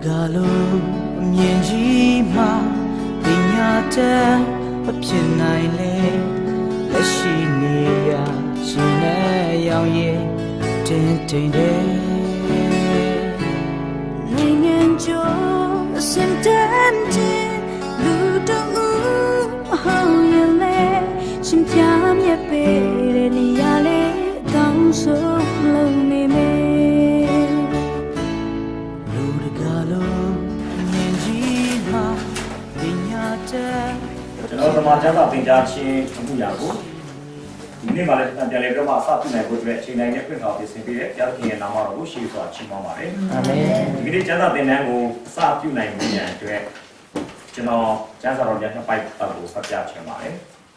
Galo Mienjima Pinyata Papinaile Leshinia China Yang Ye Tintinde Ningenjo Sentente Ludu Hoyale Simpiam Yepe Liale Danso Loneme Macam pindah sih aku jago. Ini malah dari berapa satu nih buat Cina ini pun kau bisa pilih. Jadi ini nama aku Syifa Cima Mari. Amin. Jadi jangan dengan aku satu nih punya tu. Cina jangan orang yang baik aku kerja Cima Mari.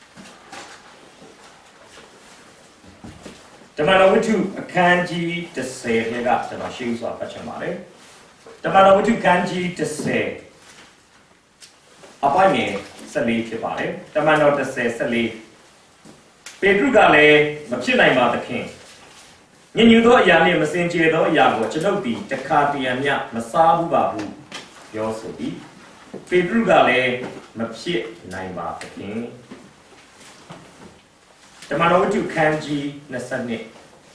Teman aku tu kanji desai juga Cina Syifa Cima Mari. Teman aku tu kanji desai. Apa ni? Seli cipare, teman orang seli. Pedro gale, macam mana macam king. Ni tu yang ni mesin je tu yang gua cenderung di dekat yang masabu babu, biasa. Pedro gale, macam mana macam king. Teman orang tu kanji nasani.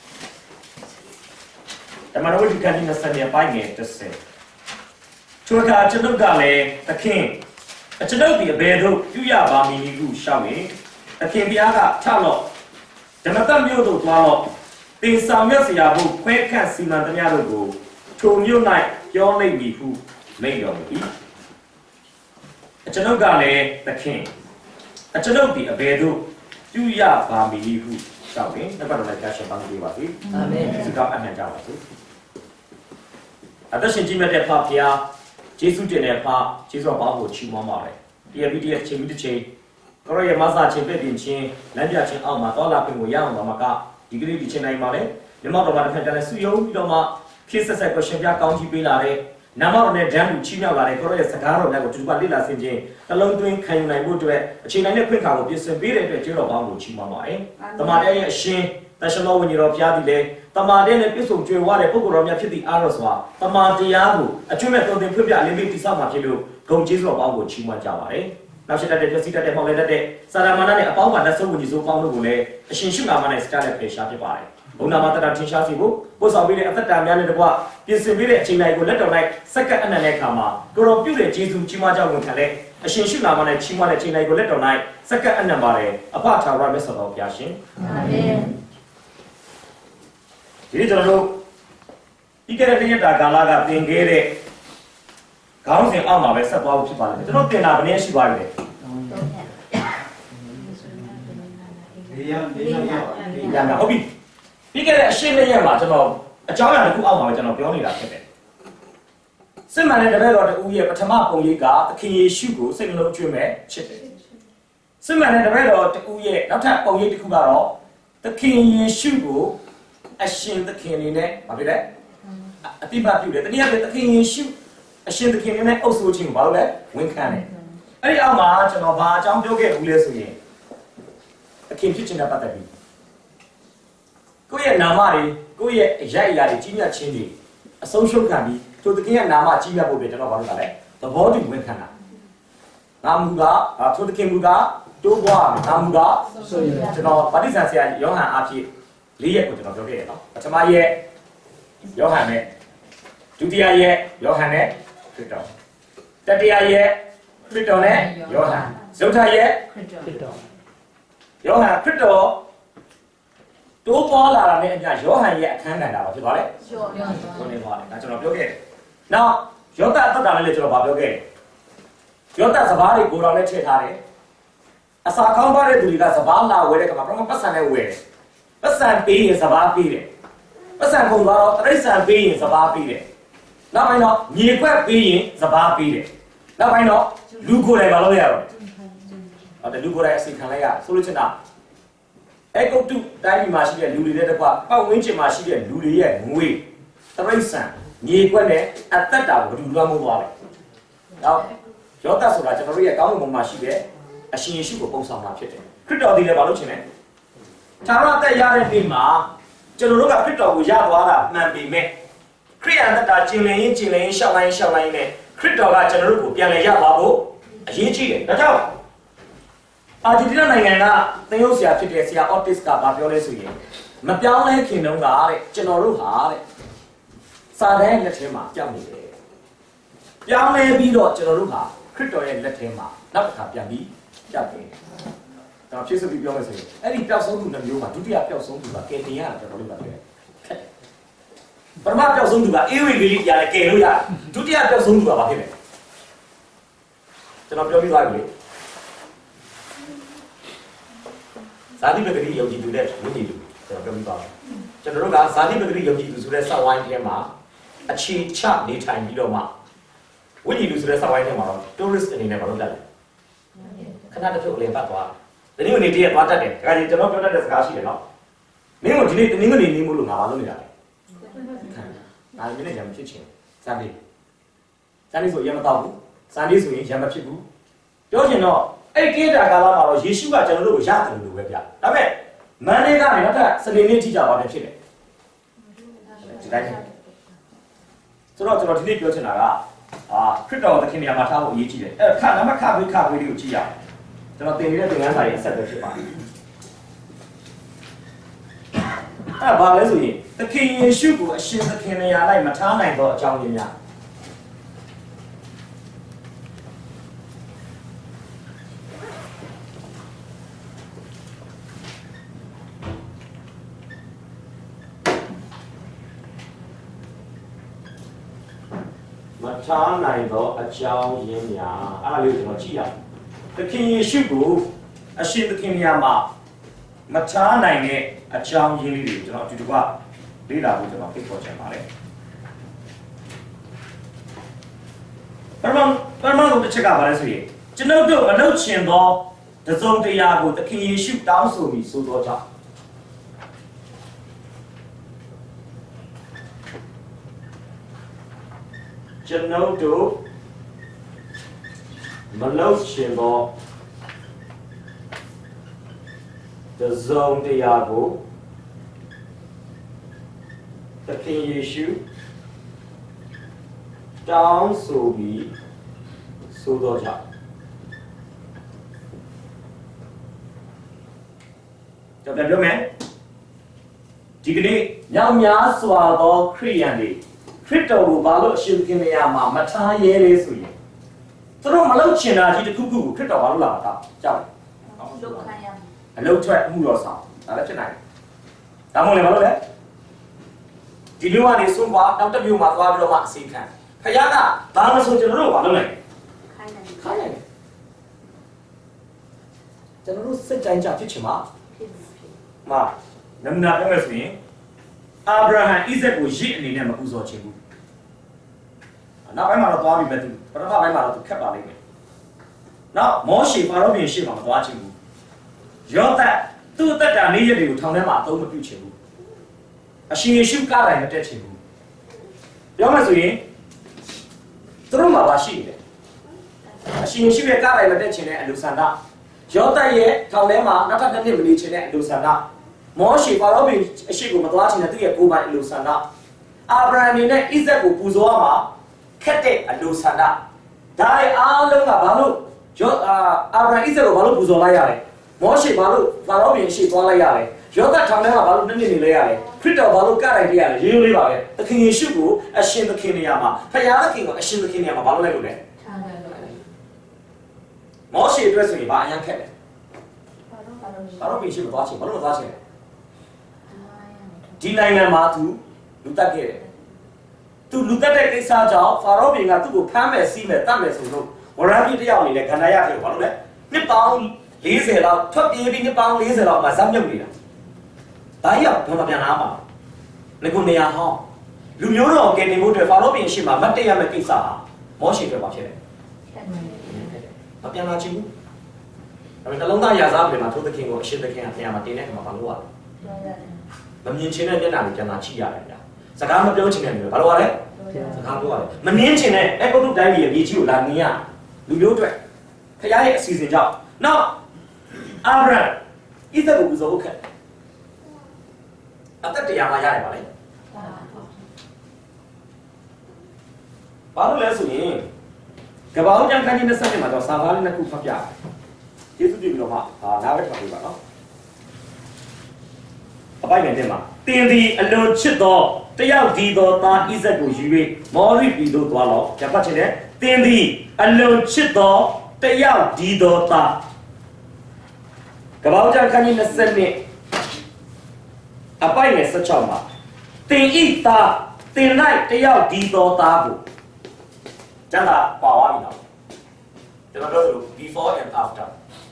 Teman orang tu kanji nasani apa ni terse. Cuma cenderung gale, king. Cenderung dia betul, juga bami ni tu syawin. Tapi biarlah calo. Jangan tampil tu calo. Tingsam siapa kuatkan siman ternyata tu. Cumyu naik, yang lain bihu, menyong ni. Cenderung gale, takin. Cenderung dia betul, juga bami ni tu syawin. Nampak orang kasih bangkit wasi. Amin. Sekarang anda jawab tu. Ada sendiri ada papia. Jesu jenis apa? Jesu apa buat cuma mana? Dia video cuma tu. Kalau yang masa cuma dia nanti aja awak mahu lah pengu yang awak makan. Jika dia cina ini mana? Nama orang macam jalan suyo, nama kisah saya kau siapa kau hidup lari. Nama orang jangan cina lari. Kalau yang sekarang nak tu balik lah senje. Kalau tu yang kayu naik buat tu, cina ni pun kalau biasa beri tu cuma apa buat cuma mana? Teman dia sih. Tapi kalau ni orang piada le, teman dia ni besok jual warai pukul orang yang piada arus wah. Teman dia tu, cuma tu dia pun piada lebih besar macam tu. Kau jenis orang bawa cuma jawab. Nasi dah ada, kita ada, mahu ada. Sarang mana ni apa awak dah semua jenis orang tu boleh. Sinsu nama ni sekarang pesha je pakai. Una mata dah cinta sih bu. Bos awak ni atas tamnya ni dekat. Biasa beri cina itu letak naik sekat anak naik kama. Kalau piada jenis cuma jawab mungkin le. Sinsu nama ni cina itu letak naik sekat anak bare. Apa cara mesra tahu biasa? Amin. Jadi kalau ikan ini dah galaga tinggi le, kau sih awam apa sebab apa sih? Jadi tenang ni sih baik le. Yang hobi, ikan asyik ni yang macam jangan aku awam macam apa ni lah kita. Sebenarnya dah berada uye pertama pun juga kini syukur sebelum cuma cete. Sebenarnya dah berada uye, nanti pun ye diku baru, kini syukur. Asyik tak kini ni, apa dia? Tiba tiba, tapi ada tak kini isu, asyik tak kini ni, osu cing baru le, wingkan ni. Ada apa? Jangan apa, jangan joget boleh sini. Kini tu cina patah ni. Kau yang nama ni, kau yang jaya ni, cina cini, social kan ni, tu tu kini nama cina boleh jangan baru le, tu baru tu wingkan lah. Nama muda, tu tu kini muda, tu buat nama muda, jangan pada saya yang api. Lihat pun jangan joget, no. Pertama ye, Yohan ni. Kedua ye, Yohan ni. Ketiga ye, Kristo ni. Yohan. Keempat ye, Kristo. Yohan, Kristo. Tu pola ni aja Yohan ye akan ada apa? Betul tak? Yohan. Boleh boleh. Nah, jangan joget. Nah, Yohan tu dah le jangan apa joget. Yohan sebab ni kurang le cerita ni. Asal kau baru dulu dah sebab lah, weh, kalau orang pesan ni weh. Pesan pilih sebab pilih. Pesan kumbar, terasa pilih sebab pilih. Nampak no, nyekuat pilih sebab pilih. Nampak no, lugu leh kalau ya. Ada lugu leh sih kan ya, solusi nak. Ekor tu tadi masih dia luli dia dapat, kau winci masih dia luli dia ngui. Terasa nyekuat leh, atas dah berdua mual. Now, jauh tak sudah cakap dia kamu masih dia, asyik isu kau pun sama macam tu. Kita ada dia baru cina. Cara tak yang ni mah, cenderung kat kita ujar wala, nanti me. ခရိယန်တကျင်လင်းရှောင်းလိုက်နဲ့ခရစ်တော်ကကျွန်တော်တို့ကိုပြန်လည်ရပါဖို့အရေးကြီးတယ်ဒါကြောင့်အာဂျင်တီးနားနိုင်ငံကသင်းရုပ်ဆရာဖြစ်တဲ့ဆရာအော့တစ်ကပြောလဲဆိုရင်မပြောင်းလဲခင်တုန်းကတဲ့ကျွန်တော်တို့ဟာတဲ့စာတန်းလက်ထဲမှာကြောက်နေတယ်ပြောင်းလဲပြီးတော့ကျွန်တော်တို့ဟာခရစ်တော်ရဲ့လက်ထဲမှာနောက်တစ်ခါပြန်ပြီးကြောက်တယ်ဒါဖြစ်စပြီးပြောမယ်ဆိုရင်အဲ့ဒီပျောက်ဆုံးသူနှမျိုးမှာဒုတိယပျောက်ဆုံးသူကကယ်တင်ရတာကျွန်တော်တို့ကပြောတယ်ပထမပျောက်ဆုံးသူကအေဝံဂေလိတရားနဲ့ကယ်လို့ရတယ်ဒုတိယပျောက်ဆုံးသူကဘာဖြစ်လဲကျွန်တော်ပြောပြသွားပြီလေဇာတိပဂတိယုံကြည်သူတဲ့ဝိညာဉ်သူကျွန်တော်ပြောပြသွားတယ်ကျွန်တော်တို့ကဇာတိပဂတိယုံကြည်သူဆိုတဲ့စဝိုင်းထဲမှာအခြေချနေထိုင်ပြီးတော့မှဝိညာဉ်သူဆိုတဲ့စဝိုင်းထဲမှာတော့ tourist အနေနဲ့မလုပ်တတ်ဘူးခဏတစ်ဖြုတ်အလင်းပတ်သွားတယ်ဒီနေ့တည်းကသွားတတ်တယ်ဒါကြကျွန်တော်ပြောတတ်တဲ့စကားရှိတယ်နော်မင်းတို့ဒီနေ့တနင်္ဂနွေနေ့မို့လို့ငါမလုပ်နေတာလေဒါမင်းနဲ့ရံဖြစ်ချင်းစံလေးဆိုရမတော့ဘူးစံလေးဆိုရင်ရံမဖြစ်ဘူးပြောချင်တော့အဲ့ဒီကိစ္စကာလမှာတော့ယေရှုကကျွန်တော်တို့ကိုရတယ်လို့ပဲဗျဒါပေမဲ့မန်လေးကနေနောက်ထပ်စနေနေ့ထိကြပါမယ်ဖြစ်တယ်ဒီတိုင်းဆိုတော့ကျွန်တော်ဒီနေ့ပြောချင်တာကခရစ်တော်သခင်နေရာမှာထားဖို့အရေးကြီးတယ်အဲ့ခါနမခဝေးလေးကိုကြည့်ရအောင်ကျွန်တော်သင်နေတဲ့သင်ခန်းစာရဲ့အဆက်ပဲဖြစ်ပါတယ်အဲ့ဘာလဲဆိုရင်သခင်ယေရှုကိုအရှင်သခင်နေရာ၌မထားနိုင်သောအကြောင်းရင်းများမထားနိုင်သောအကြောင်းရင်းများအဲ့ဒါလေးကိုကျွန်တော်ကြည့်ရအောင်သခင်ယေရှုကိုအရှင်သခင်နေရာမှာမထားနိုင်တဲ့အကြောင်းရင်းလေးတွေကိုကျွန်တော်အတူတူကလေ့လာဖို့ကျွန်တော်ဖိတ်ခေါ်ချင်ပါတယ်ပရမန်တစ်ချက်ကဘာလဲဆိုရင်ကျွန်တော်တို့မလုပ်ချင်သောတစုံတရာကိုသခင်ယေရှုတောင်းဆိုပြီးဆိုတော့ကြောင့်ကျွန်တော်တို့မလုပ်ချင်သောတစုံတရာကိုသခင်ယေရှုတောင်းဆိုပြီးဆိုတော့ကြောင့်ကျွန်တော်ပြောမယ်ဒီကနေ့ညောင်များစွာသောခရိယန်တွေခရစ်တော်ကိုဘာလို့အရှင်သခင်နေရာမှာမထားရဲလဲဆိုရင်သူတို့မလုပ်ချင်တာကြီးတစ်ခုခုကိုခရစ်တော်ဘာလို့လာတာကြောက်လုပ်ခိုင်းရအလုပ်ထွက်မှုတော်ဆောင်ဒါလည်းဖြစ်နိုင်တယ်ဒါမှမဟုတ်လည်းဘာလို့လဲဒီလိုကနေဆုံးသွားနောက်တစ်မျိုးမှာသွားပြီးတော့မှအစီခံခရကဘာလို့ဆိုကျွန်တော်တို့ဘာလုပ်လဲခိုင်းတယ်ကျွန်တော်တို့စိတ်တိုင်းကြဖြစ်ချင်မှာနမနာပြောမယ်ဆိုရင်အာဗြဟံဣဇက်ကိုရစ်အနေနဲ့မပူဇော်ချင်ဘူးနောက်ပိုင်းမှာတော့သွားပြီးမဲ့သူပထမပိုင်းမှာတော့သူခက်ပါလိမ့်မယ်နောက်မောရှေဖာရောဘုရင်ရှေ့မှာမသွားချင်ဘူးယောသတ်သူ့အသက်တာနေ့ရက်တွေကိုထောင်ထဲမှာအသုံးမပြုချင်ဘူးအရှင်ယေရှုကတိုင်းမတက်ချင်ဘူးပြောမယ်ဆိုရင်သူတို့မှာပါရှိတယ်အရှင်ယေရှုရဲ့ကတိုင်းမတက်ချင်တဲ့အလူဆန္ဒယောသတ်ရဲ့ထောင်ထဲမှာနောက်ထပ်တစ်နှစ်မနေချင်တဲ့အလူဆန္ဒမောရှေဖာရောဘုရင်အရှိကိုမသွားချင်တဲ့သူ့ရဲ့ကိုယ်ပိုင်အလူဆန္ဒအာဗြဟံနဲ့ဣဇက်ကိုပူဇော်ရမှာခက်တဲ့အလူဆန္ဒဒါတွေအားလုံးကဘာလို့အာဗြဟံဣဇက်ကိုဘာလို့ပူဇော်လိုက်ရလဲမောရှေဘာလို့ဖာရောဘုရင်ရှေ့သွားလိုက်ရလဲယောသတ်ထောင်ထဲမှာဘာလို့နှစ်နှစ်နေလဲရလဲခရစ်တော်ဘာလို့ကတိုင်းပြရလဲရိုးရိုးလေးပါပဲသခင်ယေရှုကိုအရှင်သခင်နေရာမှာဖခင်သခင်ကိုအရှင်သခင်နေရာမှာဘာလို့လိုက်လို့လဲမောရှေအတွက်ဆိုရင်ဘာအရင်ခက်လဲဖာရောဘုရင်ရှေ့မသွားချင်ဘာလို့မသွားချင်လဲဒီနိုင်ငံမှာသူလူတက်ခဲ့တယ်သူလူတက်တဲ့ကိစ္စကြောင့်ဖာရောဘုရင်ကသူ့ကိုဖမ်းမယ်စီးမယ်တတ်မယ်ဆိုလို့ဝရမ်းပြတယောက်အနေနဲ့ခန္ဓာရခဲ့ဘာလို့လဲနှစ်ပေါင်း40လောက်ထွက်ပြေးပြီးနှစ်ပေါင်း40လောက်မှဇက်မြုပ်နေတာဒါကြီးကဘာမှပြန်လာမှာလေကိုနေရာဟောင်းလူမျိုးတော်ကယ်တင်ဖို့အတွက်ဖာရောဘုရင်ရှေ့မှာမတ်တရမဲ့ကိစ္စဟာမောရှေအတွက်ပါဖြစ်တယ်မပြန်လာချင်ဘူးဒါပေမဲ့နှလုံးသားရာဇဝင်မှာထိုးသခင်ကိုအရှင်သခင်ကပြန်မှာတင်တဲ့အခါမှာဘာလို့ရလဲမမြင်ချင်တဲ့မျက်နှာကိုပြန်လာချိရတယ်ဗျာစကားမပြောချင်တဲ့မျိုးဘာလို့ရလဲစကားပြောရတယ်မမြင်ချင်တဲ့ကုတုတိုင်းပြည်ရဲ့မြေကြီးကိုလာမြင်ရလူမျိုးအတွက်ဖခင်ရဲ့အစီအစဉ်ကြောင့်နောက်အာဗြဟံဣဇက်ကိုပူဇော်ဖို့ခက်အသက်တရားမှရတယ်ပါလေဘာလို့လဲဆိုရင်ကဘာဦးကျန်ခန်းကြီးနဲ့ဆက်နေမှာတော့စာသားလေးနှစ်ခုဖတ်ပြတယ်ကျေးဇူးတင်ပြီးတော့မှနားပဲထားပေးပါနော်အပိုင်နဲ့တင်မှာတင်သည်အလွန်ချစ်သောတယောက်ဒီသောသားဣဇက်ကိုယူ၍မောရိပြည်သို့သွားတော့ကြပတ်ချင်တယ်တင်သည်အလွန်ချစ်သောတယောက်ဒီသောသားကဘာဦးကျန်ခန်းကြီး20နှစ်အပိုင်နဲ့16မှာတင်ဤသားတင်၌တယောက်ဒီသောသားကိုကျန်တာပါသွားပြီနော်ကျွန်တော်တို့ before and after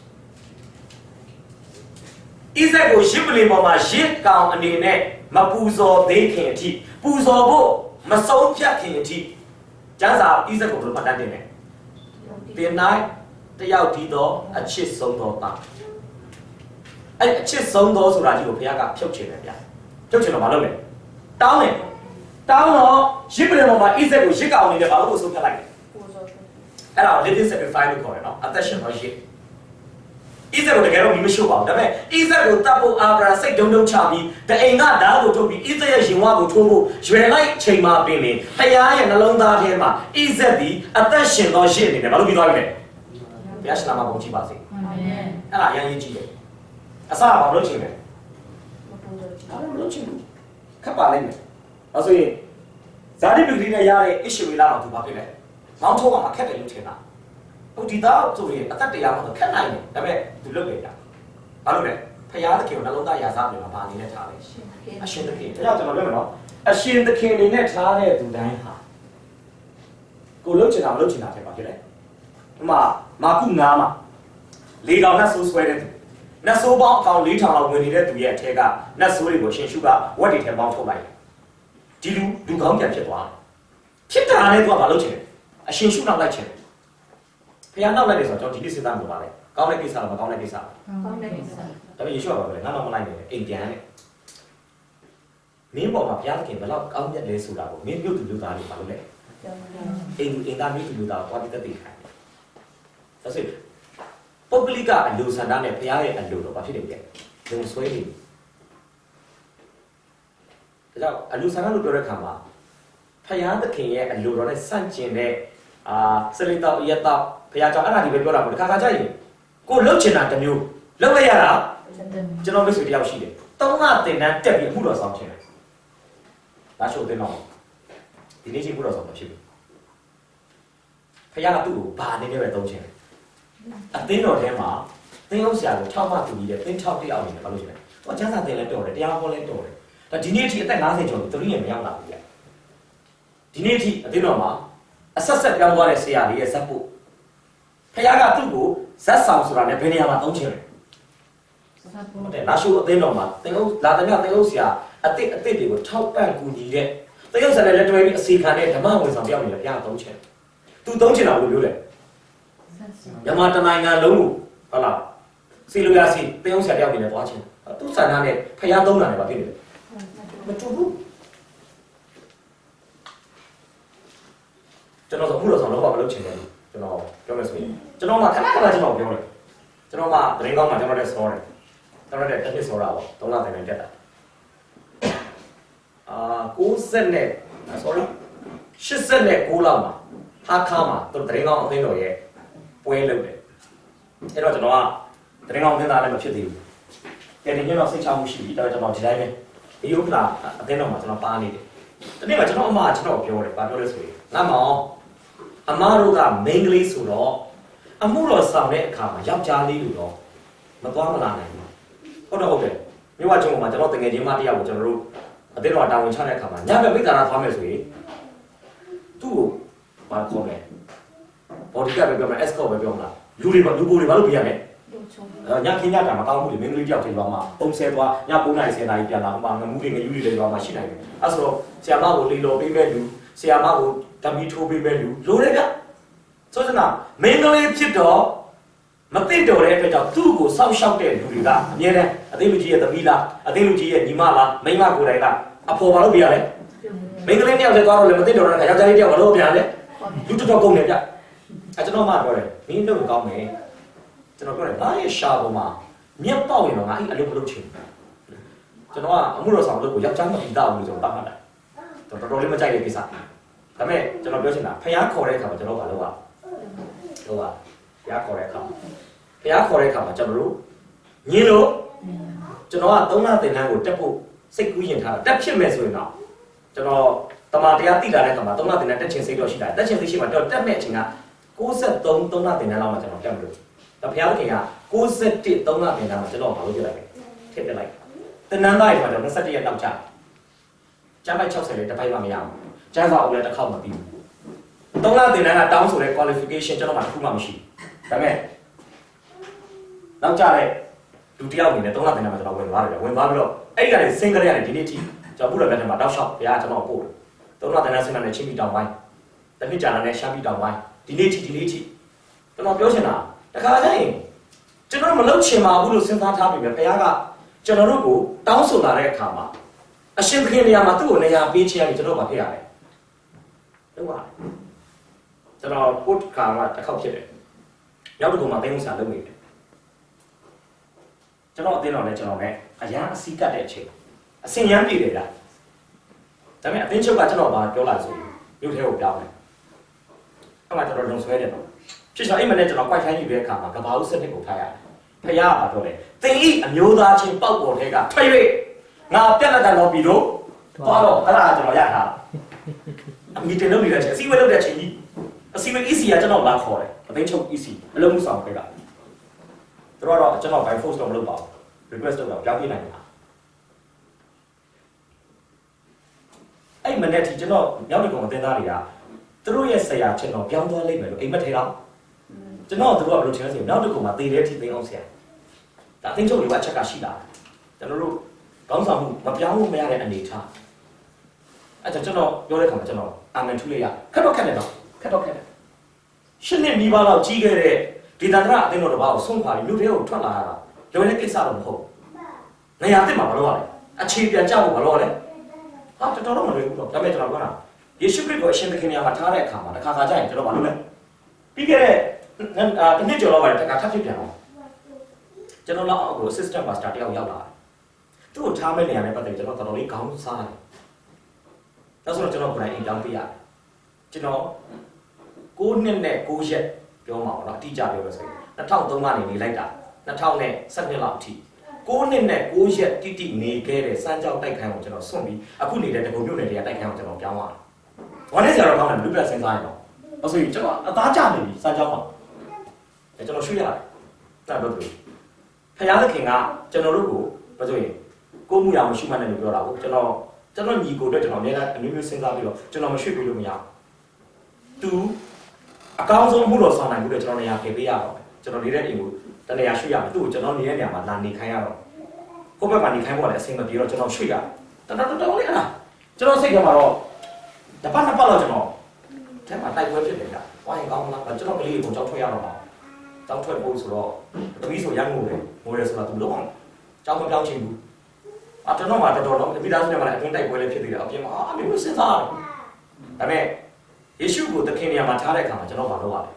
ဣဇက်ကိုရစ်ပလင်ပေါ်မှာရစ်ကောင်အနေနဲ့မပူဇော်သေးခင်အထိပူဇော်ဖို့မဆုံးဖြတ်ခင်အထိကျမ်းစာဣဇက်ကိုဘယ်လိုမှတ်တမ်းတင်လဲတင်၌တယောက်ဒီသောအချစ်ဆုံးသောသားအဲ့အချစ်ဆုံးသောဆိုတာကြီးကိုဘုရားကဖြုတ်ချင်တယ်ဗျာဖြုတ်ချင်တော့မလုပ်နဲ့တောင်းတယ်တောင်းတော့ရစ်ပလင်ပေါ်မှာဣဇက်ကိုရစ်ကောင်အနေနဲ့ဘာလို့ဆုံးဖြတ်လိုက်လဲအဲ့ဒါ living sacrifice လို့ခေါ်တယ်နော်အသက်ရှင်သောရစ်ဣဇက်ကိုတကယ်တော့မီးမရှိပါဘူးဒါပေမဲ့ဣဇက်ကိုတတ်ဖို့အာဗြဟံစိတ်ဒုံဒုံချပြီးတအိမ်ကဓာတ်ကိုထုတ်ပြီးဣဇက်ရဲ့ရင်ဝါကိုထိုးဖို့ရွယ်လိုက်ချိန်မှာပင်လေဖခင်ရဲ့နှလုံးသားထဲမှာဣဇက်ဒီအသက်ရှင်သောရစ်အနေနဲ့ဘာလို့ပြီးသွားပြီလဲဘုရားရှင်နာမဘုံကြည့်ပါစေအာမင်အဲ့ဒါအရင်ရေးကြည့်တယ်အစကဘာလို့ချင်းလဲမလို့ချင်းခပ်ပါလိမ့်မယ်ဒါဆိုရင်ဇာတိပဂတိနဲ့ရတဲ့ဣရှဝေလတော်သူဘာဖြစ်လဲမောင်းထိုးကမှခက်တယ်လို့ထင်တာဟုတ်ဒီသားဆိုရင်အသက်တရားမှတော့ခက်နိုင်တယ်ဒါပေမဲ့သူလွတ်ခဲ့တာဘာလို့လဲဖခင်သခင်ကိုနှလုံးသားရာစားပြီးတော့ဗာအနေနဲ့ထားတယ်အရှင်သခင်ဒါကြောင့်ကျွန်တော်ပြောမယ်နော်အရှင်သခင်အနေနဲ့ထားတဲ့သူတိုင်းဟာကိုလှုပ်ချင်တာမလှုပ်ချင်တာဖြစ်ပါဖြစ်လေဥမာမာကု9မှာ၄တောင်နဲ့ဆိုးဆွဲတဲ့သူနတ်ဆိုးပေါင်းအကောင်4000လောက်ဝင်နေတဲ့သူရဲ့အထက်ကနတ်ဆိုးတွေကိုရှင်ရှုကဝက်တွေထဲပေါင်းထုတ်လိုက်ဒီလူကောင်းပြန်ဖြစ်သွားတယ်ဖြစ်တာနဲ့သူကမလုပ်ချင်တယ်အရှင်ရှုနောက်လိုက်ချင်တယ်ဘုရားနောက်လိုက်တယ်ဆိုတော့ကျွန်တော်ဒီကိစ္စသားမလို့ပါလေကောင်းတဲ့ကိစ္စလားမကောင်းတဲ့ကိစ္စလားကောင်းတဲ့ကိစ္စဒါပေမဲ့ယေရှုကပြောတယ်ငါတော့မလိုက်နဲ့အိမ်ပြန်နဲ့မင်းပေါ်မှာဘုရားသခင်ဘယ်လောက်ကောင်းမြတ်လဲဆိုတာကိုမင်းပြုတ်သူလူသားတွေပါလို့လေအိမ်သားမျိုးသူလူသားကိုသွားပြီးတက်တည်ခိုင်းဒါဆိုပုဂ္ဂလိကအလိုဆန္ဒနဲ့ဘုရားရဲ့အလိုတော့ဘာဖြစ်နေလဲလုံဆွဲနေဒါကြောင့်အလိုဆန္ဒလို့ပြောတဲ့အခါမှာဘုရားသခင်ရဲ့အလိုတော်နဲ့ဆန့်ကျင်တဲ့စလိတောက်ရက်တောက်ဘုရားကြောင့်အဲ့ဒါဒီပဲပြောတာပေါ့တစ်ခါကြရင်ကိုလှုပ်ချင်တာတစ်မျိုးလှုပ်လိုက်ရတာကျွန်တော်မိတ်ဆွေတယောက်ရှိတယ်၃လတင်တန်းတက်ပြီးအမှုတော်ဆောင်ချင်တယ်ဒါရှို့တင်တော့ဒီနေ့ချိန်မှုတော်ဆောင်မဖြစ်ဘူးဘုရားကသူ့ကိုဘာအနေနဲ့ပဲသုံးချင်တယ်အသင်းတော်ထဲမှာသင်းဥစ္စာကို6မှတူပြီးတဲ့သင်း6တယောက်နေတယ်ဘာလို့ရှိလဲသူအချမ်းသာတင်လဲတော်တယ်တရားဟောလဲတော်တယ်ဒါဒီနေ့အထိအသက်50ကျော်ပြီသူရင်မရောက်လာဘူးလေဒီနေ့အထိအသင်းတော်မှာအဆက်ဆက်ပြောင်းသွားတဲ့ဆရာလေးရဲ့ဇက်ဖို့ဖခင်ကသူ့ကိုဇက်ဆောင်ဆိုတာနဲ့ဘယ်နေရာမှာသုံးချင်လဲဟုတ်တယ်လာရှိုးအသင်းတော်မှာသင်္ဥလာသမျှသင်္ဥဆရာအသစ်တွေကိုထောက်ပံ့ကူညီတဲ့သင်္ဥဆရာနဲ့လက်တွဲပြီးအစီခံတဲ့ဓမ္မဝင်ဆောင်ပြောင်းနေတယ်ဘုရားသုံးချင်သူသုံးချင်တာဘယ်လိုပြောလဲမြန်မာတနိုင်ငံလုံးကိုဟုတ်လားစီလိုရစီသင်္ဥဆရာတယောက်နေနဲ့သွားချင်သူ့ဆန္ဒနဲ့ဖခင်သုံးတာလည်းဘာဖြစ်နေလဲမတူဘူးကျွန်တော်ဆိုမှုတော်ဆောင်တော့ဘာမလုပ်ချင်တယ်ကျွန်တော်ပြောမယ်ဆိုရင်ကျွန်တော်မှခဏခဏကျွန်တော်ပြောတယ်ကျွန်တော်မှသတင်းကောင်းမှကျွန်တော်လည်းစောတယ်ကျွန်တော်လည်းတစ်နှစ်စောတာပေါ့3လတိုင်တိုင်တက်တာ90နဲ့ sorry 89လောက်မှာဟာခါမှာသူသတင်းကောင်းအသင်းတော်ရဲ့ပွဲလုပ်တယ်အဲ့တော့ကျွန်တော်ကသတင်းကောင်းအသင်းသားလည်းမဖြစ်သေးဘူးကြည့်နေတော့စိတ်ချမှုရှိပြီဒါပေမဲ့ကျွန်တော်ဒီတိုင်းပဲဒီဥက္ကဋ္ဌအသင်းတော်မှာကျွန်တော်ပါနေတယ်ဒီနေ့မှာကျွန်တော်အမကကျွန်တော်ပြောတယ်ဘာပြောလဲဆိုရင်ငါမောင်အမတို့ကမိန်းကလေးဆိုတော့အမှုတော်ဆောင်တဲ့အခါမှာယောက်ျားလေးလို့တော့မသွားမလာနိုင်ဘူးဟုတ်တယ်မြို့ဝချုံမှာကျွန်တော်တငယ်ချင်းမတယောက်ကိုကျွန်တော်တို့အတင်းတော်တာဝန်ချတဲ့အခါမှာညဘက်မိသားစုသွားမယ်ဆိုရင်သူ့ကိုဘာခေါ်လဲဘော်ဒီကပဲပြောမယ် escort ပဲပြောမလားလူတွေဘာလို့ပြရလဲညခင်းညတာမကောင်းဘူးလေမိန်းကလေးတယောက်တည်းသွားမှာပုံဆဲသွားည9:00 10:00 နာရီပြန်လာမှငမှုတွေငယူတွေလည်းသွားမှာရှိနိုင်တယ်အဲဆိုတော့ဆရာမကိုလီလော်ပေးမဲ့လူဆရာမကိုတမီထိုးပေးမဲ့လူလိုတယ်ဗျဆိုစနာမင်းကလေးဖြစ်တော့မသိတော်တဲ့အတွက်ကြောင့်သူ့ကိုစောင့်ရှောက်တဲ့လူတွေကအမြဲတမ်းအသိလူကြီးရဲ့သမီးလားအသိလူကြီးရဲ့ညီမလားမိန်းမကိုယ်တိုင်လားအဖော်ဘာလို့ပြရလဲမိန်းကလေးတယောက်လည်းသွားတော့လည်းမသိတော်တဲ့အခါယောက်ျားလေးတယောက်ဘာလို့ပြရလဲလူတော်ကုန်တယ်ဗျအဲကျွန်တော်မှပြောတယ်မင်းလုပ်ကောင်းမယ်ကျွန်တော်ပြောတယ်ငါရဲ့ရှာပေါ်မှာမြက်ပေါက်ရင်တော့ငါအဲ့အလုပ်မလုပ်ချင်ဘူးကျွန်တော်ကအမှုတော်ဆောင်လုပ်ကိုယောက်ျားမပြီးသားဘူးလို့ကျွန်တော်တတ်မှတ်တယ်တော်တော်လေးမကြိုက်တဲ့ကိစ္စဒါပေမဲ့ကျွန်တော်ပြောချင်တာဖျားခေါ်တဲ့အခါမှာကျွန်တော်ဘာလုပ်ရဖျားခေါ်တဲ့အခါမှာကျွန်တော်တို့ညင်းလို့ကျွန်တော်က3လသင်တန်းကိုတက်ဖို့စိတ်ကူးရင်ထားတာတက်ဖြစ်မယ်ဆိုရင်တော့ကျွန်တော်တမာတရားသိလာတဲ့အခါမှာ3လသင်တန်းတက်ချင်စိတ်တော့ရှိတာတက်ချင်စိတ်ရှိမှတော့တက်မဲ့အချိန်က63 3လသင်တန်းလောက်မှကျွန်တော်တက်မလို့ဒါဖျားခင်က61 3လသင်တန်းမှာကျွန်တော်မလုပ်ပြလိုက်ပဲထည့်ပြလိုက်သင်တန်းသားတွေမှာတော့21ရက်လောက်ကြာကျမ်းပိုက်60လေးတစ်ပိုက်မှမရဘူးကျမ်းစာအုပ်လည်းတစ်ခေါက်မပြီးဘူး3လသင်တန်းကတောင်းဆိုတဲ့ qualification ကျွန်တော်မှတစ်ခုမှမရှိဘူးဒါပေမဲ့နောက်ကြတဲ့လူတယောက်အနေနဲ့3လသင်တန်းမှာကျွန်တော်ဝင်သွားတယ်ဝင်သွားပြီးတော့အဲ့ဒီကနေစင်ကလေးကနေဒီနေ့ထိကျွန်တော်ပုရလက်ထက်မှာတောက်လျှောက်ဘုရားကျွန်တော်ပို့တယ်3လသင်တန်းစင်ကနေချင်းပြီးတောင်ပိုင်းတစ်နှစ်ကြာလာတဲ့ရှားပြီးတောင်ပိုင်းဒီနေ့ထိကျွန်တော်ပြောချင်တာတခါတည်းကျွန်တော်မလုပ်ချင်ပါဘူးလို့စဉ်းစားထားပြီပဲဘုရားကကျွန်တော်တို့ကိုတောင်းဆိုလာတဲ့အခါမှာအရှင်သခင်နေရာမှာသူ့ကိုနေရာပေးချင်ရင်ကျွန်တော်ဘာဖြစ်ရလဲဟုတ်ပါကျွန်တော်ပုတ်ကာကတစ်ခေါက်ဖြစ်တယ်ရောက်တဲ့ကောင်မှာသိမ်းဥစားလုပ်နေတယ်ကျွန်တော်အတင်းတော်နဲ့ကျွန်တော်နဲ့အရန်အစီကတ်တဲ့အချိန်အစင်ရမ်းပြည့်တယ်ဗျာဒါပေမဲ့အတင်းချုပ်ကကျွန်တော်ဘာပြောလာဆိုမြို့ထဲကိုပြောင်းတယ်အဲ့မှာကျွန်တော်လုံဆွဲတယ်နော်ဖြစ်ချင်အိမ်မနဲ့ကျွန်တော် quite ခိုင်းယူတဲ့အခါမှာကဘာဦးစနစ်ကိုထားရတယ်ဖခင်ကပြောတယ်သင်ဤအမျိုးသားချင်းပေါက်ပေါ်ထဲကထွက်၍ငါပြက်လက်တတော်ပြီးတော့သွားတော့အဲ့ဒါကျွန်တော်ရထားအမီတင်လုပ်နေတဲ့အချိန်အစည်းအဝေးလုပ်တဲ့အချိန်ကြီးအစည်းအဝေး EC ကကျွန်တော်လာခေါ်တယ်အသိချုပ် EC အလုံးမှုဆောင်ခဲ့တာသူတို့ကတော့ကျွန်တော် by force တော့မလုပ်ပါဘူး request တော့ပြောင်းပြနိုင်တာအဲ့မနေ့ကကျွန်တော်မြောက်ဒီကောင်အသင်းသားတွေကသူတို့ရဲ့ဆရာချင်းတော်ပြောင်းသွားလိမ့်မယ်လို့အိမ်မက်ထဲတော့ကျွန်တော်တို့ကဘယ်လိုထင်လဲဆိုရင်နောက်တစ်ခုမှသေတဲ့ထိသိမ်းအောင်ဆရာဒါအသိချုပ်တွေကအချက်ကရှိတာကျွန်တော်တို့ကောင်းဆောင်မှုမပြောင်းလို့မရတဲ့အနေထားအဲ့ဒါကျွန်တော်ပြောတဲ့ခါမှာကျွန်တော်အာမန်ထူးလေးရခက်တော့ခက်တယ်တော့ခက်တယ်ရှင်းနေမိပါတော့ကြီးခဲ့တဲ့ဒီတန်ត្រအသင်းတော်တစ်ပါးကိုဆုံးခွာပြီးမြို့ထဲကိုထွက်လာရတာလွယ်တဲ့ကိစ္စတော့မဟုတ်ဘူးနေရာအစ်မှာမလုပ်ရလဲအခြေပြန်ကြဖို့မလုပ်ရလဲဟာတော်တော်မလွယ်ဘူးတော့ဒါပေမဲ့ကျွန်တော်ပြောတာယေရှုခရစ်ကိုအရှင်သခင်နေရာမှာထားတဲ့အခါမှာတစ်ခါခါကျရင်ကျွန်တော်မလုပ်လဲပြီးခဲ့တဲ့တစ်နှစ်ကျော်လောက်ပါတစ်ခါထပ်ဖြစ်ပြန်အောင်ကျွန်တော်လောက်ကို assistant pastor တယောက်ရောက်လာတယ်သူ့ကိုထားမဲ့နေရာနဲ့ပတ်သက်ပြီးကျွန်တော်တော်တော်လေးခေါင်းစားတယ်ဒါဆိုတော့ကျွန်တော်ကိုယ်တိုင်အိမ်ကြောင်းပေးရတယ်ကျွန်တော်9နှစ်နဲ့9ရက်ပြောမှာပေါ့နော်အတိအကျပြောလို့ဆိုရင်2003ကနေနေလိုက်တာ2012လောက်အထိ9နှစ်နဲ့9ရက်တိတိနေခဲ့တဲ့စမ်းကြောက်တိုက်ခိုင်းကိုကျွန်တော်ဆွန့်ပြီးအခုနေတဲ့တကုံမြို့နယ်တွေကတိုက်ခိုင်းကိုကျွန်တော်ပြောင်းသွားတယ်။ဘာနဲ့ဆရာတော်ကောင်းတယ်လူပြစဉ်းစားရတော့အဲ့ဆိုရင်ကျွန်တော်အသားကျနေပြီစမ်းကြောက်မှာကျွန်တော်ရွှေ့ရတယ်။အဲ့တော့သူဖခင်သခင်ကကျွန်တော်တို့ကိုမဆိုရင်ကိုမှုရမရှိမှန်းလည်းပြောတာကိုကျွန်တော်ညီကိုအတွက်ကျွန်တော်အများကြီးအမျိုးမျိုးစဉ်းစားပြီးတော့ကျွန်တော်မရွှေ့ပြီးလို့မရဘူး။ သူအကောင်းဆုံးမှုတော်ဆောင်နိုင်မှုတွေကျွန်တော်နေရာခေပေးရတော့ကျွန်တော်နေတဲ့အိမ်ကိုတနေရာရွှေ့ရမယ်သူ့ကိုကျွန်တော်နေတဲ့နေရာမှာလာနေခိုင်းရတော့ကိုယ့်ဘက်မှာနေခိုင်းဖို့လည်းအဆင်မပြေတော့ကျွန်တော်ရွှေ့ရတယ်တော်လေးအဲ့ဒါကျွန်တော်စိတ်ထဲမှာတော့တစ်ပတ်နှစ်ပတ်လောက်ကျွန်တော်ထဲမှာတိုက်ပွဲဖြစ်နေတာဝိုင်းကောင်းလားကျွန်တော်ကလေးကိုကြောက်ထွက်ရတော့မှာကြောက်ထွက်ဖို့ဆိုတော့တပီးဆိုရမ်းငိုတယ်ဆိုတာသူလုံးအောင်ကြောက်မပြောင်းချင်ဘူးကျွန်တော်မှတော်တော်မိသားစုနဲ့မှလည်းအတွင်းတိုက်ပွဲလည်းဖြစ်သေးတယ်အပြင်မှာအမျိုးစဉ်းစားတယ်ဒါပေမဲ့ယေရှုကိုသခင်နေရာမှာထားတဲ့အခါမှာကျွန်တော်မလုပ်ရ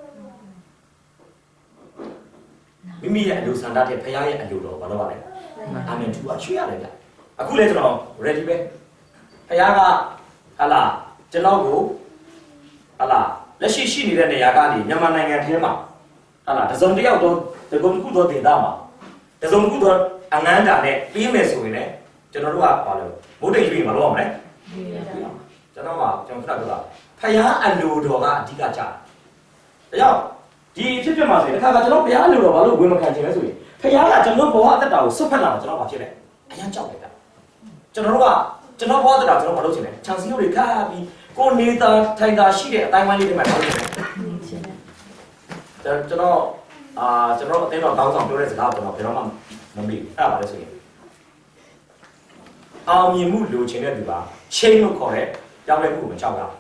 ဘူးမိမိရဲ့အလိုဆန္ဒတဲ့ဖခင်ရဲ့အလိုတော်မလုပ်ရဘူးအာမင်သူကရွှေ့ရတယ်ဗျအခုလည်းကျွန်တော် ready ပဲဖခင်ကဟာလာကျွန်တော်ကိုဟာလာလက်ရှိနေတဲ့နေရာကနေမြန်မာနိုင်ငံထဲမှာဟာလာတစုံတစ်ယောက်တော့ဒီကုန်းခုတော့တင်တာမှာတစုံခုတော့အငန်းတာနဲ့ပြီးမယ်ဆိုရင်လည်းကျွန်တော်တို့ကဘာလို့မုတ်တိတ်ရွှေ့မလုပ်ရမလဲကျွန်တော်ကကျွန်တော်ခဏပြောတာဖခင်အလိုတော်ကအဓိကကြတယ်ဒါကြောင့်ဒီဖြစ်ဖြစ်မှာဆိုရင်တစ်ခါကကျွန်တော်ဘုရားအလိုတော်ဘာလို့ဝင်မခံချင်လဲဆိုရင်ဖခင်ကကျွန်တော်ဘဝအသက်တာကိုဆွတ်ဖက်လာတော့ကျွန်တော်ဘာဖြစ်လဲအရန်ကြောက်လိုက်တာကျွန်တော်တို့ကကျွန်တော်ဘဝအသက်တာကျွန်တော်မလုပ်ချင်နဲ့ခြံစည်းရိုးတွေခါပြီးကိုနေတာထိုင်တာရှိတဲ့အတိုင်းဝိုင်းလေးတွေမှာလုပ်ချင်တယ်ကျွန်တော်အတင်းတော်ကောင်းဆောင်ပြောတဲ့စကားကျွန်တော်ဘယ်တော့မှမမေ့ဘူးအဲ့ဒါပါလဲဆိုရင်အောင်မြင်မှုလိုချင်တဲ့သူကချင်းလို့ခေါ်တဲ့ကြောက်တဲ့မှုကိုမကြောက်ရဘူး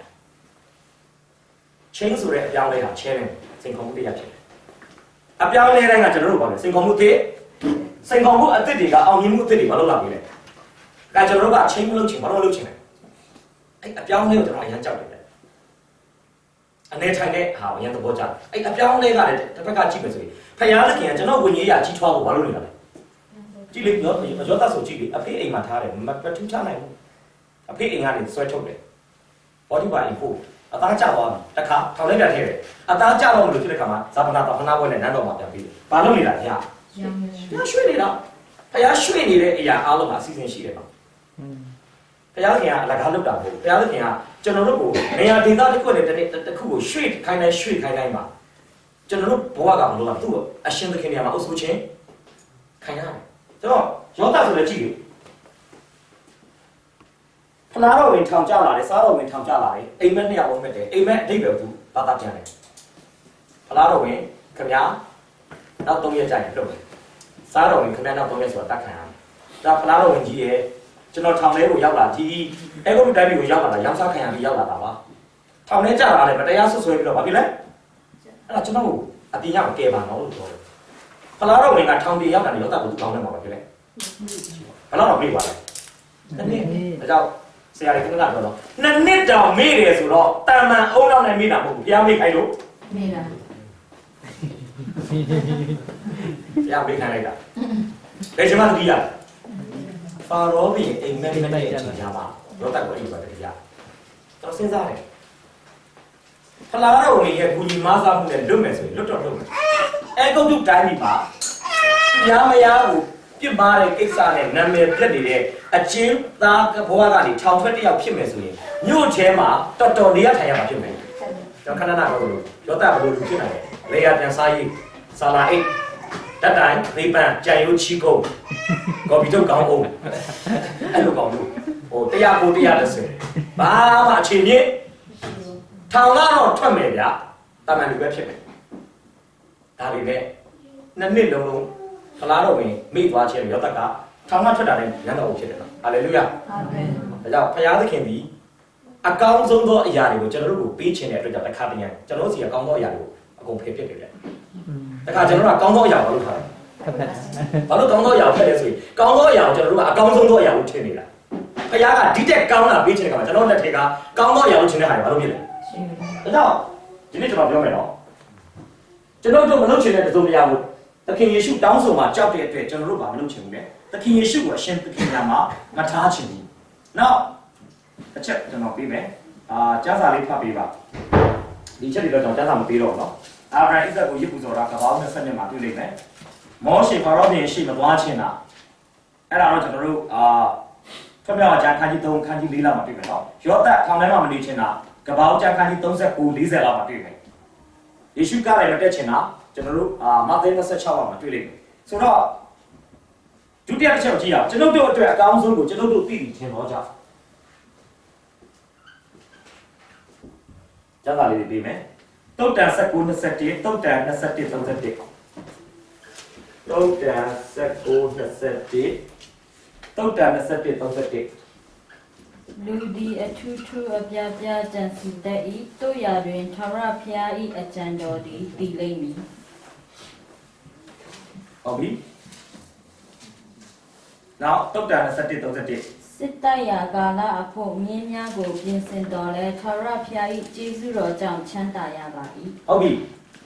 ချင်းဆိုတဲ့အပြောင်းလဲဟာချဲတယ်စိန်ခေါ်မှုတရားဖြစ်တယ်အပြောင်းလဲတိုင်းကကျွန်တော်တို့ဘာလဲစိန်ခေါ်မှုတွေစိန်ခေါ်မှုအသစ်တွေကအောင်မြင်မှုအသစ်တွေမလုပ်လာပြီလေဒါကျွန်တော်တို့ကချင်းမလုပ်ချင်ဘာလို့လုပ်ချင်လဲအဲ့အပြောင်းလဲကိုကျွန်တော်အရင်ကြောက်တယ်အနေထိုင်တဲ့ဟာကိုအရင်သဘောကျတယ်အဲ့အပြောင်းလဲကလည်းတစ်ဖက်ကကြည့်မယ်ဆိုရင်ဖခင်သခင်ကကျွန်တော်ဝိညာဉ်ရေးကြီးထွားဖို့ဘာလို့နေတာလဲကြည့်လေရောသဆိုကြည့်လေအဖေအိမ်မှာထားတယ်မထူးချနိုင်ဘူးအဖေအိမ်ကနေဆွဲထုတ်တယ် body by info အသားကျသွားပြီတစ်ခါထောင်လိုက်ပြထည့်တယ်အသားကျတော့မလို့ဖြစ်တဲ့ခါမှာဇာပနာတော်ခဏပွဲနဲ့နန်းတော်မှာပြန်ပြီးဘာလုပ်နေတာဗျာရွှေ့နေတာဖယားရွှေ့နေတဲ့အရာအားလုံးမှာအစီအစဉ်ရှိတယ်ပါဖယားခင်ကအလကားလုပ်တာမဟုတ်ဖယားခင်ကကျွန်တော်တို့ကိုနေရာဒေသတစ်ခုနဲ့တစ်ခုကိုရွှေ့ခိုင်းတိုင်းမှာကျွန်တော်တို့ဘဝကမလို့လားသူ့အရှင်သခင်နေရာမှာအုပ်စိုးခြင်းခိုင်းရတယ်ဆိုတော့ယောသဆိုလည်းကြည့်လေဖလားတော်ဝင်ထောင်ကြလာတယ်စားတော်ဝင်ထောင်ကြလာတယ်အိမ်မက်နှစ်ယောက်ဝင်မဲ့တယ်အိမ်မက်အဓိပ္ပာယ်သူဘာသာပြန်တယ်ဖလားတော်ဝင်ခင်ဗျာနောက်3ရက်ကြာရင်ပြုတ်တယ်စားတော်ဝင်ခင်ဗျာနောက်3ရက်ဆိုတာတတ်ခံရတယ်ဒါဖလားတော်ဝင်ကြီးရဲ့ကျွန်တော်ထောင်ထဲကိုရောက်လာကြီးအဲကုတ်တိုင်းပြည်ကိုရောက်လာတာရောင်းစားခံရပြီးရောက်လာတာပါထောင်ထဲကြာလာတယ်မတရားဆွဆွဲပြီးတော့ဘာဖြစ်လဲအဲ့ဒါကျွန်တော်အတင်ရမကဲပါတော့လို့ပြောတယ်ဖလားတော်ဝင်ကထောင်ပြေရောက်တာလည်းရောက်တာကိုသူကောင်းတယ်မှာပါဖြစ်လဲဘယ်တော့မေ့ပါလဲတနေ့ဒါကြောင့်ဆရာကြီးကပြောတော့နှစ်တောင်မေ့တယ်ဆိုတော့တာမန်အုံနောက်နဲ့မေ့တာမဟုတ်ဘူးဘုရားမေ့ခိုင်းလို့မေ့တာဘုရားမေ့ခိုင်းလိုက်တာဘယ်ချိန်မှသိရဖာရောဘီအိမ်မက်နဲ့ရဲ့အချိန်ကြားမှာတော့တက်ကိုအိမ်ပါတယ်ကြာတော့စဉ်းစားတယ်ဖလာရောဝင်ရဲ့ဘူလီမားစားမှုနဲ့လွတ်မယ်ဆိုရင်လွတ်တော့လွတ်မယ်အဲကုတ်တုတိုင်းဒီမှာညာမယားကိုပြစ်မာတဲ့ကိစ္စနဲ့နာမည်ပြက်နေတဲ့အချင်းသားဘဝကနေထောင်ထွက်တစ်ယောက်ဖြစ်မယ်ဆိုရင်မြို့ထဲမှာတော်တော်လေးရထိုင်ရမှာဖြစ်မယ်ကျွန်တော်ခဏနာတော့လို့ရောတာဘလို့လူဖြစ်နိုင်တယ်လေယာပြန်စားရေးဆာလာအိတ်တတ်တိုင်းဖေးပန်းကြံရိုးချီကုန်ကော်ပီတုတ်ကောင်းအောင်အဲ့လိုကောင်းလို့ဟိုတရားကိုတရားတစ်စင်ဘာမှအချိန်ကြီးထောင်ကတော့ထွက်မယ်ဗျာတာမန်လူပဲဖြစ်မယ်ဒါပေမဲ့နှစ်နှစ်လုံးလုံးဖလားတော်ဝင်မိသွားခြင်းရောတက်ကထောင်ကထွက်တာနဲ့ရန်တော်ဖြစ်တယ်နော်ဟာလေလုယာအာမင်ဒါကြောင့်ဖခင်သခင်ဒီအကောင်းဆုံးသောအရာတွေကိုကျွန်တော်တို့ကိုပေးခြင်းတဲ့အတွက်ကြောင့်တစ်ခါတည်းကျွန်တော်တို့စီအကောင်းသောအရာတွေကိုအကုန်ဖယ်ပစ်တယ်ဗျတခါကျွန်တော်တို့ကကောင်းသောအရာကိုလုပ်ထားတယ်ဘာလို့ကောင်းသောအရာကိုဖယ်လဲဆိုရင်ကောင်းသောအရာကိုကျွန်တော်တို့ကအကောင်းဆုံးသောအရာကိုထည့်နေတာဖခင်ကဒီတက်ကောင်းတာပေးခြင်းတဲ့ခါမှာကျွန်တော်လက်ထက်ကကောင်းသောအရာကိုခြင်းတဲ့ဟာတွေဘာလို့ဖြစ်လဲဒါကြောင့်ဒီနေ့ကျွန်တော်ပြောမယ်နော်ကျွန်တော်တို့မလုပ်ချင်တဲ့သုံးတရားကိုသခင်ယေရှုတောင်းဆိုမှကြောက်တဲ့အတွက်ကျွန်တော်တို့ဘာမလုပ်ချင်ဘူးလေသခင်ယေရှုကိုအရှင်သခင်နာမှာမထားချင်ဘူးနောက်အချက်ကျွန်တော်ပြီးမယ်ကျမ်းစာလေးဖတ်ပေးပါဒီချက်တွေတော့ကျွန်တော်ကျမ်းစာမပေးတော့နော်အာဗြဟံဣဇက်ကိုရစ်ပူဇော်တာကဘာလို့20နှစ်မှာတွေ့လိမ့်မယ်မောရှေဖာရောဘုရင်ရှိမသွားခြင်းတာအဲ့ဒါတော့ကျွန်တော်တို့ဖတ်ပြအောင်ကျမ်းခန်းကြီး3ခန်းကြီး4လောက်မှာတွေ့မယ်နော်ယောသထောင်ထဲမှာမနေခြင်းတာကဘာကျမ်းခန်းကြီး39 40လောက်မှာတွေ့မယ်ယေရှုကလည်းမတက်ခြင်းတာကျွန်တော်တို့မာသဲ26လောက်မှာတွေ့လိမ့်မယ်ဆိုတော့ဒုတိယတစ်ချက်ကိုကြည့်ရအောင်ကျွန်တော်တို့အတွက်အကောင်းဆုံးကိုကျွန်တော်တို့သိပြီးထင်တော့ကြကျမ်းစာလေးတွေပြီးမယ်တုတ်တန်19 21တုတ်တန်21 31တုတ်တန်19 21တုတ်တန်21 31 လူဒီအထူးထူးအပြပြကြံစီတဲ့ဤတို့ရာတွင်ထာဝရဘုရား၏အကြံတော်သည်တည်လိမ့်မည်ဟုတ်ပြီနောက်တုတ်တန်21 31 စစ်တိုက်ရာကာလအဖို့မြင်းများကိုပြင်ဆင်တော်လဲထာဝရဘုရား၏ကျေးဇူးတော်ကြောင့်ချမ်းသာရပါ၏ဟုတ်ပြီ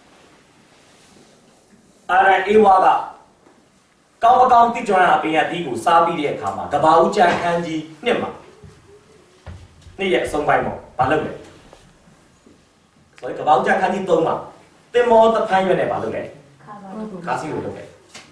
အာရန်အေဝါကကောင်းကောင်းတိကျွမ်းအပင်ရတီးကိုစားပြီးတဲ့အခါမှာကဘာဦးကျန်ခန်းကြီးနှစ်မှာနေ့ရက်အဆုံးပိုင်းပေါ့ဘာလုပ်လဲဆိုရင်ကဘာဦးကျန်ခန်းကြီး3မှာတင်မောတဖန်းရွက်နဲ့ဘာလုပ်လဲခါစီကိုလုပ်တယ်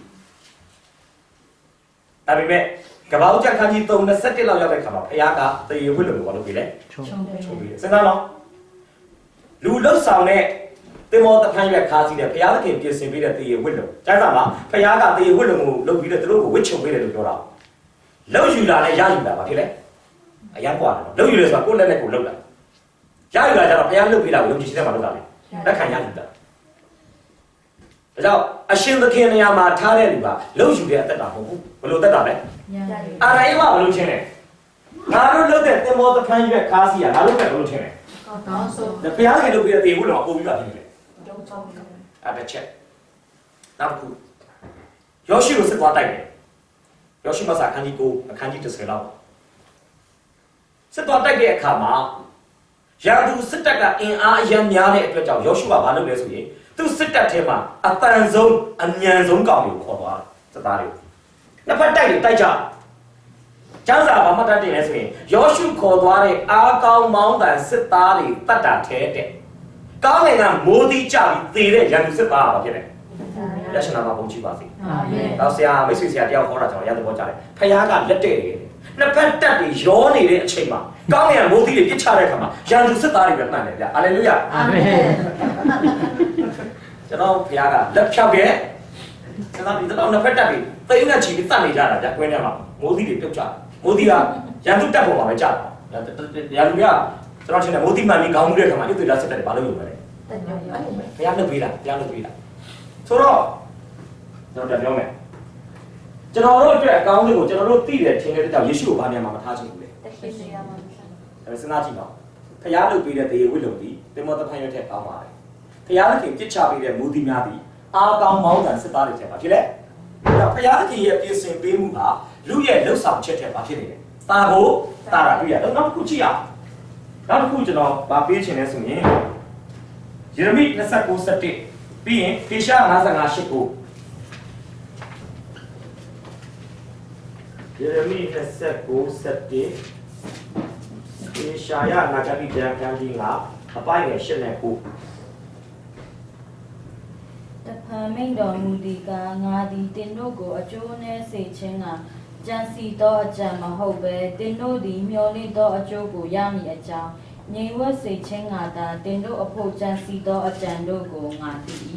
ဒါပေမဲ့ကဘာဦးကျန်ခန်းကြီး3 21လောက်ရောက်တဲ့ခါမှာဘုရားကသေရဝိတ္တလို့ဘာလုပ်ပြီလဲချုံပြီးစဉ်းစားတော့လူလှုပ်ဆောင်တဲ့တင်မောတဖန်းရွက်ခါစီတဲ့ဘုရားသခင်ပြင်ဆင်ပေးတဲ့သေရဝိတ္တကျမ်းစာမှာဘုရားကသေရဝိတ္တကိုလုပ်ပြီးတော့သူတို့ကိုဝစ်ချုံပေးတယ်လို့ပြောတာလှုပ်ယူလာနဲ့ရယူလာပါဖြစ်လဲအရန်กว่าတယ်လှုပ်ယူလဲဆိုတာကိုယ့်လက်နဲ့ကိုယ်လှုပ်တာရယူလာကြတော့ဘုရားလှုပ်ပေးတာကိုယုံကြည်ခြင်းနဲ့မှလုပ်တာလေလက်ခံရယူတာဒါကြောင့်အရှင်သခင်နေရာမှာထားတဲ့လူကလှုပ်ယူတဲ့အသက်တာမဟုတ်ဘူးဘယ်လိုသက်တာလဲအာရအေးမဘယ်လိုချင်းလဲငါတို့လှုပ်တဲ့သင်္ဘောသဖန်းရွက်ခါးစီကငါတို့ကဘယ်လိုချင်းလဲကောင်းဆိုဘုရားခင်လုပ်ပြီးတဲ့တေဝုတော်ပုံပြီးပါဖြစ်နေတယ်အဲ့ဒါချက်နောက်တစ်ခုယောရှိကိုစစ်သွားတိုက်တယ်ယောရှိမစာအခန်းကြီး9အခန်းကြီး10လောက်စစ်သွားတိုက်တဲ့အခါမှာယာဒူစစ်တပ်ကအင်အားအရန်များတဲ့အတွက်ကြောင့်ယောရှိကဘာလုပ်လဲဆိုရင်သူစစ်တပ်ထဲမှာအတန်ဆုံးအញ្ញံဆုံးကောင်တွေကိုခေါ်သွားတယ်စစ်သားတွေနှစ်ဖက်တိုက်ကြကျမ်းစာဘာမှတတ်တယ်လဲဆိုရင်ယောရှုခေါ်သွားတဲ့အားကောင်းမောင်းတန်စစ်သားတွေတတ်တာထဲတဲ့ကောင်းငင်ကမိုးသီးကြပြီးသေတဲ့ရန်သူစစ်သားပါဖြစ်တယ်ရရှိနာမှာပုံကြည့်ပါစေတော့ဆရာမိတ်ဆွေဆရာတယောက်ခေါ်တာကျွန်တော်ရတဲ့ဘောကြားတယ်ဖခင်ကလက်တဲ့တယ်နှစ်ဖက်တက်တွေရောနေတဲ့အချိန်မှာကောင်းငင်မိုးသီးတွေပြစ်ချတဲ့အခါမှာရန်သူစစ်သားတွေပဲမှန်တယ်ဗျာဟာလေလုယာအာမင်ကျွန်တော်ဖခင်ကလက်ဖြောက်ရဲ့ကျွန်တော်ဒီတော့နှစ်ဖက်တက်တွေသိန်းနဲ့ချီပြီးတတ်နေကြတာဗျာကွင်းထဲမှာမိုးသီးတွေပြုတ်ကြမိုးသီးကရန်သူတက်ပေါ်မှာပဲကြာတာရန်သူကကျွန်တော်ထင်တယ်မိုးသီးမှန်ပြီးခေါင်းမူတဲ့ခါမှာဣသရေလစစ်တပ်တွေဘာလို့ယူမလဲဘုရားလုပ်ပေးတာဘုရားလုပ်ပေးတာဆိုတော့ကျွန်တော်ပြောမယ်ကျွန်တော်တို့အတွက်အကောင်းဆုံးကိုကျွန်တော်တို့သိတယ်ထင်တဲ့ကြောင့်ယေရှုကိုဘာနေရာမှာမထားချင်ဘူးလေဒါပေမဲ့စဉ်းစားကြည့်ပါဘုရားလုပ်ပေးတဲ့တေဝိလုံဒီတင်မောသဖန်ရွက်ထက်ကောင်းပါတယ်ဘုရားသခင်ပြစ်ချပေးတဲ့မိုးသီးများသည်အားကောင်းမောင်းတန်စစ်သားတွေချက်ပါဖြစ်လေဘုရားသခင်ရဲ့ပြင်ဆင်ပေးမှုဟာလူရဲ့လှုပ်ဆောင်ချက်ထက်ပါဖြစ်နေတယ်သာကိုတာတာတွေ့ရတယ်နောက်တစ်ခုကြည့်ရအောင်နောက်တစ်ခုကျွန်တော်ဗာပေးချင်လဲဆိုရင်ယေရမိ29:7ပြီးရင်ဖေရှာ55:8ကိုယေရမိ29:7ဖေရှာယနာဂတိကျမ်းခန်းကြီးကအပိုင်းငယ်8နဲ့9 တဖန်မိန်တော်မူသည်ကငါသည်တင်တို့ကိုအကျိုးနည်းစေခြင်းကကြံစီသောအကြံမဟုတ်ပဲတင်တို့သည်မျှော်လင့်သောအကျိုးကိုရမည်အကြောင်းငြိမ်ဝတ်စေခြင်းငါသာတင်တို့အဖို့ကြံစီသောအကြံတို့ကိုငါသိ၏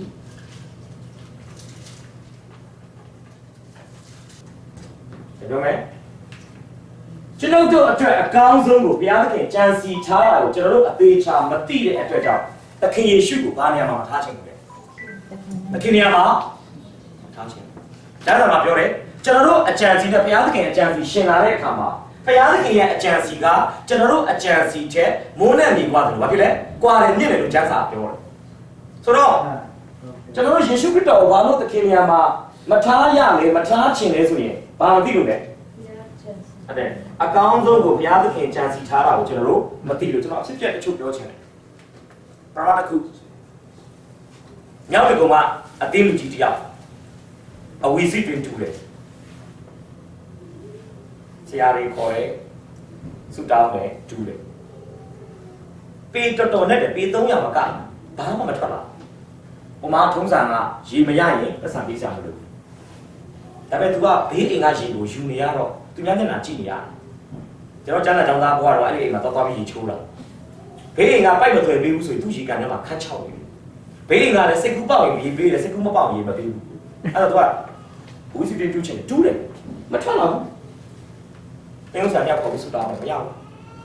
ပြောမယ်ကျွန်တော်တို့အတွက်အကောင်းဆုံးကိုဘုရားသခင်ကြံစီထားတာကိုကျွန်တော်တို့အသေးချာမသိတဲ့အတွက်ကြောင့်သခင်ယေရှုကိုဘာနေရာမှာထားခြင်းလဲသခင်နေရာမှာထားခြင်းဒါကြောင့်မှပြောတယ်ကျွန်တော်တို့အကြံစီနဲ့ဘုရားသခင်အကြံစီရှင်လာတဲ့အခါမှာဘုရားသခင်ရဲ့အကြံစီကကျွန်တော်တို့အကြံစီတဲ့မိုးနဲ့မြေကွာတယ်ဘာဖြစ်လဲကွာတယ်မြင့်တယ်လို့ကျမ်းစာပြောတယ်ဆိုတော့ကျွန်တော်တို့ယေရှုခရစ်တော်ကိုဘာလို့သခင်နေရာမှာမထားရလေမထားချင်လဲဆိုရင်ဘာမသိလို့လဲဟုတ်တယ်အကောင်းဆုံးကိုဘုရားသခင်ကြံစီထားတာကိုကျွန်တော်တို့မသိလို့ကျွန်တော်အဖြစ်အပျက်တချို့ပြောချင်တယ်ပရမတ်ခုမြောက်ဒီကောင်ကအသေးလူကြီးတယောက်အဝီစီတွင်တူတယ်ဆရာတွေခေါ်တယ်စုတောင်းတယ်တူတယ်ပေတော်တော်နဲ့ပေ300မကဘာမှမထွက်လာဟိုမှာထုံးစံကရေမရရင်ပတ်စံပေးစရာမလိုဒါပေမဲ့ तू ကဘေးအိမ်ကရေကိုယူနေရတော့သူများမျက်နှာကြည့်နေရတယ်ကျွန်တော်ကျမ်းစာကျောင်းသားဘွားတော့အဲ့ဒီအိမ်မှာသွားပြီးရေချိုးလာဘေးအိမ်ကပိုက်မသွယ်ပေးဘူးဆိုရင်သူ့ရေကန်ထဲမှာခတ်ချောက်နေပြီဘေးအိမ်ကလည်းစိတ်ကူးပေါက်ရင်ရေပေးတယ်စိတ်ကူးမပေါက်ရင်ရေမပေးဘူးအဲ့တော့ तू ကဝီစီတင်တူးချင်တူးတယ်မထွက်လာဘူးတင်းဥစ္စာညောက်ခေါ်ပြီးစုတာမရဘူး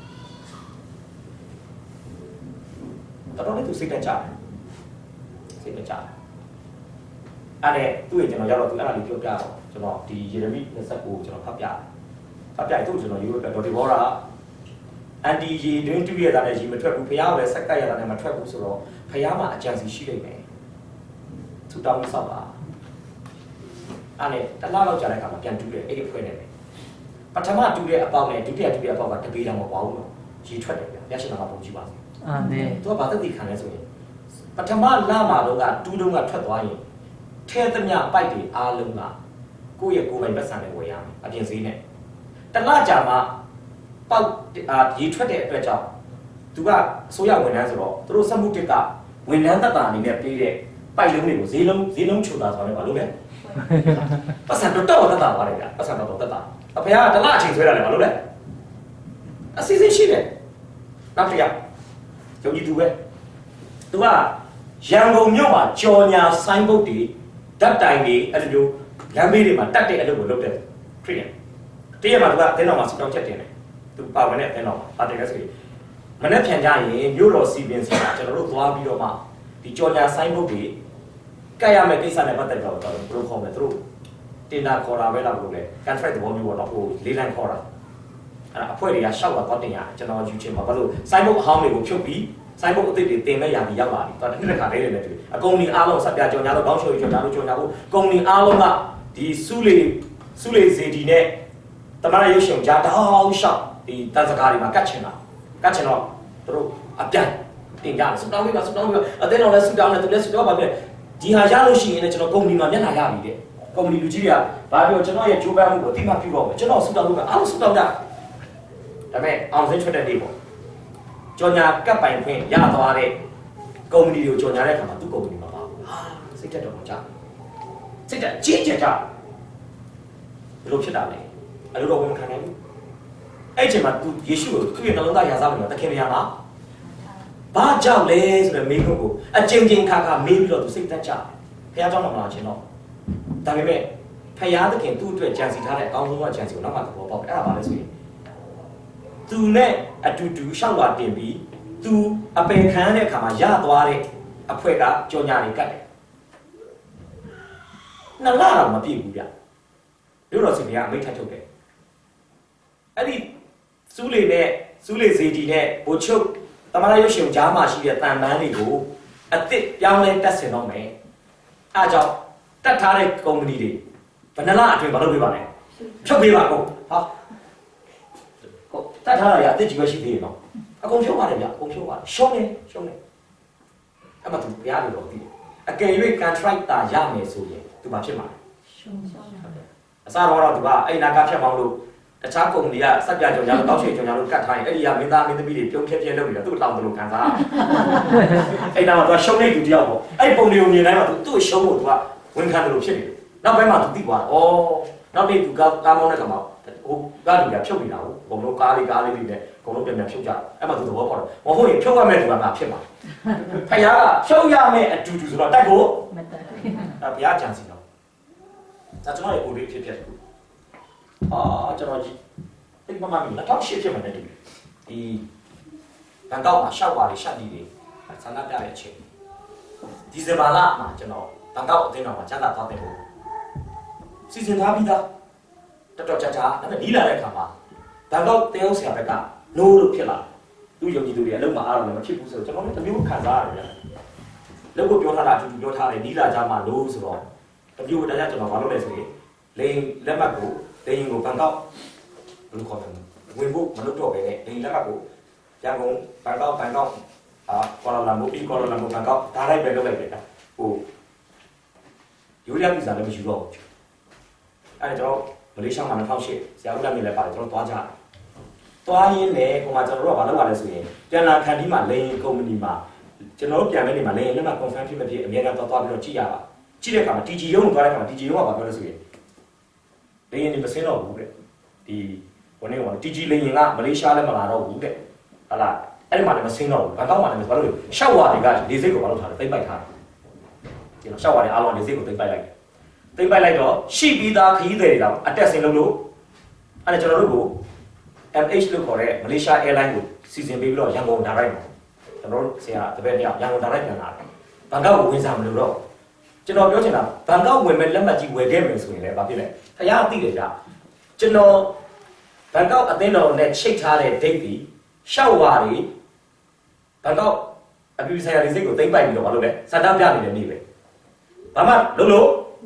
တော်တော်လေးသူစိတ်တက်ကြတယ်စိတ်တက်ကြတယ်အဲ့ဒါသူ့ရဲ့ကျွန်တော်ရောက်တော့သူအဲ့ဒါလေးပြောပြတော့ကျွန်တော်ဒီယေရမိ29ကျွန်တော်ဖတ်ပြတယ်ဖတ်ပြရင်သူ့ကျွန်တော်ယူတော့ဒေဘောရာအန်တီရေတွင်းတူးရတာနဲ့ရေမထွက်ဘူးဖះကလည်းဆက်ကပ်ရတာနဲ့မထွက်ဘူးဆိုတော့ဖះမှာအကြံစီရှိနေမယ်သူတောင်းဆောက်ပါအဲ့နဲ့တလားလောက်ကြာတဲ့အခါမှာပြန်တူးတယ်အဲ့ဒီဖွဲ့နေတယ်ပထမတူးတဲ့အပေါက်နဲ့ဒုတိယတူးတဲ့အပေါက်ကတပေတောင်မပေါဘူးတော့ရေထွက်တယ်ဗျာရရှိနာမှာပုံကြည့်ပါစေအာမင်သူကဘာသက်သေခံလဲဆိုရင်ပထမလမှာတော့ကတူးတုံးကထွက်သွားရင်ထဲသမျှပိုက်တွေအားလုံးကကိုယ့်ရဲ့ကိုယ်ပိုင်ပတ်စံနဲ့ဝယ်ရမယ်အပြင်ဈေးနဲ့တလကြာမှပေါက်ရေထွက်တဲ့အတွက်ကြောင့်သူကအစိုးရဝန်ထမ်းဆိုတော့သူတို့စက်မှုတစ်ကဝန်ထမ်းသက်တာအနေနဲ့ပေးတဲ့ပိုက်လုံးတွေကိုဈေးလုံးချိုတာဆိုတော့ဘာလို့လဲပတ်စံတော့သက်တာပါလေဗျာပတ်စံတော့သက်တာအဖေကတလအချိန်ဆွဲတာလေဘာလို့လဲအစီအစဉ်ရှိတယ်နောက်တစ်ယောက်ယုံကြည်သူပဲသူကရန်ကုန်မြို့မှာကြော်ညာဆိုင်းဘုတ်တွေဓာတ်တိုင်တွေအဲ့လိုမျိုးလမ်းဘေးတွေမှာတက်တဲ့အလုပ်ကိုလုပ်တယ်ခရီးတရက်မှာသူကအသင်းတော်မှာစတောင်းချက်တင်တယ်သူပါဝင်တဲ့အသင်းတော်မှာပါတယ်လဲဆိုရင်မနေ့ပြန်ကြရင်မြို့တော်စီပင်စီမှာကျွန်တော်တို့သွားပြီးတော့မှဒီကြော်ညာဆိုင်းဘုတ်တွေကတ်ရမယ့်ကိစ္စနဲ့ပတ်သက်တော့ဘယ်လိုခေါ်မလဲသူတို့တင်တာခေါ်တာပဲလားဘယ်လိုလဲ contract သဘောမျိုးပေါ့နော်ဟိုလေးလမ်းခေါ်တာအဲ့အဖွဲ့တွေကရှောက်တာတော့တင်ရတယ်ကျွန်တော်ယူချင်ပါဘာလို့ဆိုင်းဘုတ်အဟောင်းတွေကိုဖြုတ်ပြီးဆိုင်ဘုတ်အသစ်တွေတင်မဲ့ရာဒီရောက်လာပြီ။တော်တစ်ခါလေးနဲ့တူ။အကုန်ဒီအားလုံးဆက်ပြကြော်ညာတော့ကောင်းချိုးကြော်ညာလို့ကြော်ညာဖို့ကုန်ဒီအားလုံးကဒီစုလေစေဒီနဲ့တမန်ရုပ်ရှင်ကြားတောင်းလျှောက်ဒီတန်စကားတွေမှာကတ်ချင်တော့သူတို့အပြန်တင်ကြတယ်ဆူတောင်းပြီးပါအသင်းတော်လည်းဆူတောင်းတယ်သူလည်းဆူတောင်းပါပဲဒီဟာရလို့ရှိရင်လည်းကျွန်တော်ကုန်ဒီမှာမျက်နှာရပြီတဲ့ကုမ္ပဏီလူကြီးတွေကဘာပြောကျွန်တော်ရဲ့ဂျိုးပန်းမှုကိုအတိမပြုတော့မယ်ကျွန်တော်ဆူတောင်းလို့ကအားလုံးဆူတောင်းတာဒါပေမဲ့အောင်စင်းထွက်တဲ့နေ့ပေါ့ကြော်ညာကပ်ပိုင်ခွင့်ရသွားတဲ့ကုမ္ပဏီကိုကြော်ညာတဲ့အခါမှာသူ့ကုမ္ပဏီမှာပါစိတ်တက်တော့ကြာစိတ်တက်ကြီးကြတာဘယ်လိုဖြစ်တာလဲအလိုတော်ဝင်ခံနိုင်ဘူးအဲ့ချိန်မှာသူယေရှုကိုသူ့ရဲ့နှလုံးသားရာဇဝင်မှာတခင်ရမှာဘာကြောင့်လဲဆိုတဲ့မိခွန်းကိုအကျဉ်းချင်းခါခါမေးပြီးတော့သူစိတ်သက်ကြဘုရားကြောင့်မလာခြင်းတော့ဒါပေမဲ့ဖယားသခင်သူ့အတွက်ကြံစီထားတဲ့အကောင်းဆုံးကကြံစီကိုနောက်မှသဘောပေါက်အဲ့ဒါပါလဲဆိုရင်သူနဲ့အတူတူရှောက်လာတင်ပြီးသူအပင်ခံတဲ့အခါမှာရသွားတဲ့အဖွဲကကြော်ညာနေကတ်တယ်နှစ်လတော့မပြည့်ဘူးဗျတို့တော်စင်ကအမိတ်ထပ်ထုတ်တယ်အဲ့ဒီစူးလေဇေဒီနဲ့ဘိုချုပ်တမန်တော်ရုပ်ရှင်ကြားမှာရှိတဲ့တန်ပန်းတွေကိုအစ်စ်ပြောင်းလဲတက်ဆင်တော့မယ်အားကြောင့်တက်ထားတဲ့ကုမ္ပဏီတွေဘယ်နှလအတွင်းမလုပ်ပေးပါနဲ့ဖြုတ်ပေးပါကိုဟာကိုတက်ထားရအစ်စ်ကြီးပဲရှိသေးတယ်နော်အကုန်ဖြုတ်ပါတယ်ဗျအကုန်ဖြုတ်ပါတယ်ရှုံးနေအဲ့မှာသူဘုရားလိုတော့ပြီးအကယ်၍ contract တာရမယ်ဆိုရင်သူမဖြစ်မှာရှုံးအစားတော့သူကအဲ့နာကဖြတ်မောင်းလို့တခြားကုမ္ပဏီကစက်ပြကြောင်ညာလို့တောက်ချေကြောင်ညာလို့ကတ်ထားရင်အဲ့ဒီကမင်းသားမင်းသမီးတွေပြုံးဖြက်လုပ်နေတာသူ့လောင်တယ်လို့ခံစားအဲ့နာမှာသူကရှုံးနေသူတယောက်ပေါ့အဲ့ပုံတွေကိုမြင်တိုင်းမှာသူ့ရှုံးဖို့သူကဝန်ခံတယ်လို့ဖြစ်နေတယ်နောက်ပိုင်းမှာသူသိသွားတယ်နောက်နေ့သူကားမောင်းတဲ့ခါမှာဟိုကားလူကဖြုတ်နေတာဟုတ်ဘုံလုံးကားလေးတွေနဲ့ဘုံလုံးပြန်ဖြုတ်ကြအဲ့မှာသူသဘောပေါက်တယ်မဟုတ်ရင်ဖြုတ်ရမယ်ဆိုတာငါဖြစ်မှာဖယားကဖြုတ်ရမယ်အတူတူဆိုတော့တိုက်ဖို့မတိုက်ဘူးဘုရားကြံစီတော့ဒါကျွန်တော်ရဲ့ကိုယ်လေးဖြစ်တယ်ကျွန်တော်ကြီးဒီမမမီ2008ဖြစ်မှန်းတူတယ်ဒီဘန်ကောက်မှာရှောက်ပါလေရှက်တီတွေဆန္ဒပြတဲ့အချိန်ဒီဇင်ဘာလမှာကျွန်တော်ဘန်ကောက်အသင်းတော်မှာကျန်းစာသွားတယ်လို့စီစဉ်ထားပြီးသားတော်ကြာဒါပေမဲ့နီးလာတဲ့အခါမှာဘန်ကောက်တဲဟုတ်ဆရာဘက်ကနိုးလို့ဖြစ်လာသူယုံကြည်သူတွေအလုံးမအားတော့လည်းမဖြစ်ဘူးဆိုတော့ကျွန်တော်လည်းတမျိုးခံစားရတယ်ဗျလောက်ကိုပြောထားတာအတူတူပြောထားတယ်နီးလာကြမှာလို့ဆိုတော့တမျိုးတည်းကကျွန်တော်မလုပ်လဲဆိုရင်လိန်လက်မှတ်ကိုလိန်ကိုဘန်ကောက်ဘယ်လိုခေါ်မလဲဝင်ဖို့မလုပ်တော့ပဲနဲ့လိန်လက်မှတ်ကိုရန်ကုန်ဘန်ကောက်ကွာလာလမ်ပူဘန်ကောက်ဒါလိုက်ပဲလုပ်လိုက်တယ်ဟိုယူရီးယားဗီဇာလည်းမရှိတော့ဘူးအဲ့ဒါကျွန်တော်မလေးရှားမှာ2008ဆရာဦးလာနေလည်းပါတယ်ကျွန်တော်သွားကြတယ်သွားရင်းနဲ့ဟိုမှာကျွန်တော်တို့ကဘာလုပ်ရလဲဆိုရင်ပြန်လာခန်ဒီမှာလိန်ကုမ္ပဏီမှာကျွန်တော်တို့ပြန်မဲ့နေမှာလိန်လက်မှတ် confirm ဖြစ်မဖြစ်အများကြီးသွားပြီးတော့ကြည့်ရပါကြည့်တဲ့အခါမှာ TG ရုံးကိုသွားတဲ့အခါမှာ TG ရုံးကဘာပြောလဲဆိုရင်လိန်နေမစင်းတော့ဘူးတဲ့ဒီဘယ်နဲ့က TG လိန်ကမလေးရှားလည်းမလာတော့ဘူးတဲ့ဟာလားအဲ့ဒီမှာလည်းမစင်းတော့ဘူးဘန်ကောက်မှာလည်းဘာလို့လဲရှောက်ဝါတွေကလေစိတ်ကိုဘာလို့ထားလဲသိမ့်ပိုက်ထားတယ်ကျွန်တော်ရှောက်ဝါတွေအားလုံးလေစိတ်ကိုသိမ့်ပိုက်လိုက်သိမ့်ပိုက်လိုက်တော့ရှိပြီးသားခရီးသည်တွေတော့အတက်ဆင်းလို့အဲ့ဒါကျွန်တော်တို့ကို MH လို့ခေါ်တဲ့မလေးရှား airline ကိုစီစဉ်ပေးပြီးတော့ရန်ကုန်ဒါရိုက်မှာကျွန်တော်တို့ဆရာတပည့်တယောက်ရန်ကုန်ဒါရိုက်ပြန်လာတယ်ဘန်ကောက်ကိုဝင်စားမလို့တော့ကျွန်တော်ပြောချင်တာဘန်ကောက်ဝင်မဲ့လက်မှတ်ကြီးဝယ်ခဲ့မယ်ဆိုရင်လည်းဘာဖြစ်လဲဖယားသိတယ်ကြာကျွန်တော်ဘန်ကောက်အသင်းတော်နဲ့ချိတ်ထားတဲ့ date ပြီးရှောက်ဝါတွေဘန်ကောက်အပြည်ပြည်ဆိုင်ရာလေဆိပ်ကိုသိမ့်ပိုက်ပြီးတော့ဘာလို့လဲစတားပြနေတဲ့နေ့ပဲဘာမှလို့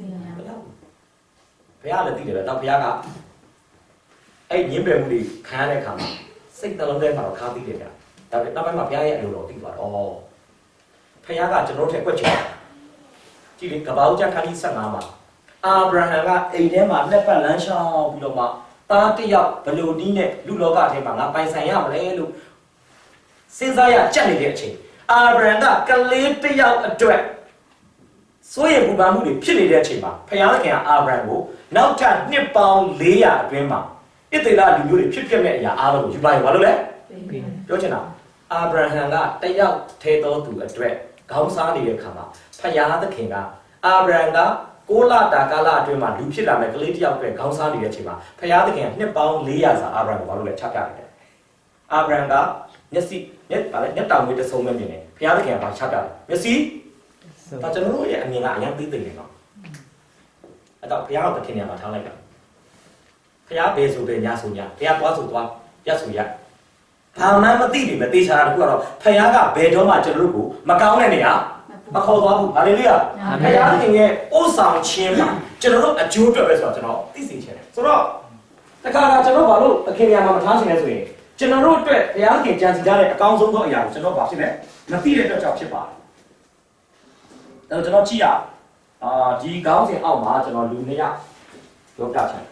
ဘုရားလည်းသိတယ်ပဲတော့ဘုရားကအဲ့ညင်းပယ်မှုတွေခံရတဲ့အခါမှာစိတ်တလုံးထဲမှာတော့ခါသိတယ်ဗျာဒါပေမဲ့နောက်ပိုင်းမှာဘုရားရဲ့အလိုတော်သိသွားတော့ဘုရားကကျွန်တော်တို့ထက်ကွက်ချင်ကြည့်လေကဘာဦးကျခန်းကြီး15မှာအာဗြဟံကအိမ်ထဲမှာလက်ပတ်လမ်းရှောင်းပြီးတော့မှသားတစ်ယောက်ဘယ်လိုနည်းနဲ့လူလောကထဲမှာငါပိုင်ဆိုင်ရမလဲလို့စဉ်းစားရကြက်နေတဲ့အချိန်အာဗြဟံကကလေးတစ်ယောက်အတွက်ဆိုရင်ဘူပန်မှုတွေဖြစ်နေတဲ့အချိန်မှာဖယားခင်ကအာဗြဟံကိုနောက်ထပ်နှစ်ပေါင်း400အတွင်းမှာဣသေလလူမျိုးတွေဖြစ်မဲ့အရာအားလုံးကိုယူပါရင်ဘာလို့လဲပြောချင်တာအာဗြဟံကတယောက်ထဲသောသူအတွက်ခေါင်းစားနေတဲ့အခါမှာဖယားသခင်ကအာဗြဟံက6လတာကာလအတွင်းမှာလူဖြစ်လာမဲ့ကလေးတယောက်အတွက်ခေါင်းစားနေတဲ့အချိန်မှာဖယားသခင်ကနှစ်ပေါင်း400စာအာဗြဟံကိုဘာလို့လဲချပြနေတယ်အာဗြဟံကမျက်တောင်ဝေးတဆုံမဲ့မြင်တယ်ဖယားသခင်ကဘာချပြလဲမျက်စိဒါကျွန်တော်တို့ရဲ့အမြင်ကအရင်သိသိနေတော့အဲ့တော့ဘုရားကတခင်နေမှာထားလိုက်တာဘုရားဘယ်ဆိုဘယ်ညာဆိုညာဘုရားသွားဆိုသွားရက်ဆိုရက်ဘာမှမသိနေမသိချာတာတခုကတော့ဘုရားကဘယ်တော့မှကျွန်တော်တို့ကိုမကောင်းတဲ့နေရာမခေါ်သွားဘူးဟာလေလုယာဘုရားခင်ရဲ့ဥဆောင်ခြင်းမှာကျွန်တော်တို့အကျိုးအတွက်ပဲဆိုတော့ကျွန်တော်သိစေချင်တယ်ဆိုတော့တခါကကျွန်တော်ဘာလို့တခင်နေမှာမထားချင်လဲဆိုရင်ကျွန်တော်တို့အတွက်ဘုရားခင်ကြံစီထားတဲ့အကောင်းဆုံးသောအရာကိုကျွန်တော်ဘာဖြစ်လဲမသိတဲ့အတွက်ကြောင့်ဖြစ်ပါတယ်ကျွန်တော်ကြည့်ရဒီကောင်းစဉ်အောက်မှာကျွန်တော်လူ2ယောက်ပြောပြချင်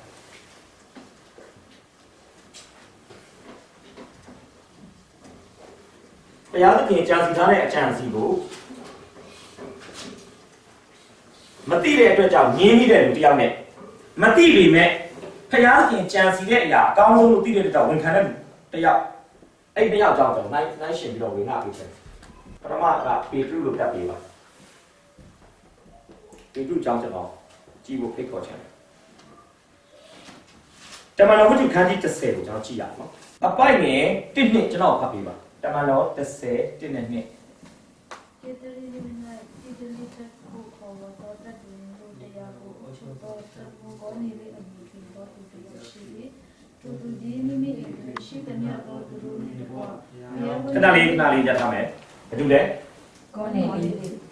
ဘုရားသခင်ကြာစီထားတဲ့အကြံစီကိုမသိတဲ့အတွက်ကြောင့်ငြင်းမိတဲ့လူတစ်ယောက်နဲ့မသိပေမဲ့ဘုရားသခင်ကြံစီတဲ့အရာအကောင်းဆုံးလို့သိတဲ့အတွက်ကြောင့်ဝန်ခံတဲ့လူတစ်ယောက်အဲ့တစ်ယောက်ကြောင့်ကျွန်တော်နိုင်ရှင်ပြီးတော့ဝင်လာပြီချက်ပထမကပေတရုလို့ပြပေးပါပေတရုကြောင့်ကျွန်တော်ကြည့်ဖို့ဖိတ်ခေါ်ချင်တယ်တမန်တော်ဝတ္ထုခန်းကြီး30ကိုကျွန်တော်ကြည့်ရအောင်နော်အပိုက်နဲ့1နှစ်ကျွန်တော်ဖတ်ပေးပါတမန်တော်30 1နဲ့2 ကျေးဇူးတင်ပါတယ်ကျေးဇူးတင်ဖို့ခေါ်တော့တတ်တယ်လို့တရားကိုအချို့တော့ဘောနေလေးအမှုဖြစ်တော့သူတရားရှိတယ်သူဒီမိမိရှိတဲ့မြတ်တော်သူတို့နဲ့တော့ခဏလေးရထားမယ်ဘာလို့လဲကောနေလေး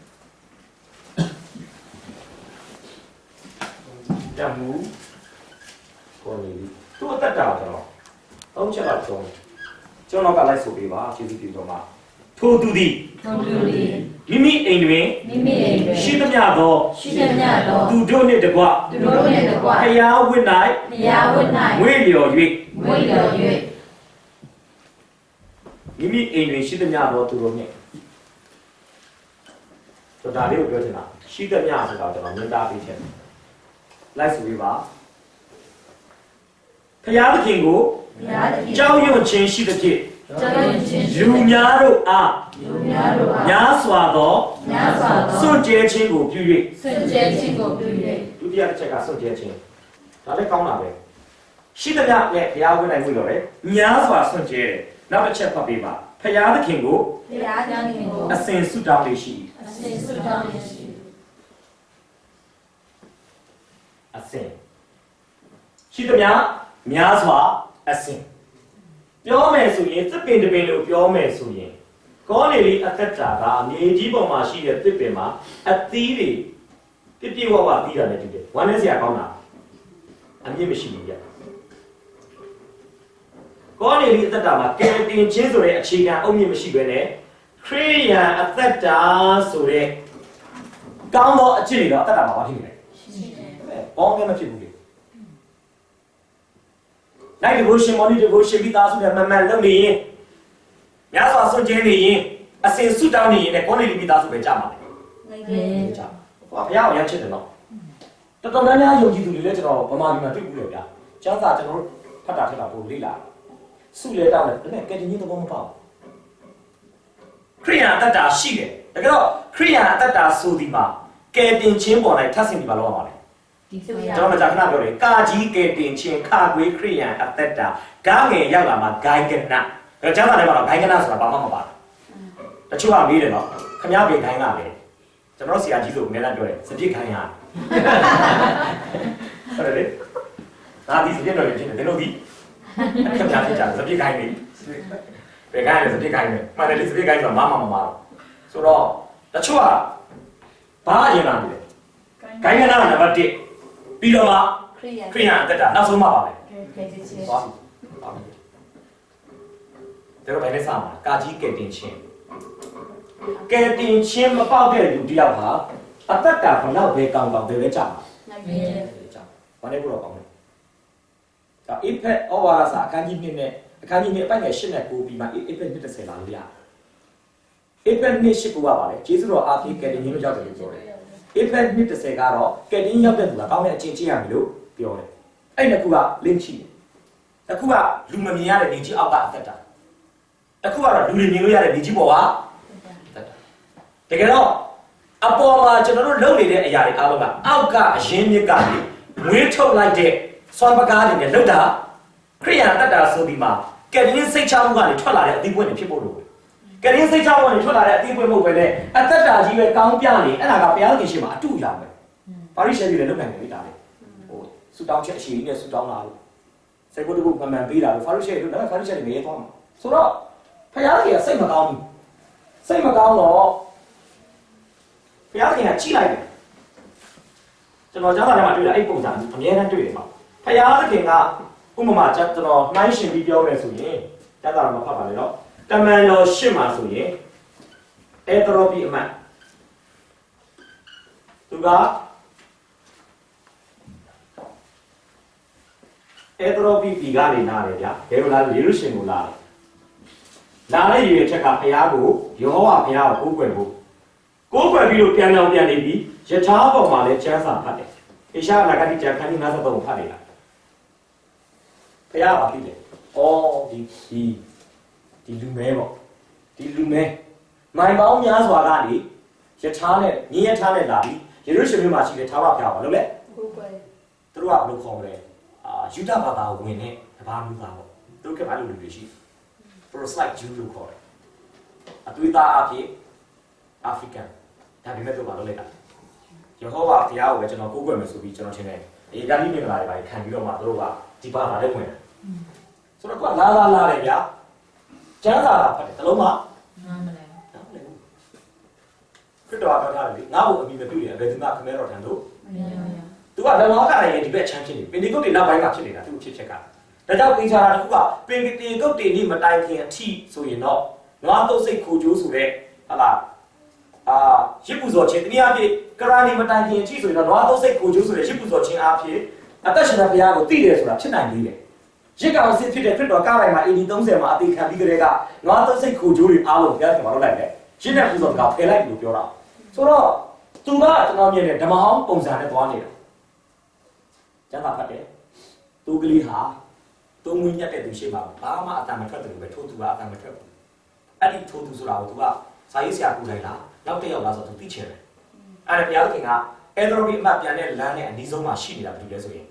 တမှုကောနေလေးသူ့အသက်တာကျွန်တော်3ချက်လောက်ဆုံးကျွန်တော်ကလိုက်ဆိုပေးပါကျေးဇူးပြုတော်မှာထိုသူသည်မိမိအိမ်တွင်ရှိသမျှသောသူတို့နှင့်တကွဘုရားဝတ်၌ဝေလျော်၍မိမိအိမ်တွင်ရှိသမျှသောသူတို့နှင့်ဒါလေးကိုပြောချင်တာရှိသမျှဆိုတာကျွန်တော်မြင်တာပေးချက်လိုက်ဆိုပေးပါဘုရားသခင်ကိုကြောက်ရွံ့ခြင်းရှိသဖြင့်လူများတို့အားများစွာသောစွန့်ကြဲခြင်းကိုပြု၍ဒုတိယတစ်ချက်ကစွန့်ကြဲခြင်းဒါလည်းကောင်းတာပဲရှိသမျှနဲ့ဘုရားဝတ်နိုင်မှုလို့ပဲများစွာစွန့်ကြဲတယ်နောက်တစ်ချက်ဖတ်ပေးပါဘုရားသခင်ကိုအစဉ်ဆုတောင်းလေးရှိအစဉ်ရှိသမျှများစွာအစဉ်ပြောမယ်ဆိုရင်သစ်ပင်တစ်ပင်လို့ပြောမယ်ဆိုရင်ကောနေလေးအသက်တာကမြေကြီးပေါ်မှာရှိတဲ့သစ်ပင်မှာအသီးတွေပြည့်ပြည့်ဝဝသီးတာနဲ့တူတယ်ဝမ်းနည်းစရာကောင်းတာအမြင့်မရှိဘူးကြကောနေလေးအသက်တာမှာကယ်တင်ခြင်းဆိုတဲ့အခြေခံအုတ်မြင့်မရှိဘဲနဲ့ခရိယန်အသက်တာဆိုတဲ့ကောင်းသောအခြေအနေတော့အသက်တာမှာဘာဖြစ်နေလဲဘောင်းကမဖြစ်ဘူးလိုက်devotion morning devotion ပြီးသားဆိုတဲ့မမှန်လုပ်နေရင်များစွာစွန့်ကြဲနေရင်အစဉ်ဆုတောင်းနေရင်လည်းကောနေလီပြီးသားဆိုပဲကြာမှာလေကြာဟောဘုရားကိုရချစ်တယ်နော်တော်တော်များများယုံကြည်သူတွေလည်းကျွန်တော်ဗမာပြည်မှာတွေ့ဘူးလေဗျာကျမ်းစာကျွန်တော်တို့ဖတ်တာထက်တာပိုလေ့လာဆုလဲတောင်းတယ်ဒါပေမဲ့ကယ်တင်ခြင်းသဘောမပေါက်ခရိယန်အတ္တရှိတယ်ဒါကြတော့ခရိယန်အတ္တဆိုဒီမှာကယ်တင်ခြင်းပေါ်၌ထပ်ဆင့်ပြီးပါလို့ရပါတယ်ကျွန်တော်မကြာခဏပြောတယ်ကာကြီးကဲတင်ချင်းခါကွေးခရိယန်အသက်တာဂါငယ်ရောက်လာမှာဂိုင်းကနဒါကျမ်းစာထဲမှာတော့ဂိုင်းကနဆိုတာဘာမှမပါဘူးတချို့ကမေးတယ်နော်ခမရပြေဂိုင်းကပဲကျွန်တော်ဆရာကြီးဆိုအများနဲ့ပြောတယ်စပြစ်ခိုင်းရဟုတ်တယ်လေဒါဒီစပြစ်တော်ဖြစ်တယ်တို့ဒီခမရဖြစ်ကြစပြစ်ခိုင်းနေဘယ်ခိုင်းလဲစပြစ်ခိုင်းနေမှန်တယ်လေစပြစ်ခိုင်းဆိုတာမမတော့ဆိုတော့တချို့ကဘာအရင်လာနေလဲဂိုင်းကနကနံပါတ်1ပြီးတော့မှခရိယန်အသက်တာနောက်ဆုံးမှပါပဲသွားပြီဒါတော့ဘယ်နဲ့စမှာကာကြီးကဲတင်ချင်းမပေါက်တဲ့လူတယောက်ဟာအသက်တာဘလောက်ပဲကောင်းကောင်းပဲကြာမှာကြာဘာလဲဘုရားကောင်းလဲဒါအိဖက်ဩဝါဒစာအခန်းကြီး1နဲ့အခန်းကြီး2အပိုင်ငယ်8နဲ့9ပြီးမှအိဖက်20လာလို့ရအိဖက်2 8ကိုပါလေကျေးဇူးတော်အားဖြင့်ကဲတင်ခြင်းလို့ရောက်တယ်လို့ပြောတယ်အိဖက်20ကတော့ကဲတင်ရောက်တဲ့သူကကောင်းတဲ့အချင်းချင်းရမယ်လို့ပြောတယ်အဲ့နှစ်ခုက link ရှိတယ်တစ်ခုကလူမမြင်ရတဲ့နေကြီးအောက်ကအသက်တာတစ်ခုကတော့လူတွေမြင်လို့ရတဲ့နေကြီးပေါ်ကအသက်တာတကယ်တော့အပေါ်မှာကျွန်တော်တို့လုပ်နေတဲ့အရာတွေအားလုံးကအောက်ကအရင်းမြစ်ကနေမွေးထုတ်လိုက်တဲ့စွမ်းပကားတွေနဲ့လုပ်တာခရိယန်အသက်တာဆိုဒီမှာကဲတင်စိတ်ချမှုကနေထွက်လာတဲ့အသီးပွင့်တွေဖြစ်ဖို့လိုတယ်ကဲတင်စိတ်ချမှုကနေထွက်လာတဲ့အသီးပွင့်မဟုတ်ပဲနဲ့အသက်တာကြီးပဲကောင်းပြနေအဲ့ဒါကဘုရားသခင်ရှိမှအတူရမယ်ပါရိရှဲတွေလည်းလုပ်နိုင်တယ်လေဒါလေဟိုဆူတောင်းချက်အရှိကြီးနဲ့ဆူတောင်းလာလို့စေကုတ်ကုတ်မှန်မှန်ပေးတာလို့ဖာရိရှဲတို့လည်းဖာရိရှဲတွေမရဲသွားမှာဆိုတော့ဘုရားသခင်ကစိတ်မကောင်းဘူးစိတ်မကောင်းတော့ဘုရားသခင်ကကြည့်လိုက်တယ်ကျွန်တော်ကြားတာထဲမှာတွေ့တာအဲ့ပုံစံအမြဲတမ်းတွေ့တယ်မှာဘုရားသခင်ကဥပမာကျွန်တော်နှိုင်းရှင်ပြီးပြောမယ်ဆိုရင်ကြားတာတော့မဖတ်ပါနဲ့တော့တမန်တော်ရှစ်မှာဆိုရင်အေသရောပိအမတ်သူက Edropi Pigani Naria, Evola Yerushimula. Nana, you check out Piago, Yoa Piao, Uquebo. Go for you, Piano Pianibi, Jetabo Male, Chasa Pate. Isha Nagati Japani Nazabo Padilla. Piao Pide. Oh, the Lumero. The Lume. My mom Yazwagani, Jetane, near Tane Labi, Jerusalem, the Tower Piao, throughout the Congress. Judah Baba win it, about look at my little for a slight Jew call it. A Twitter African, have you met about later? Jehovah the hour, which an Google must be John Chene. A Galilean by Camilo Madrova, Tipa, the winner. So the La ya. Janata, Paloma. Now, we will be a very much American. Tu ada orang kaya di bawah champion ni. Pendidik tu nak baik macam ni lah. Tu cek cakap. Dah tahu cara tu apa? Pendidik tu ni mentai kian ti so you know. Nuan tu saya kuju sudah. Alah. Siapa zuat cek ni apa? Kerana mentai kian ti so you know. Nuan tu saya kuju sudah. Siapa zuat cek apa? Atas siapa yang aku tidak sudah cenai dia. Jika orang siapa tidak perlu kau yang ini tu saya mati kami kerja. Nuan tu saya kuju ni alu dia tu malu lagi. Siapa zuat kau pelai tu piora. So tu lah tu namanya ni. Damaham pungzan itu ani. Jangan apa deh, tu geli ha, tu munya deh tu siapa, lama akan mereka tu betul tu akan mereka. Adik tu surau tu saya siap aku lah, lalu dia orang satu teacher. Ada dia kena, Edrobi mak dia ni lana ni zona sini lah tu dia so ye.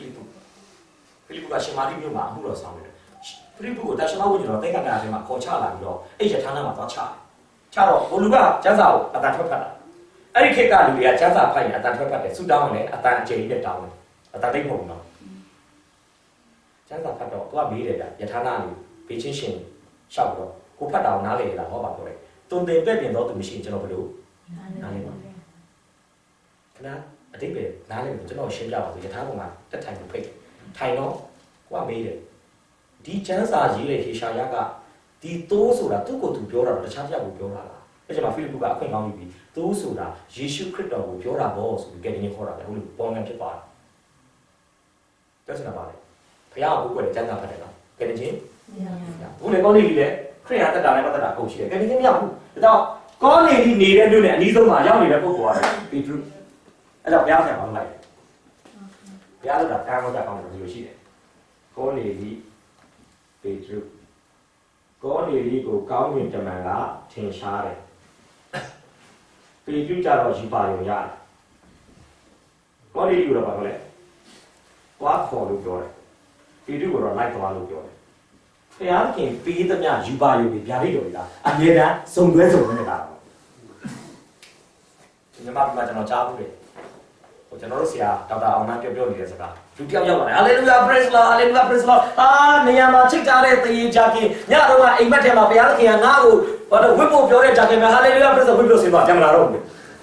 Filipu kasih mari dia mah mula sama dia. Filipu dah semua punya orang tengah ada mah kau cakap lah dia, tanah mah tak cakap. Cakap, bolu bah, jangan akan terpakat. Adik kita dia jangan apa ya akan terpakat. Sudah mana akan jadi dia tahu. Tapi pun no. Jangan kata tu abi dia, ya tanah ni, bisnis siapa tu, aku pada orang nale lah, apa boleh. Tu tempat yang tu bisnis jangan perlu. Nale mana? Kenapa? Adik be, nale tu jangan siapa tu, ya tanah pun mah, tetap tu pergi. Thai no, aku abi dia. Di jangan sahaja le, hisaya ka, di tu sudah tu kau tu biara, tu cakap aku biara lah. Macam Filipu ka aku yang ngami bi, tu sudah, Yesus Kristus aku biara bos, kita ni korang, aku pun yang cepat. That's not about it. Paya aku boleh jangan pada kau. Kena je? Ya. Boleh kau ni le. Kerana ada dana pada aku sih. Kena je ni aku. Tahu? Kau ni dia dulu ni tu mah yang ni aku buat. Itu. Ada paya saya orang lain. Paya tu dah kamu dah kamu dulu sih. Kau ni itu. Kau ni kau ni macam mana? Tinggal. Itu cara siapa yang ya? Kau ni juga apa boleh? Quá khó được rồi, vì điều đó lại quá được rồi. Cái anh kia vì tấm nhà chịu bao nhiêu bị giá đi rồi đó, anh nhớ đã, xong rồi cái này nhưng mà cho nó cháo đi, cho nó xia, tao đã ông nói kêu đi sao? Chú kêu nhau là Hallelujah, praise Lord, Hallelujah, praise Lord. Này mà chắc chắn là tự cha kia, nhớ đâu mà, anh bắt em mà bây giờ kia ngáo, và đâu whip up rồi cha kia mà Hallelujah, praise Lord, whip up xin vào, chẳng là đâu.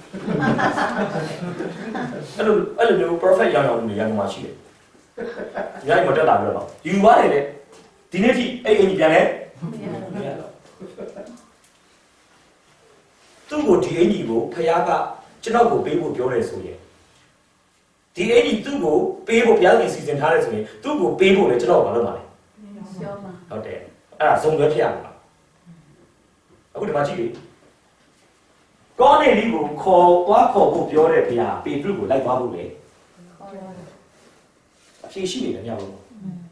Anh luôn perfect yang nào yang mà xí. Jadi macam tak boleh. You are ni, dini ti, ini jangan. Tu go di ini go, payah ka, cina go pay go biar esok. Di ini tu go pay go biar ni season hari esok. Tu go pay go le cina go malu mana? Okey. Sungguh payah. Aku dah macam ni. Kau ni go, kau go biar payah, pay tu go like baru le. Phía sau này là nhau luôn.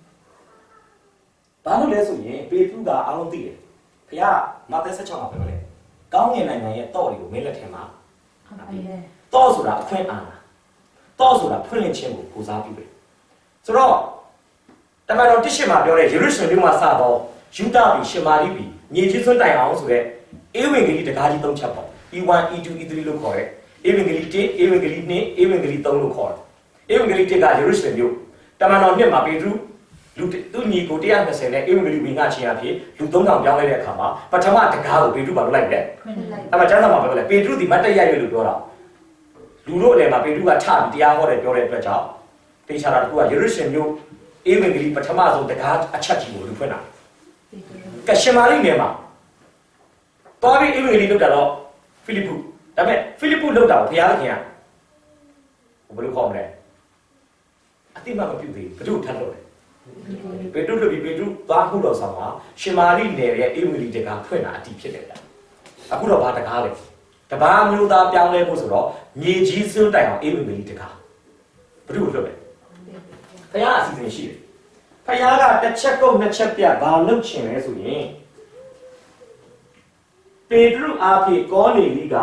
Bao nhiêu số nhỉ? Bây giờ đã ăn đi. Bây giờ mà tại sao chọn học vậy? Cao ngày này to đi, mấy lần thêm mà. To số là khuyên ăn, to số là khuyên lên trên của gia đình. Sau đó, tại mà nó tí xem mà biểu này, Jerusalem nhưng mà sao đó, Judah bị xem mà đi bị, nhiều chuyện xuân đại hào rồi đấy. Evangeli thì cái gì tông chấp vào, Iwan, Itu, Idri lúc khỏi, Evangeli thế, Evangeli này, Evangeli tông lúc khỏi, Evangeli thế cái Jerusalem yêu. Tại mà nó biết mà Pedro, lúc tôi nhìn cô tiên cái xe này, em người bị ngã chia phía, lúc tôi ngắm nhau này khám mà, và chăm mà tất cả của Pedro bảo lại đấy. Tại mà chẳng sao mà bảo lại, Pedro thì mất tay dài về lúc đó. Lúc đó này mà Pedro cái chạm thì ao rồi, rồi bây giờ, thì sao là tôi Jerusalem yêu, em người bị chăm mà rồi tất cả chắc chắn của lúc nào. Cái xe máy này mà, tôi biết em người lúc đó, Philippu, tại mẹ Philippu lúc đó thì ai nhỉ? Không biết không này. Ati mà biểu gì, cái chút thật rồi, ပေတရုတို့ပေတရုသွားမှုတော်ဆောင်မှာရှင်မာရိနယ်ရဲ့အေဝံဂေလိတကားဖွင့်တာအတိဖြစ်တယ်ဗျအခုတော့ဘာတကားလဲတပါးမျိုးသားပြောင်းလဲဖို့ဆိုတော့မြေကြီးစွန်းတိုင်အောင်အေဝံဂေလိတကားဘုရားလွတ်ပဲဘုရားအစီအစဉ်ရှိတယ်ဘုရားကတစ်ချက်ကုန်နှစ်ချက်ပြဘာလုပ်ချင်လဲဆိုရင်ပေတရုအားဖြင့်ကောနေလိက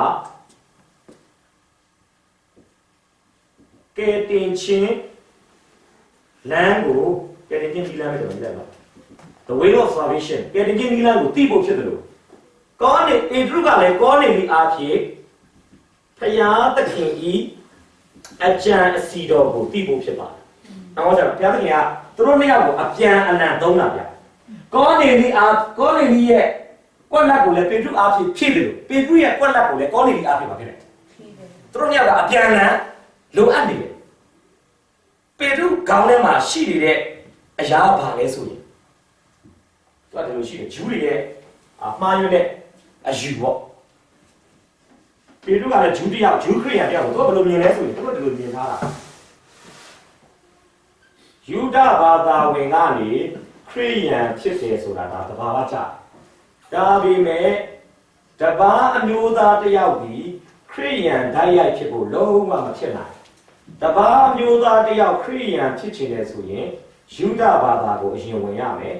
ကဲတင်ချင်းလမ်းကိုကဲတင်ချင်းဒီလမ်းပဲကျွန်တော်ပြောပြပါ The way of salvation ကဲတင်ချင်းဒီလမ်းကိုသိဖို့ဖြစ်တယ်လို့ကောနေပေတရုကလည်းကောနေလိအားဖြင့်ဘုရားသခင်ဤအကြံအစီတော်ကိုသိဖို့ဖြစ်ပါတယ်။နောက်တော့ဘုရားသခင်ကသူတို့နှစ်ယောက်ကိုအပြန်အလှန်သုံးတာဗျ။ကောနေလိရဲ့ကွက်လက်ကိုလည်းပေတရုအားဖြင့်ဖြည့်တယ်လို့ပေတရုရဲ့ကွက်လက်ကိုလည်းကောနေလိအားဖြင့်ပါဖြစ်တယ်။သူတို့နှစ်ယောက်ကအပြန်အလှန်လိုအပ်နေတယ်။ပေတရုခေါင်းထဲမှာရှိနေတဲ့အရာဘာလဲဆိုရင်သူကဒီလိုရှိတယ်ဂျူးတွေရဲ့မှားယွင်းတဲ့အယူပေါ့ပေတရုကလည်းဂျူးတယောက်ဂျူးခရစ်ယာန်တယောက်ကိုသူကဘယ်လိုမြင်လဲဆိုရင်သူကဒီလိုမြင်ထားတာယူဒဘာသာဝင်ကနေခရစ်ယာန်ဖြစ်တယ်ဆိုတာဒါတဘာဝကျဒါပေမဲ့တပါးအမျိုးသားတယောက်ဒီခရစ်ယာန်ဓာတ်ရိုက်ဖြစ်ဖို့လုံးဝမဖြစ်နိုင်တပါးအမျိုးသားတယောက်ခရစ်ယာန်ဖြစ်ချင်တယ်ဆိုရင်ယူဒဘာသာကိုအရင်ဝင်ရမယ်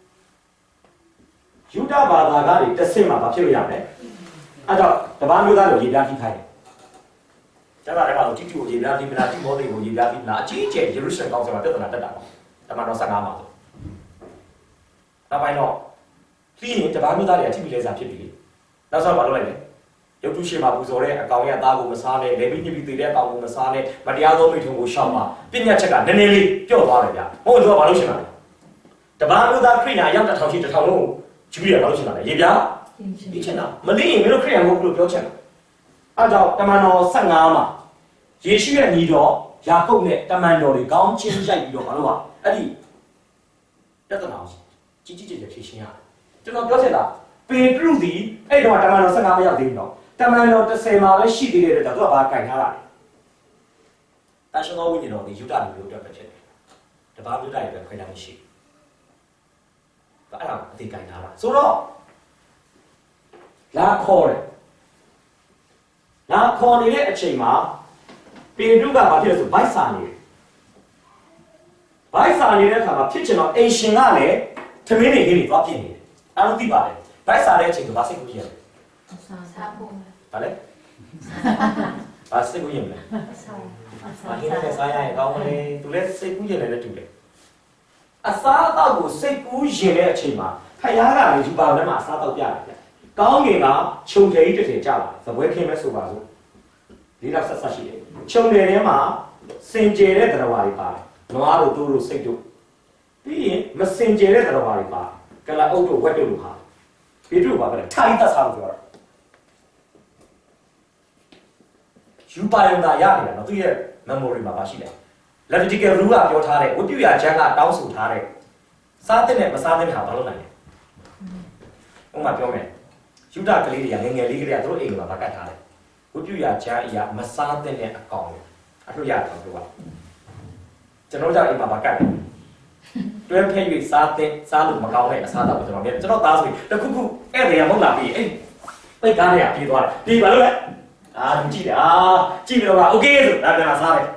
ယူဒဘာသာကနေတစ်ဆင့်မှာမဖြစ်လို့ရမယ်အဲ့တော့တပါးမျိုးသားကိုရေပြားထိခိုင်းတယ်ကျန်တာလည်းကတော့တိတိကိုရေပြားထိမလားတိမောသေကိုရေပြားထိမလားအကြီးအကျယ်ယေရုရှလင်ကောင်းဆောင်မှာပြဿနာတက်တာပေါ့တမန်တော်15မှာဆိုနောက်ပိုင်းတော့ပြီးရင်တပါးမျိုးသားတွေကထိမိလဲစားဖြစ်ပြီလေနောက်ဆုံးမလုပ်လိုက်နဲ့ရုပ်တုရှိမှာပူဇော်တဲ့အကောင်ရဲ့အသားကိုမစားနဲ့လေပြီးညစ်ပြီးသေးတဲ့အကောင်ကိုမစားနဲ့မတရားသောမိထုံကိုရှောင်ပါပြညတ်ချက်ကနည်းနည်းလေးပြော့သွားတယ်ဗျဟုတ်လို့ဘာလို့ရှင်တာလဲတပါးမျိုးသားခရစ်ယာန်အယောက်1000ရှိ1000လုံးဂျူးရဘာလို့ရှင်တာလဲရေပြားဒီချင်တာမလေးရင်မင်းတို့ခရစ်ယာန်ကိုဘယ်လိုပြောချင်လဲအဲ့တော့တမန်တော်15မှာယေရှုရဲ့ညီတော်ယာကုပ်နဲ့တမန်တော်တွေကောင်းချင်းရိုက်ပြီးတော့ဘာလို့ဟာအဲ့ဒီပြဿနာကိုကြီးဖြေရှင်းရတယ်ကျွန်တော်ပြောချင်တာပေတရုဒီအဲ့တော့တမန်တော်15မရောက်သေးဘူးနော်တမန်တော်30မှာပဲရှိသေးတယ်တော့သူကဘာကင်ထားတာလဲတာရှင်တော်ဝိညာဉ်တော်ဒီယူဒလူမျိုးအတွက်ပဲဖြစ်တယ်တပါးယူဒရဲ့ပဲခွဲခြားမှုရှိအဲ့ဒါအသေးကင်ထားတာဆိုတော့လာခေါ်နေတဲ့အချိန်မှာပေတရုကဘာဖြစ်လဲဆိုဗိုက်စာနေတယ်ဗိုက်စာနေတဲ့အခါမှာဖြစ်ချင်တော့အိမ်ရှင်ကလည်းသမင်းတွေခင်းတွေသွားပြင်းနေတယ်အားလုံးသိပါတယ်ဗိုက်စာတဲ့အချိန်ကဘာစိတ်ကူးကြည့်ရလဲစားဖို့ဘာလဲဘာစိတ်ကူးရင်လဲဘာဟင်းနဲ့စားရရင်ကောင်းမလဲသူလည်းစိတ်ကူးရင်လည်းတူတယ်အစားအသောက်ကိုစိတ်ကူးရင်တဲ့အချိန်မှာဖယားကလည်းယူပါထဲမှာအစားအသောက်ပြတယ်ကောင်းငင်ကခြုံတယ်တစ်ထည်ကြလာသပွဲခင်းမဲ့ဆိုပါစို့လေးတော့ဆက်ရှိတယ်ခြုံတယ်ထဲမှာစင်ကြယ်တဲ့သရဝါတွေပါတယ်နွားတို့တိုးတို့စိတ်တို့ပြီးရင်မစင်ကြယ်တဲ့သရဝါတွေပါကလအုပ်တို့ဝက်တို့လိုဟာပေတရုဘာပဲထိုင်သက်စားလို့ပြောတာယူပါယုံသာရနေတာနော်သူရဲ့ memory မှာပါရှိတယ် Levitical rule ကပြောထားတဲ့ဝိပုယကျမ်းကတောင်းဆိုထားတဲ့စားတဲ့နဲ့မစားတဲ့ဟာဘာလို့နိုင်လဲဥပမာပြောမယ်ယူဒကလေးတွေကငယ်ငယ်လေးကလေးကသူတို့အိမ်မှာဗကတ်ထားတယ်ဝိပုယကျမ်းအရာမစားတဲ့အကောင်တွေအထုရတော့သူကကျွန်တော်ကြောင့်အိမ်မှာဗကတ်တယ်တွဲဖက်၍စားလို့မကောင်းတဲ့အစားအသောက်ကိုကျွန်တော်သားဆိုရင်တခုခုဧည့်သည်ကမဟုတ်လားပြီးအေးပိတ်ကားတွေကပြေးသွားတယ်ပြီးပါလို့လဲသူကြည့်တယ်ကြည့်ပြီးတော့ကโอเคဆိုဒါပြန်လာစားတယ်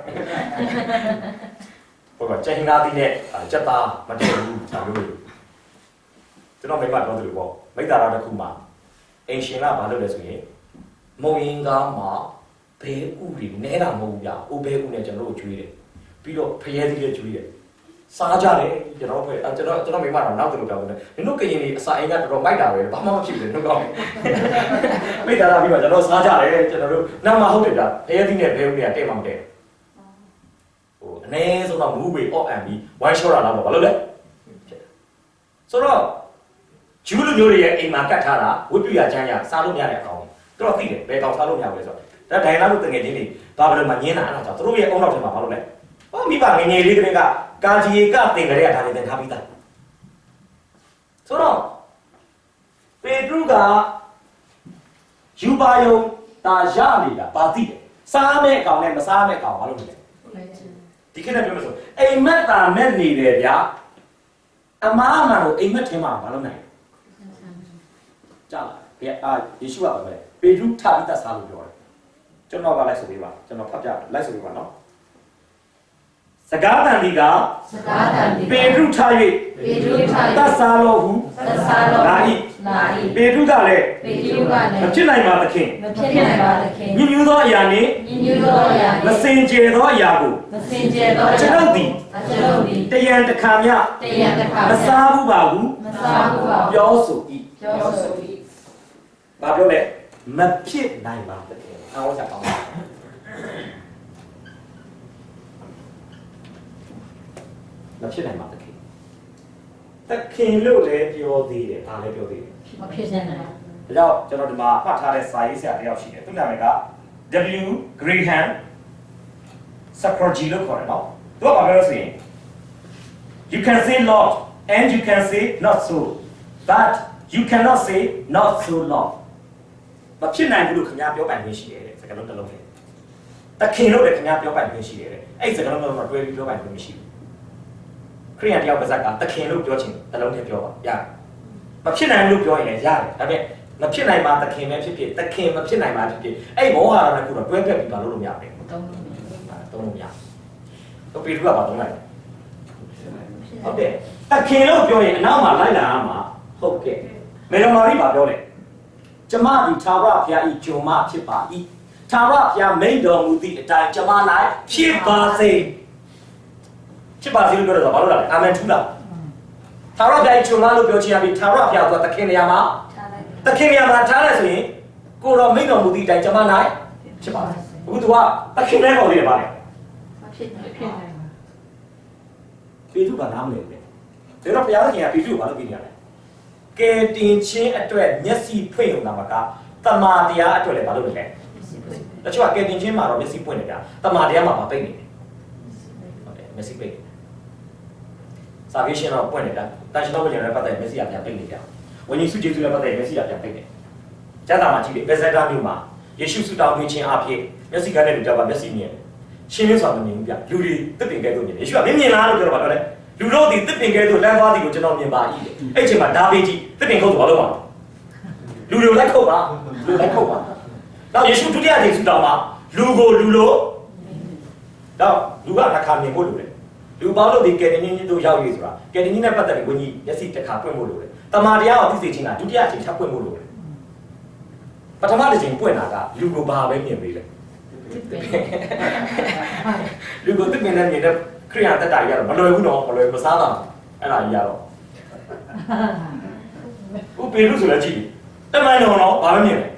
ဟိုကကျင်းသားသီးနဲ့စက်သားမတည့်ဘူးဒါမျိုးကျွန်တော်မိမပြောသလိုပေါ့မိသားစုတစ်ခုမှာအင်ရှင်ကဘာလုပ်လဲဆိုရင်မုံရင်ကားမှာဘဲဥတွေနဲတာမဟုတ်ဘူးဗျ။အိုဘဲဥနဲ့ကျွန်တော်တို့ကျွေးတယ်။ပြီးတော့ဖရဲသီးလည်းကျွေးတယ်။စားကြတယ်ကျွန်တော်မိမတော့နောက်တူပြောတယ်။နင်တို့ကရင်တွေအစာအိမ်ကတော်တော်မိုက်တာပဲဘာမှမဖြစ်ဘူးတို့ကောင်း။မိသားစုပြီးတော့ကျွန်တော်စားကြတယ်ကျွန်တော်တို့နောက်မှဟုတ်တယ်ဗျ။ဖရဲသီးနဲ့ဘဲဥတွေကတဲ့မှမတဲ့။ဟိုအနည်းဆုံးတော့မူးဝေအော့အန်ပြီးဝိုင်းရှော့တာတော့ဘာလို့လဲ။ဆိုတော့ဂျူးလူမျိုးတွေရဲ့အိမ်မှာကတ်ထားတာဝိပုယကျမ်းရစားလို့မရတဲ့အကောင်။တော်တော်သိတယ်ဘယ်ကောင်စားလို့မရဘူးလဲဆိုတော့ဒါဒိုင်လာလို့တငယ်ချင်းတွေဘာလို့မှညင်းတာအဲ့ဒါကြောင့်သူတို့ရဲ့အုံနောက်ထဲမှာဘာလို့လဲဟောမိဘငယ်ငယ်လေးကလေးကကာကြီးကတင်ကြရတာတွေသင်ထားပြီးသားဆိုတော့ပေတရုကယူပါယုံတာရနေတာဘာသိတယ်စားမဲ့ကောင်နဲ့မစားမဲ့ကောင်ဘာလို့လဲဒီခေတ်နဲ့ပြောလို့ဆိုအိမ်မက်တာမဲ့နေတယ်ဗျာမားမှန်ကိုအိမ်မက်ထဲမှာမလုပ်နိုင်ကြားလားယေရှုကပဲပေတရုထပြီးသက်စားလို့ပြောတယ်ကျွန်တော်ကလိုက်ဆိုပေးပါကျွန်တော်ဖတ်ပြလိုက်ဆိုပေးပါနော်စကားတန်ဒီကပေတရုထ၍သက်စားလို့ဟုလာ၏ပေတရုကလည်းမဖြစ်နိုင်ပါသခင်ညဉ့်ညူးသောအရာနှင့်မစင်ကြယ်သောအရာကိုကျွန်ုပ်သည်တယံတခါမြမစားဘူးပါဘူးပြောဆို၏ဘာပြောလဲမဖြစ်နိုင်ပါသခင်အောင်းစားကောင်းမဖြစ်နိုင်ပါသခင်သခင်လို့လည်းပြောသေးတယ်ဒါလည်းပြောသေးတယ်မဖြစ်နိုင်ဘူးဒါကြောင့်ကျွန်တော်ဒီမှာမှတ်ထားတဲ့စာရေးဆရာတယောက်ရှိတယ်သူ့နာမည်က W Graham Sakroji လို့ခေါ်တယ်နော်သူကဘာပြောလဲဆိုရင် You can say Lord and you can say not so but you cannot say not so Lord မဖြစ်နိုင်ဘူးလို့ခင်ဗျားပြောပိုင်ခွင့်ရှိတယ်တဲ့စကားလုံးတစ်လုံးနဲ့သခင်လို့လည်းခင်ဗျားပြောပိုင်ခွင့်ရှိတယ်တဲ့အဲ့စကားလုံးတော့တွဲပြီးပြောပိုင်ခွင့်မရှိဘူးခရိယန်တယောက်ပါဇက်ကသခင်လို့ပြောချင်တစ်လုံးနဲ့ပြောပါရတယ်မဖြစ်နိုင်ဘူးလို့ပြောရင်လည်းရတယ်ဒါပေမဲ့မဖြစ်နိုင်ပါသခင်ပဲဖြစ်ဖြစ်သခင်မဖြစ်နိုင်ပါဖြစ်ဖြစ်အဲ့မောဟရတဲ့ခုတော့တွဲပြက်ပြီးပါလို့မရဘူးတုံးလို့မရတော့ပေတရုကပါတော့လိုက်ဟုတ်တယ်သခင်လို့ပြောရင်အနောက်မှာလိုက်လာမှာဟုတ်ကဲ့မေတော်မာရီပါပြောတယ်ကျမဒီသာဝရဘုရားဤဂျုံမဖြစ်ပါ၏သာဝရဘုရားမိန့်တော်မူသည့်အတိုင်းကျမ၌ဖြစ်ပါစေဖြစ်ပါစေလို့ပြောတော့ဘာလို့လဲအာမင်ထူလားသာဝရဘုရားဤဂျုံမလို့ပြောချင်ရပြီသာဝရဘုရားကသခင်နေရာမှာထားလိုက်ဆိုရင်ကိုတော်မိန့်တော်မူသည့်အတိုင်းကျမ၌ဖြစ်ပါစေအခုသူကသခင်နဲ့ပေါ်နေတယ်ဗါလေဖြစ်နိုင်ပေတရုကနားမလည်ဘူးလေဒါတော့ဘုရားသခင်ကပေတရုကိုဘာလို့ပြင်ရလဲကဲတင်ချင်းအတွက်မျက်စိဖွင့်ရုံသာမကတမာတရားအတွက်လည်းဘာလို့လဲတချို့ကကဲတင်ချင်းမှာတော့မျက်စိဖွင့်နေကြတမာတရားမှာမပိတ်နေတယ်ဟုတ်တယ်မျက်စိပိတ်စာရေးရှင်တော့ပွင့်နေတာတန်ရှင်တော်ဘုရားလည်းပတ်သက်မျက်စိကပြန်ပိတ်နေကြဝိညာဉ်စုကျေစုလည်းပတ်သက်မျက်စိကပြန်ပိတ်နေကျမ်းစာမှာကြည့်လေဘက်ဇက်တာမြို့မှာယေရှုဆုတောင်းပေးခြင်းအဖြစ်မျက်စိကလည်းလူကြပါမျက်စိမြင်ရှင်းလင်းစွာမမြင်ဘူးဗျလူတွေတစ်ပင်ကဲသို့မြင်ယေရှုကမမြင်လားလို့ပြောတော့ဗါတော့လေလူတို့ဒီတစ်ပင်ကဲသို့လမ်းသွားသည်ကိုကျွန်တော်မြင်ပါ၏အဲ့အချိန်မှာဒါပေကြီးတစ်ပင်ခုတ်ဆိုဘာလို့ပါလူတွေလိုက်ခုတ်ပါလူလိုက်ခုတ်ပါတော့ယေရှုဒုတိယအချိန်ဆုတောင်းမှာလူကိုလူလို့တော့လူကတစ်ခါမြင်ဖို့လိုတယ်လူပေါင်းလို့ဒီကယ်တင်ရှင်တို့ရောက်ရည်ဆိုတာကယ်တင်ရှင်နဲ့ပတ်သက်ပြီးဝိညာဉ်မျက်စိတစ်ခါပွင့်ဖို့လိုတယ်တမာတရားကိုသိစေခြင်းကဒုတိယအချိန်ထပ်ပွင့်ဖို့လိုတယ်ပထမတစ်ချိန်ပွင့်တာကလူကိုဘာပဲမြင်ပေးလဲလူကိုတစ်ပင်နဲ့မြင်တဲ့ခရိယာတက်တာကြီးကတော့မလွယ်ဘူးတော့မလွယ်မစားတာအဲ့ဒါကြီးရတော့ဥပေရုဆိုလည်းကြည့်တမန်တော်တော့ဘာပဲမြင်လဲ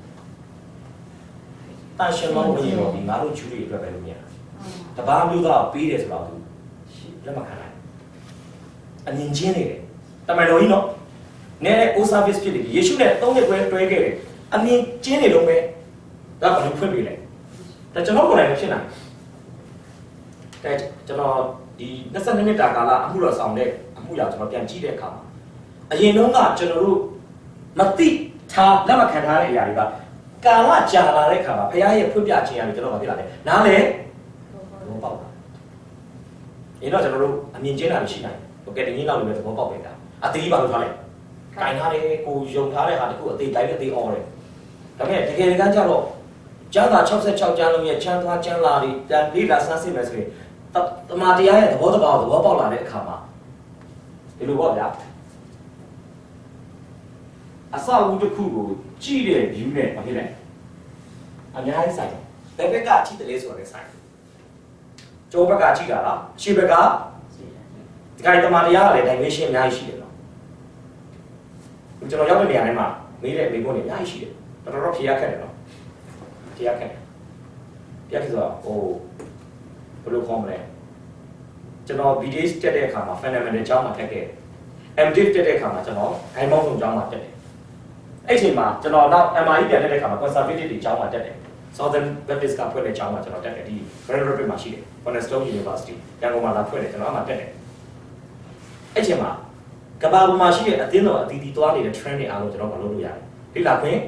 တန်ရှင်မောင်ကြီးတော့ဒီငါတို့ချူတွေအတွက်ပဲလို့မြင်တာတပားမျိုးသားပေးတယ်ဆိုတော့သူလက်မခံနိုင်အမြင်ချင်းနေတယ်တမန်တော်ကြီးနော်နဲအိုဆာဗစ်ဖြစ်တယ်ယေရှုနဲ့၃နှစ်ခွဲတွဲခဲ့တယ်အမြင်ချင်းနေတော့ပဲဒါကလည်းဖွင့်ပေးလိုက်ဒါကျွန်တော်ကိုယ်တိုင်ဖြစ်နိုင်တယ်ကျွန်တော်ဒီ22နှစ်တာကာလအမှုတော်ဆောင်တဲ့အမှုရကျွန်တော်ပြန်ကြည့်တဲ့အခါမှာအရင်တုန်းကကျွန်တော်တို့မသိထားလက်မခံထားတဲ့အရာတွေကကာလကြာလာတဲ့အခါမှာဘုရားရဲ့ဖွင့်ပြခြင်းအရာတွေကျွန်တော်မသိလာတယ်နားလေသဘောပေါက်တာဒီတော့ကျွန်တော်တို့အမြင်ကျင်းတာရှိနိုင်ဟိုကဲတနည်းလောက်လည်းသဘောပေါက်နေတာအသေးပါလို့ထားလိုက်ကင်ထားတယ်ကိုယုံထားတဲ့ဟာတခုအသေးတိုင်းအသေးအော်တယ်ဒါပေမဲ့တကယ်တမ်းကျတော့ကျမ်းစာ66ကျမ်းလုံးရဲ့ချမ်းသာကျမ်းလာတွေတန်လေးလာဆန်းစစ်မယ်ဆိုရင်တမန်တရားရဲ့သဘောတဘာကိုသဘောပေါက်လာတဲ့အခါမှာဒီလိုပေါ့ဗျာအစအဦးတစ်ခုကိုကြည့်တဲ့ view နဲ့ဘာဖြစ်လဲအများကြီးဆိုင်တယ်ဘယ်ဘက်ကကြည့်တယ်လဲဆိုတော့ဆိုင်ကျောဘက်ကကြည့်တာလားရှေ့ဘက်ကဒီကိတမန်တရားကလည်း dimension အများကြီးရှိတယ်နော်ကျွန်တော်ရောက်တဲ့နေရာတိုင်းမှာမေးတဲ့မေးခွန်းတွေအများကြီးရှိတယ်တော်တော်ဖြေရခက်တယ်နော်ဖြေရခက်တယ်ဆိုတော့ဟိုဘယ်လိုခေါ်မလဲကျွန်တော် BDS တက်တဲ့အခါမှာ fundamental ကျောင်းမှာတက်ခဲ့ MDiv တက်တဲ့အခါမှာကျွန်တော်ဂိုင်းမောင်းဆုံးကျောင်းမှာတက်တယ်အဲ့ချိန်မှာကျွန်တော်နောက် MRE ပြန်တက်တဲ့အခါမှာ conservative တွေကျောင်းမှာတက်တယ် Southern Baptist ကဖွင့်တဲ့ကျောင်းမှာကျွန်တော်တက်တယ်ဒီ Grand Rapids မှာရှိတယ် Cornerstone University ရန်ကုန်မှာလာဖွင့်တယ်ကျွန်တော်အမှတက်တယ်အဲ့ချိန်မှာကဘာပေါ်မှာရှိတဲ့အသင်းတော်အသီးသီးသွားနေတဲ့ trend တွေအားလုံးကျွန်တော်မလုပ်လို့ရတယ်ဒီလာခွင့်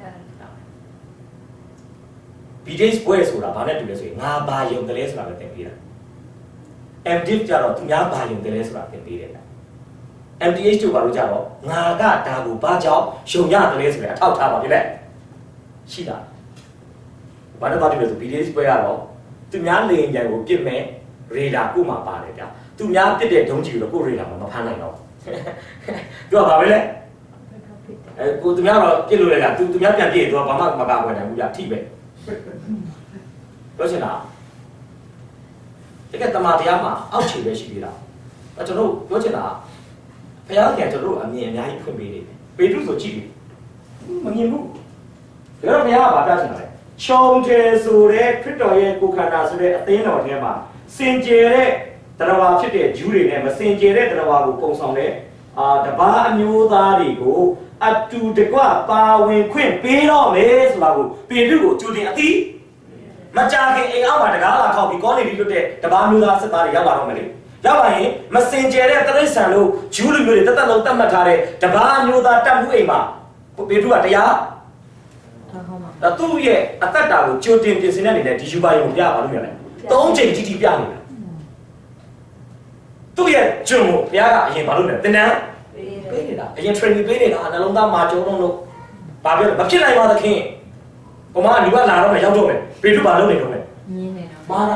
BDS ပွဲဆိုတာဘာနဲ့တူလဲဆိုရင်ငါဘာယုံတယ်လဲဆိုတာပဲသင်ပေးတာ MDiv ကြတော့သူများဘာယုံတယ်လဲဆိုတာသင်ပေးတယ် MTH တို့ဘာလို့ကြတော့ငါကဒါကိုဘာကြောင့်ရှုံရတယ်လဲဆိုတဲ့အထောက်ထားပါပြီလေရှိတာဘာလို့ဒီလိုဆို BDS ပွဲရတော့သူများလေရင်ပြန်ကိုပြစ်မဲ့ရေဒါကိုမှပါတယ်ဗျာသူများပြစ်တဲ့ဒုံးကြီးကိုကိုရေဒါမှမဖမ်းနိုင်တော့သူကဘာပဲလဲကိုသူများတော့ပြစ်လို့လေကသူများပြန်ပြစ်သူကဘာမှမကာကွယ်နိုင်ဘူးဗျာထိပဲပြောချင်တာတကယ်တမန်တရားမှာအောက်ခြေပဲရှိသေးတာကျွန်တော်ပြောချင်တာဘုရားခင်ကျွန်တော်အမြင်အများကြီးဖွင့်ပေးနေတယ်ပေတရုဆိုကြည့်မမြင်ဘူးဒါတော့ဘုရားကဘာပြချင်တာလဲရှုံးတယ်ဆိုတဲ့ခရစ်တော်ရဲ့ကိုယ်ခန္ဓာဆိုတဲ့အသင်းတော်ထဲမှာစင်ကြယ်တဲ့တရားဝါဖြစ်တဲ့ဂျူးတွေနဲ့မစင်ကြယ်တဲ့တရားဝါကိုပုံဆောင်တဲ့တပါးအမျိုးသားတွေကိုအတူတကွပါဝင်ခွင့်ပေးတော့မယ်ဆိုတာကိုပေတရုကိုကြိုတင်အသိမကြခင်အိမ်အောက်မှာတကားလာထောက်ပြီးကောနေပြီးလွတ်တဲ့တပါးမျိုးသားစစ်သားတွေရောက်လာတော့မယ်လေရောက်လာရင်မစင်ကြယ်တဲ့တရိษံတို့ဂျူးလူမျိုးတွေတသက်လုံးတတ်မှတ်ထားတဲ့တပါးမျိုးသားတတ်မှုအိမ်မှာပေတရုကတရားဒါသူ့ရဲ့အသက်တာကိုကြိုတင်ပြင်ဆင်တဲ့အနေနဲ့ဒီယူပါယုံပြပါလို့ရတယ်၃ချိန်ကြီးကြီးပြနေတာသူ့ရဲ့ဂျုံကိုဘုရားကအရင်ဘာလို့လဲသင်တန်းပေးနေတာအရင် training ပေးနေတာနှလုံးသားမာကျုံလို့ဘာပြောလဲမဖြစ်နိုင်ပါသခင်ဘုမကဒီကလာတော့မယ်ရောက်တော့မယ်ပေတရုဘာလုပ်နေတော့လဲညင်းနေတာမာတာ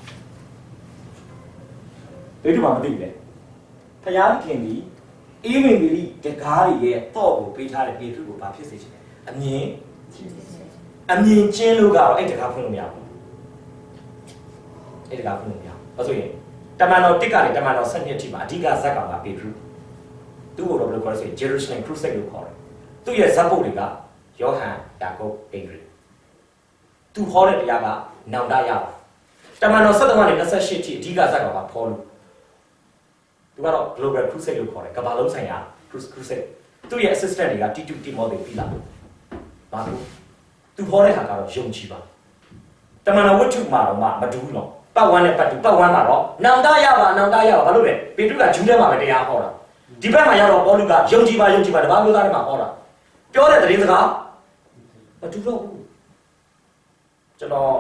ပေတရုဘာမသိဘူးလေဘုရားခင်ဒီအေးမင်ဂလိတကားတွေရဲ့တော့ကိုပေးထားတဲ့ပေတရုကိုဘာဖြစ်စေချင်လဲအမြင်ချင်းလို့ကတော့အဲ့တကားဖွင့်လို့မရဘူးအဲ့တကားဖွင့်လို့မရဘူးဘာလို့ဆိုရင်တမန်တော်1ကနေတမန်တော်7အထိမှာအဓိကဇက်ကပေတရုသူ့ကိုတော့ဘယ်လိုခေါ်လဲဆိုရင် Jerusalem Crusade လို့ခေါ်တယ်သူ့ရဲ့ဇက်ပုတ်တွေကယောဟန်ယာကုပ်အင်္ဂလိပ်သူဟောတဲ့တရားကနောင်တရပါတမန်တော်7ကနေ28အထိအဓိကဇက်ကဖော်လို့သူကတော့ Global Crusade လို့ခေါ်တယ်ကမ္ဘာလုံးဆိုင်ရာ Crusade သူ့ရဲ့ assistant တွေကတီတူတီမောတွေပြီးလာလို့ဘာလို့သူဟောတဲ့ဟာကတော့ယုံကြည်ပါတမန်တော်ဝတ္ထုမှာတော့မတူဘူးနော်ပတ်ဝန်းနဲ့ပတ်တူပတ်ဝန်းမှာတော့နောင်တရပါဘာလို့လဲပေတရုကဂျူးထဲမှာပဲတရားဟောတာဒီဘက်မှာရောက်တော့ပေါလုကယုံကြည်ပါတပါးမျိုးသားတွေမှာဟောတာပြောတဲ့သတင်းစကားမတူတော့ဘူးကျွန်တော်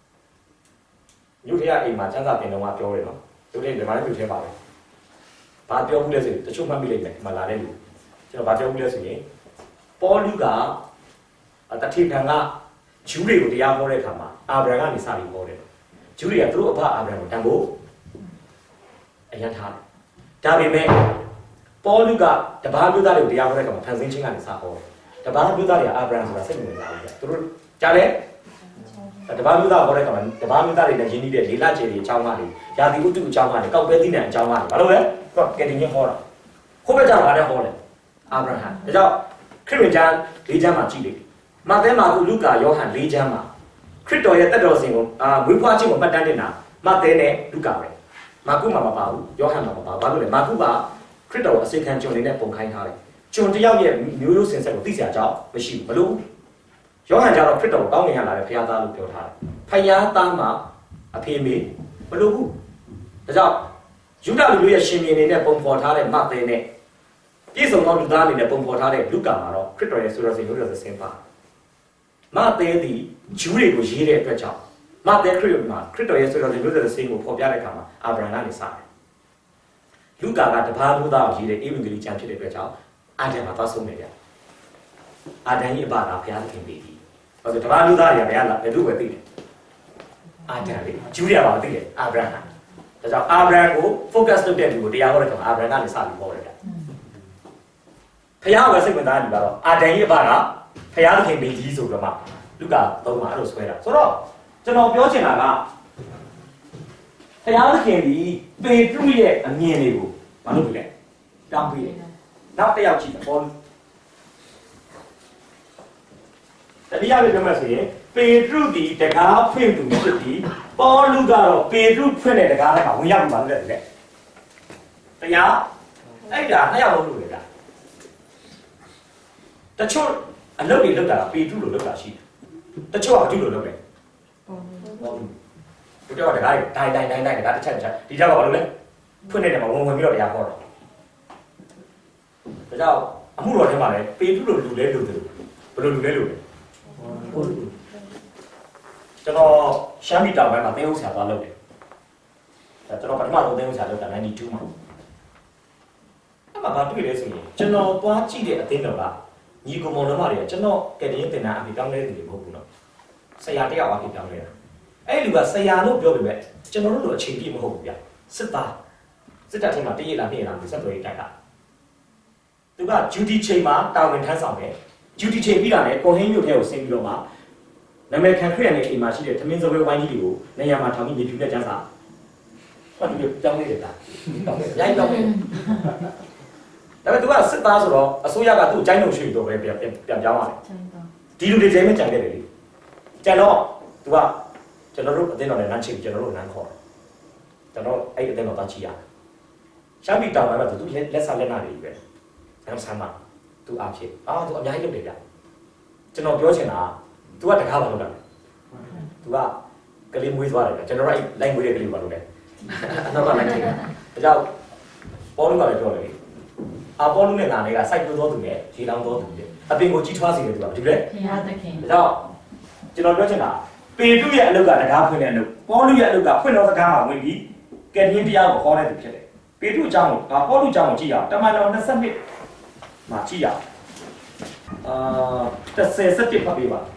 မြို့ထဲအိမ်မှာစံစာပြင်တော့ပြောတယ်နော်တို့လည်းဒီမှာလည်းမြို့ထဲပါပဲဘာပြောဘူးလဲဆိုရင်တချို့မှတ်မိလိမ့်မယ်ဒီမှာလာတဲ့လူကျွန်တော်ဘာပြောဘူးလဲဆိုရင်ပေါလုကတတိခံကဂျူးတွေကိုတရားဟောတဲ့အခါမှာအာဗြဟံကနေစပြီးဟောတယ်ဂျူးတွေကသူတို့အဖအာဗြဟံကိုတန်ဖို့အယံထားတယ်ဒါပေမဲ့ပေါလုကတပါးမျိုးသားတွေကိုတရားဟောတဲ့အခါမှာဖန်ဆင်းခြင်းကနေစဟောတယ်တပါးမျိုးသားတွေကအာဗြဟံဆိုတာစိတ်ဝင်စားဘူးသူတို့ကြားလဲတပါးမျိုးသားဟောတဲ့အခါမှာတပါးမျိုးသားတွေနဲ့ယဉ်ကျေးတဲ့လေလကျေတွေအကြောင်းကနေယာတိဥတုအကြောင်းကနေကောက်ပဲသီးနှံအကြောင်းကနေဘာလို့လဲသူကကယ်တင်ခြင်းဟောတာခိုးပဲကြောင့်ဗါတဲ့ဟောတယ်အာဗြဟံဒါကြောင့်ခရစ်ယာန်၄ကျမ်းမှာကြည့်တယ်မာသဲမာကုလုကာယောဟန်၄ကျမ်းမှာခရစ်တော်ရဲ့တက်တော်စင်ကိုမွေးဖွားခြင်းကိုမှတ်တမ်းတင်တာမာသဲနဲ့လုကာပဲမာကုမှာမပါဘူးယောဟန်မှာမပါဘူးဘာလို့လဲမာကုကခရစ်တော်ကိုအစေခံကျွန်နေတဲ့ပုံခိုင်းထားတယ်ကျွန်တယောက်ရဲ့မျိုးရိုးစင်ဆက်ကိုသိစရာကြောင်းမရှိဘူးဘလို့ယောဟန်ကျတော့ခရစ်တော်ကိုကောင်းကင်ကလာတဲ့ဖခင်သားလို့ပြောထားတယ်ဖခင်သားမှာအဖေမေဘလို့ဘူးဒါကြောင့်ယူဒလူမျိုးရဲ့ရှင်မြင်းနေနဲ့ပုံဖော်ထားတဲ့မာသဲနဲ့ပြည့်စုံသောလူသားအနေနဲ့ပုံဖော်ထားတဲ့လုကာမှာတော့ခရစ်တော်ရဲ့ဆိုတော်စင်မျိုးရိုးစင်ပါမာသဲသည်ဂျူးတွေကိုရေးတဲ့အတွက်ကြောင့်မာသဲခရစ်တော်ရဲ့ဆိုတော်စင်မျိုးရိုးစင်ကိုဖော်ပြတဲ့အခါမှာအာဗြဟံကနေစတယ်လူကာကတပါးမျိုးသားကိုရေးတဲ့ဧဝံဂေလိကျမ်းဖြစ်တဲ့အတွက်ကြောင့်အာဒံမှာသွားဆုံးနေတယ်အာဒံရဲ့အပါကဘုရားသခင်ပေးပြီ။ဘာလို့တပါးမျိုးသားတွေကဘယ်သူပဲသိတယ်အာဒံလေဂျူးတွေကပါသိတယ်အာဗြဟံဒါကြောင့်အာဗြဟံကို focus လုပ်တဲ့လူကိုတရားဟောတဲ့အခါမှာအာဗြဟံကနေစပြီးဟောတယ်ဗျ။ဘုရားဝယ်စိတ်ဝင်စားတယ်ဒီကတော့အာဒံရဲ့အပါကဘုရားသခင်ပေးကြီးဆိုတော့မှလူကာသုံးမှာအဲ့လိုဆွဲတာဆိုတော့ကျွန်တော်ပြောချင်တာကဘုရားသခင်ဒီပေတရုရဲ့အမြင်တွေကိုဘာလို့လဲတောင်းပေးတယ်နောက်တစ်ယောက်ကြည့်တယ်ပေါ်တတိယလေးပြောမှဆိုရင်ပေတရုဒီတကားဖွင့်သူဖြစ်ပြီးပေါလုကတော့ပေတရုဖွင့်တဲ့တကားထဲမှာဝင်ရောက်ပြီးပါလို့လေတရားအဲ့ဒါနှစ်ယောက်လုံးလို့လေကတချို့အလုပ်တွေလုပ်တာပေတရုလိုလုပ်တာရှိတယ်တချို့ကဘာလို့လုပ်လဲဒီတော့တကားတိုင်းတကားတစ်ချက်ဒီကြောက်ကဘာလို့လဲဖွင့်နေတဲ့မှာဝင်ပြီးတော့တရားဟောတာဒါကြောင့်အမှုတော်ထဲမှာလည်းပေတရုလိုလူလဲလူတယ်ဘယ်လိုလူလဲလူလဲကျွန်တော်ရှမ်းပြည်တောင်ပိုင်းမှာသင်းဥဆရာသွားလုပ်တယ်ကျွန်တော်ပထမဆုံးသင်းဥဆရာလုပ်တာ92မှာမှာဘာတွေ့လဲဆိုရင်ကျွန်တော်သွားကြည့်တဲ့အသင်းတော်ကညီကောင်မောင်နှမတွေကကျွန်တော်ကတည်းကတင်တာအဖြစ်ကောင်းတဲ့သူတွေမဟုတ်ဘူးနော်ဆရာတယောက်အဖြစ်ကောင်းနေတာအဲ့လူကဆရာလို့ပြောပေမဲ့ကျွန်တော်တို့လိုအချိန်ပြည့်မဟုတ်ဘူးဗျစစ်သားစစ်တပ်ထဲမှာတည့်ရလာပြည့်လာပြီးဆက်သွယ်ရေးတိုက်တာသူက duty ချိန်မှာတာဝန်ထမ်းဆောင်တယ် duty ချိန်ပြီးတာနဲ့ကိုဟင်းမြို့ထဲကိုဆင်းပြီးတော့မှနာမည်ခံခရစ်ယာန်ရဲ့အိမ်မှာရှိတဲ့သမင်းစပွဲဝိုင်းကြီးတွေကိုနေရာမှာထောင်ပြီးနေပြတဲ့ကျန်းစာဘာလို့ကြောင်းနေလဲလားရိုက်တော့ဒါပေမဲ့သူကစစ်သားဆိုတော့အစိုးရကသူ့အကြိုင်းလုံးရှိတော့ပဲပြန်ပြောင်းရတယ်ဒီလူတွေချိန်မကြံခဲ့တယ်လေကျန်တော့သူကကျွန်တော်တို့အတင်းတော်နဲ့လမ်းချိန်ကျွန်တော်တို့လမ်းခေါ်တယ်ကျွန်တော်အဲ့အတင်းတော်သားချီရတယ်ရှားပြီးတောင်းလာတော့သူလက်စားလက်နာတွေပဲဆမ်းမသူအားဖြင့်သူအများကြီးလုပ်တယ်ဗျကျွန်တော်ပြောချင်တာသူကတကားပါလို့လားသူကကလေးမွေးသွားတယ်ဗျကျွန်တော်အဲ့လိုက်မွေးတဲ့ကလေးပါလို့လဲအနောက်ကလိုက်တယ်ဒါကြောင့်ပေါ်လူကလည်းပြောတယ်ပေါ်လူနဲ့ငါတွေကစိုက်ပြိုးတော်သူနဲ့ခြေလောင်းတော်သူနဲ့အပင်ကိုကြီးထွားစေတယ်သူကဒီလေဘုရားသခင်ဒါကြောင့်ကျွန်တော်ပြောချင်တာပေတုရဲ့အလုပ်ကတကားဖွင့်တဲ့အလုပ်ပေါ်လူရဲ့အလုပ်ကဖွင့်တော်စကားမှာဝင်ပြီးကဲတင်းတရားကိုခေါ်တဲ့သူဖြစ်တယ်ပေတုအကြောင်းကိုပေါ်လူအကြောင်းကိုကြည့်ရအောင်တမန်တော်22မှာကြည့်ရအောင်30စက်တစ်ဖတ်ပေးပါ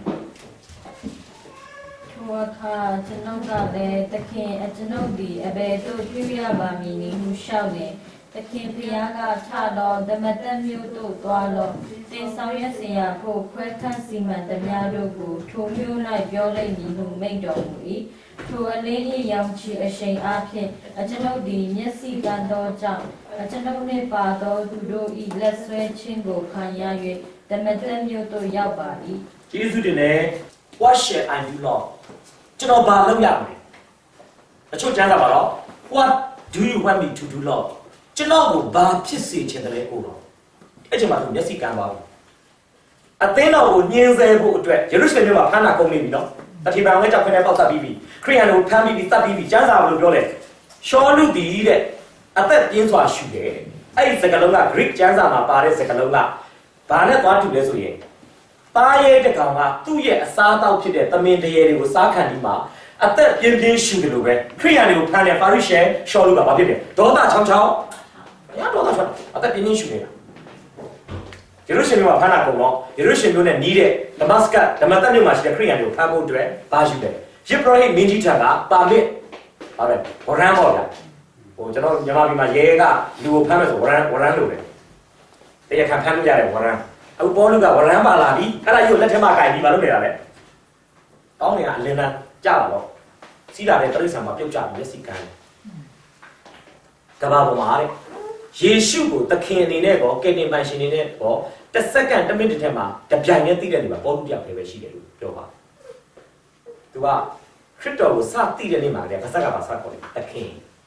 ထိုအခါကျွန်ုပ်ကလည်းသခင်ကျွန်ုပ်သည်အဘယ်သို့ပြုရပါမည်နည်းဟုလျှောက်လင်သခင်ဖျားကထတော်ဓမ္မတက်မျိုးတို့သွားလို့တင်ဆောင်ရစေရဖို့ခွဲခန့်စီမံသမျှတို့ကိုထိုမျိုး၌ပြောလိုက်မည်ဟုမိန့်တော်မူ၏ထိုအလင်း၏ရောင်ချီအရှိန်အားဖြင့်ကျွန်ုပ်သည်မျက်စိကန်းသောကြောင့်ကျွန်ုပ်နှင့်ပါသောသူတို့၏လက်ဆွဲခြင်းကိုခံရ၍ဓမ္မတက်မျိုးတို့ရောက်ပါ၏ကျေးဇူးတင်တယ် What shall I do Lord ကျွန်တော်ဘာလုပ်ရမလဲအချို့ကျမ်းစာပါတော့ What do you want me to do Lord ကျွန်တော်ကိုဘာဖြစ်စေချင်တယ်လဲကိုတော့အဲ့ချိန်မှာသူမျက်စိကန်းသွားပြီအသင်းတော်ကိုညှင်းဆဲဖို့အတွက်ယေရုရှလင်မြို့မှာဖမ်းတာကုန်နေပြီနော်တတိပံလေးကြောက်ခွနဲ့ပေါက်သတ်ပြီးပြီခရိယန်ကိုဖမ်းပြီးတတ်ပြီးကျမ်းစာဘယ်လိုပြောလဲရှောလူတီတဲ့အသက်ပြင်းစွာရှူတယ်အဲ့ဒီစကားလုံးက Greek ကျမ်းစာမှာပါတဲ့စကားလုံးကဘာနဲ့သွားတူလဲဆိုရင်သားရဲတကောင်ကသူ့ရဲ့အစားအသောက်ဖြစ်တဲ့သမင်တရေတွေကိုစားခံပြီးမှအသက်ပြင်းပြင်းရှူတယ်လို့ပဲခရိယန်တွေကိုဖမ်းတဲ့ပါရိရှဲရှောလူကဘာဖြစ်လဲဒေါသချောင်းချောင်းဘုရားဒေါသချောင်းအသက်ပြင်းပြင်းရှူနေတာယေရုရှလင်မြို့မှာဖမ်းတာကုန်တော့ယေရုရှလင်မြို့နဲ့နီးတဲ့ဒမတ်စကတ်ဒမတ်တက်မြို့မှာရှိတဲ့ခရိယန်တွေကိုဖမ်းဖို့အတွက်ဘာယူလဲယေဘရဟိမင်းကြီးထံကပါမစ်ဟုတ်တယ်ဝရမ်းပေါ့ဗျာကျွန်တော်မြန်မာပြည်မှာရဲကလူကိုဖမ်းမယ်ဆိုဝရမ်းလို့ပဲတရားခံဖမ်းလို့ရတယ်ဝရမ်းအခုပေါ်လူကဝရမ်းပါလာပြီအဲ့ဒါကြီးကိုလက်ထက်မှာကင်ပြီးမလုပ်နေတာလေကောင်းနေကအလင်းတန်းကြပါတော့စီးလာတဲ့တရိษံမှာပြုတ်ကြပြီးလက်စီကမ်းကဘာပေါ်မှာတဲ့ယေရှုကိုသခင်အနေနဲ့ကောကယ်တင်ပိုင်ရှင်အနေနဲ့ကောတစ်စက္ကန့်တစ်မိနစ်တည်းမှာတပြိုင်တည်းသိတဲ့လူကပေါ်လူတယောက်ပဲရှိတယ်လို့ပြောပါသူကခရစ်တော်ကိုစသိတဲ့နေ့မှာလေကစကပါစခေါ်တယ်သခင်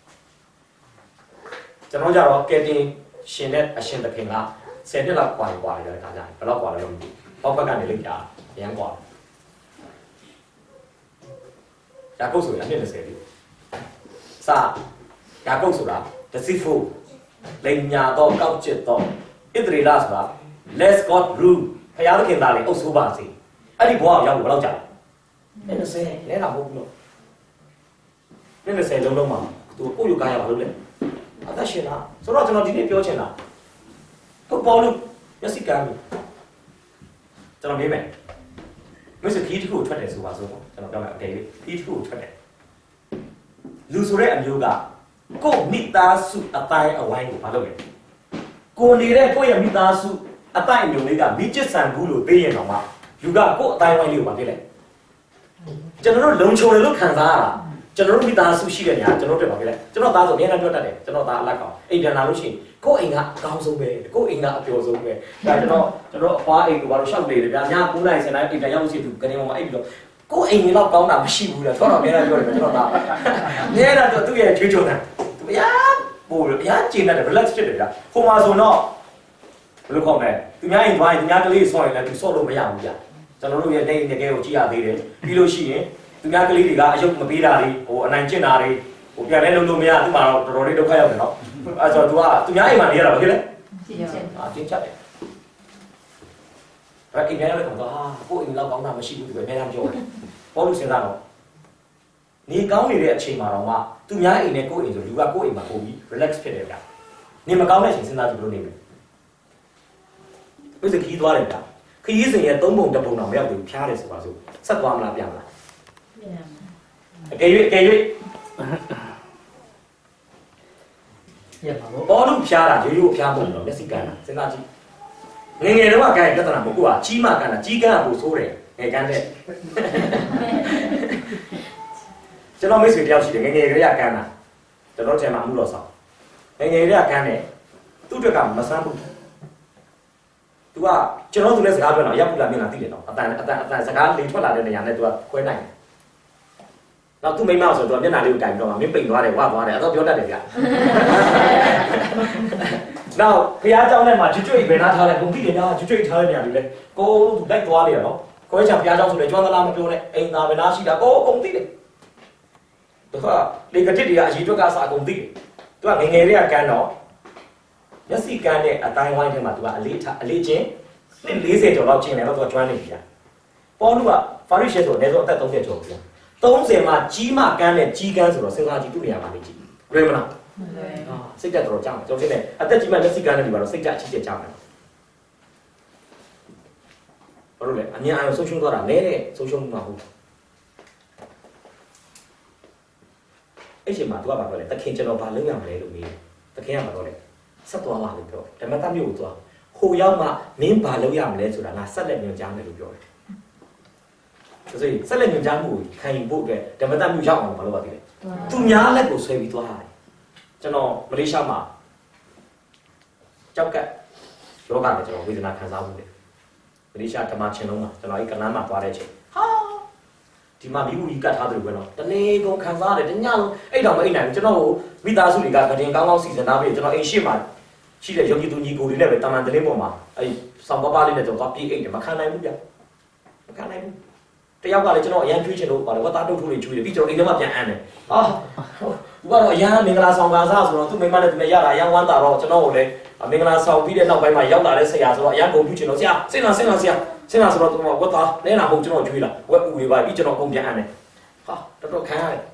ကျွန်တော်ကြတော့ကယ်တင်ရှင်နဲ့အရှင်သခင်က10နှစ်လောက်ကွာရတယ်ခါကြတယ်ဘယ်လောက်ကွာလဲတော့မသိဘူးဘောက်ဘက်ကနေလိုက်ကြရမ်းကွာယာကုပ်ဆိုတာ20ပြီစာယာကုပ်ဆိုတာဒစီဖိုလိန်ညာတော့ကောက်ကျစ်တော့ဣသရေလဆိုတာ Let's God rule ဖယားသခင်သားလေးအုပ်ဆိုးပါစေအဲ့ဒီဘဝကိုရောက်ဘယ်လောက်ကြာလဲ20လဲတာမဟုတ်ဘူးလို့20လုံးလုံးမှာသူကိုယ့်ယူကားရပါလို့လဲအသက်ရှင်လားဆိုတော့ကျွန်တော်ဒီနေ့ပြောချင်တာဟုတ်ပေါ်လို့မျက်စိကမ်းပြီကျွန်တော်မေးမယ်မစ္စခီးတစ်ခုထွက်တယ်ဆိုပါစို့ကျွန်တော်ပြောမယ်အကယ်၍ခီးတစ်ခုထွက်တယ်လူဆိုတဲ့အမျိုးကကိုယ့်မိသားစုအတိုင်းအဝိုင်းကိုမလုပ်နဲ့ကိုနေတဲ့ကိုယ့်ရဲ့မိသားစုအတိုင်းအမျိုးလေးကမိကျစ်ဆန်ဘူးလို့သိရင်တော့မှလူကကိုယ့်အတိုင်းအဝိုင်းလေးကိုမဖြစ်လဲကျွန်တော်တို့လုံခြုံတယ်လို့ခံစားရတာကျွန်တော်တို့မိသားစုရှိတဲ့ညာကျွန်တော်တို့ပြောပြလဲကျွန်တော်သားဆိုအများနဲ့ပြောတတ်တယ်ကျွန်တော်သားအလက်ကောင်အိမ်ပြန်လာလို့ရှိရင်ကိုယ့်အိမ်ကအကောင်းဆုံးပဲကိုယ့်အိမ်ကအပျော်ဆုံးပဲဒါကျွန်တော်အဖွားအိမ်ကိုဘာလို့ရှောက်နေတယ်ဗျာည9:00 10:00အိမ်ပြန်ရောက်လို့ရှိရင်သူကနေမှအိပ်ပြီးတော့ကိုယ့်အိမ်ကြီးတော့ကောင်းတာမရှိဘူးလေဆောတော့အများနဲ့ပြောတယ်ကျွန်တော်သားအများနဲ့တော့သူ့ရဲ့ကြွေးကြော်တယ်သူအများပို့အများကျင်းတယ် relax ဖြစ်တယ်ဗျာဟိုမှာဆိုတော့ဘယ်လိုခေါ်မလဲသူများအိမ်သွားရင်သူများကလေးဆော့ရင်လည်းသူဆော့လို့မရဘူးဗျာကျွန်တော်တို့ရဲ့နေငယ်ကိုကြည့်ရသေးတယ်ပြီးလို့ရှိရင်သူများကလေးတွေကအယုတ်မပေးတာတွေဟိုအနိုင်ကျင့်တာတွေဟိုပြန်လဲလုံးလို့မရသူ့မှာတော့တော်တော်လေးဒုက္ခရောက်တယ်နော်အဲဆိုတော့ तू ကသူများအိမ်မှာနေရတာဘာဖြစ်လဲကျင့်ချက်တယ်အဲ့ဒီကနေလည်းကတော့ကိုယ်အိမ်လောက်ကောင်းတာမရှိဘူးသူပဲအများကြီးပြောတယ်ပေါ်လို့စဉ်းစားတော့နေကောင်းနေတဲ့အချိန်မှာတော့မှသူများအိမ်နဲ့ကိုယ်အိမ်ဆိုလူကကိုယ်အိမ်မှာပို့ပြီး relax ဖြစ်တယ်ဗျာနေမကောင်းတဲ့ချိန်စဉ်းစားကြည့်လို့နေမယ်ဥစ္စာခီးသွားတယ်ဗျခီးစဉ်ရဲ့3ပုံ1ပုံတော့မရောက်ဘူးဖြားတယ်ဆိုပါစို့ဆက်သွားမလားပြန်မလားအကယ်၍ပေါ်လို့ဖြားတာရိုးဖြားပုံတော့မျက်စိကန်းတာစဉ်းစားကြည့်ငယ်ငယ်တော့ကဲပြဿနာမဟုတ်ဘူးကကြီးမှကန်းတာကြီးကန်းကကိုဆိုးတယ်ငယ်ကန်းတဲ့ကျွန်တော်မိတ်ဆွေတယောက်ရှိတယ်ငယ်ငယ်ကလေးကကန်းတာကျွန်တော်ထဲမှာအမှုတော်ဆောင်ငယ်ငယ်ကလေးကကန်းတယ်သူ့အတွက်ကမဆန်းဘူးသူကကျွန်တော်သူနဲ့စကားပြောတော့ရပ်ပူလာမြင်လာသိတယ်တော့အတန်စကားလိန်ထွက်လာတဲ့နေရာနဲ့သူကခွဲနိုင်တယ်နောက်သူ့မိမဆိုတော့မျက်နှာလေးကိုကင်ပြီးတော့မင်းပိန်သွားတယ်ဝါသွားတယ်အဲ့တော့ပြောတတ်တယ်ဗျနောက်ဖះเจ้าနဲ့မှာကျွတ်ဘယ်နာထားလဲကုန်ပြီတယ်ညာကျွတ်ထားတဲ့နေရာတွေလဲကိုသူလိုက်သွားတယ်နော်ကိုယ်ချောင်ဖះเจ้าဆိုလဲကျွမ်းသလားမပြောနဲ့အိမ်သာဘယ်နာရှိတာကိုကုန်သိတယ်သူကလေကတစ်တွေကအရေးအတွက်ကစအကုန်သိတယ်သူကငငယ်လေးကကန်းတော့မျက်စိကန်းတဲ့အတိုင်းဝိုင်းထဲမှာသူကအလေးချင်းနှစ်40ကျော်လောက်ချင်းတယ်တော့သူကကျွမ်းနေပြီပေါ်လူကဖာရီရှဲဆိုနေတော့အသက်30ကျော်ပြီ30မှာကြီးမှကန်းနဲ့ကြီးကန်းဆိုတော့စဉ်းစားကြည့်သူ့နေရာမှာနေကြည့်လွယ်မလားစိတ်တက်တော့ကြောက်ကျွန်တော်ရှင်းတယ်အသက်ကြီးမှမျက်စိကန်းနဲ့ဒီမှာတော့စိတ်တက်အချစ်ချက်ကြောက်တယ်ဘာလို့လဲအမြင်အာရုံဆုံးရှုံးသွားတာလဲတဲ့ဆုံးရှုံးမှာဟုတ်အဲ့ချိန်မှာသူကဘာပြောလဲတခင်ကျွန်တော်ဘာလုပ်ရမလဲလို့မေးတယ်တခင်ကဘာပြောလဲဆက်သွားပါလို့ပြောဓမ္မတမျိုးကိုသွားဟိုရောက်မှမင်းဘာလုပ်ရမလဲဆိုတာငါဆက်လက်ညွှန်ကြားမယ်လို့ပြောတယ်ဆိုစေဆက်လက်ညွှန်ကြားမှုကိုခံယူဖို့အတွက်ဓမ္မတမျိုးရောက်အောင်မလုပ်ပါသေးတယ်သူများလက်ကိုဆွဲပြီးသွားတယ်ကျွန်တော်မလေးရှားမှာကြောက်ကယောဂနဲ့ကျွန်တော်ဝေဒနာခံစားမှုတယ်မလေးရှားဓမ္မချင်းလုံးမှာကျွန်တော်အဲ့ကလမ်းမှာသွားတဲ့အချိန်ဟာဒီမှာမိဘူးကြီးကတ်ထားတယ်ပဲနော်တနေ့ကုန်ခံစားရတယ်တညလုံးအဲ့တော့မအိမ်နိုင်ဘူးကျွန်တော်မိသားစုတွေကကတင်ကောင်းကောင်းစီစဉ်ထားပြီးကျွန်တော်အိမ်ရှိမှာရှိတဲ့ယောဂီသူညီကိုတွေနဲ့ပဲတာမန်တလင်းပေါ်မှာအဲ့ဆောင်းပပလေးနဲ့ကျွန်တော်ပြေးအိတ်တယ်မခံနိုင်ဘူးဗျမခံနိုင်ဘူးတယောက်ကလည်းကျွန်တော်အရန်ကျွေးချင်လို့ပါတယ်ဝတ်သားတုတ်ထိုးတွေကျွေးတယ်ပြီးကျွန်တော်အိမ်ထဲမှာပြန်အမ်းတယ်ဟာသူကတော့အရန်မင်္ဂလာဆောင်ကားစားဆိုတော့သူ့မိမနဲ့သူနဲ့ရတာအရန်ဝမ်းသာတော့ကျွန်တော်ကိုလည်းမင်္ဂလာဆောင်ပြီးတဲ့နောက်ပိုင်းမှာရောက်လာတဲ့ဆရာဆိုတော့အရန်ကုန်ပြချင်တော့ဆရာစင်လာဆရာဆိုတော့သူကဝတ်သားလဲနာမဟုတ်ကျွန်တော်ကျွေးလာဝက်ဥတွေပါပြီးကျွန်တော်ကုန်ပြန်အမ်းတယ်ဟာတော်တော်ခံရတယ်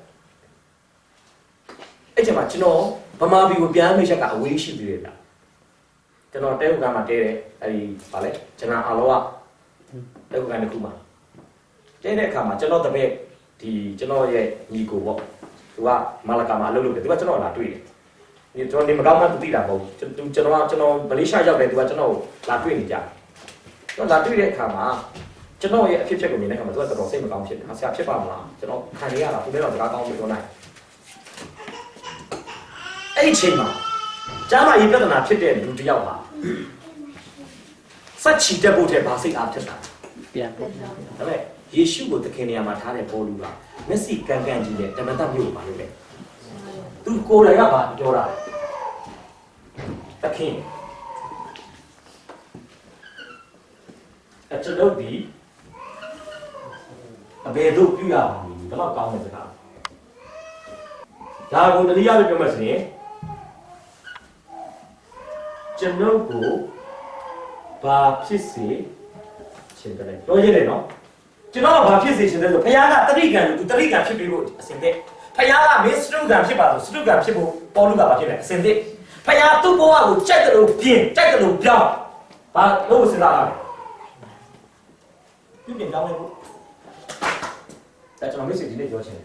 အဲ့ချိန်မှာကျွန်တော်ဗမာပြည်ကိုပြန်မိချက်ကအဝေးရှိသေးတယ်ဗျကျွန်တော်တဲဥကမှာတဲတယ်အဲ့ဒီဗာလဲကျွန်တော်အလောကတဲဥကတစ်ခုမှာတဲတဲ့အခါမှာကျွန်တော်တပည့်ဒီကျွန်တော်ရဲ့ညီကိုပေါ့သူကမာလကာမှာအလုပ်လုပ်တယ်သူကကျွန်တော်လာတွေ့တယ်ဒီကျွန်တော်နေမကောင်းမှသူသိတာမဟုတ်ဘူးကျွန်တော်မလေးရှားရောက်တယ်သူကကျွန်တော်လာတွေ့နေကြကျွန်တော်လာတွေ့တဲ့အခါမှာကျွန်တော်ရဲ့အဖြစ်အပျက်ကိုမြင်တဲ့အခါမှာသူကတော်တော်စိတ်မကောင်းဖြစ်တယ်ဟာဆရာဖြစ်ပါမလားကျွန်တော်ခံရတာသူလည်းတော့စကားကောင်းလို့ပြောနိုင်အဲ့ဒီချိန်မှာကျမ်းမာရေးပြဿနာဖြစ်တဲ့လူတစ်ယောက်ဟာစက်ချီတက်ဖို့တဲ့ဘာစိတ်အားဖြစ်တာပြန်ဒါပေမဲ့ယေရှုကိုသခင်နေရာမှာထားတဲ့ပေါ်လူကမျက်စိကန်းကန်းကြီးတဲ့ဓမ္မတမျိုးကိုပါလို့လေသူကိုယ်တိုင်ကပါပြောတာသခင်အကျွန်ုပ်ဒီအဘယ်သို့ပြုရပါမလဲဒါတော့ကောင်းတဲ့စကားဒါကိုတနည်းအားဖြင့်ပြောမှဆိုရင်ကျွန်ုပ်ကိုဘာဖြစ်စေချင်တယ်ပြောရတယ်နော်ကျွန်တော်ကဘာဖြစ်စေချင်တယ်ဆိုဘုရားကတတိကံလို့သူတတိကံဖြစ်ပြီးလို့အစဉ်တဲ့ဘုရားကမင်းစတုကံဖြစ်ပါလို့စတုကံဖြစ်ဖို့ပေါ်လူကဘာဖြစ်လဲအစဉ်တဲ့ဘုရားသူ့ဘဝကိုကြိုက်တယ်လို့ပြင်ကြိုက်တယ်လို့ပြောင်းဘာလို့စဉ်းစားရလဲပြုပြင်ကြောင်းလေးကိုဒါကျွန်တော်မိတ်ဆွေဒီနေ့ပြောချင်တယ်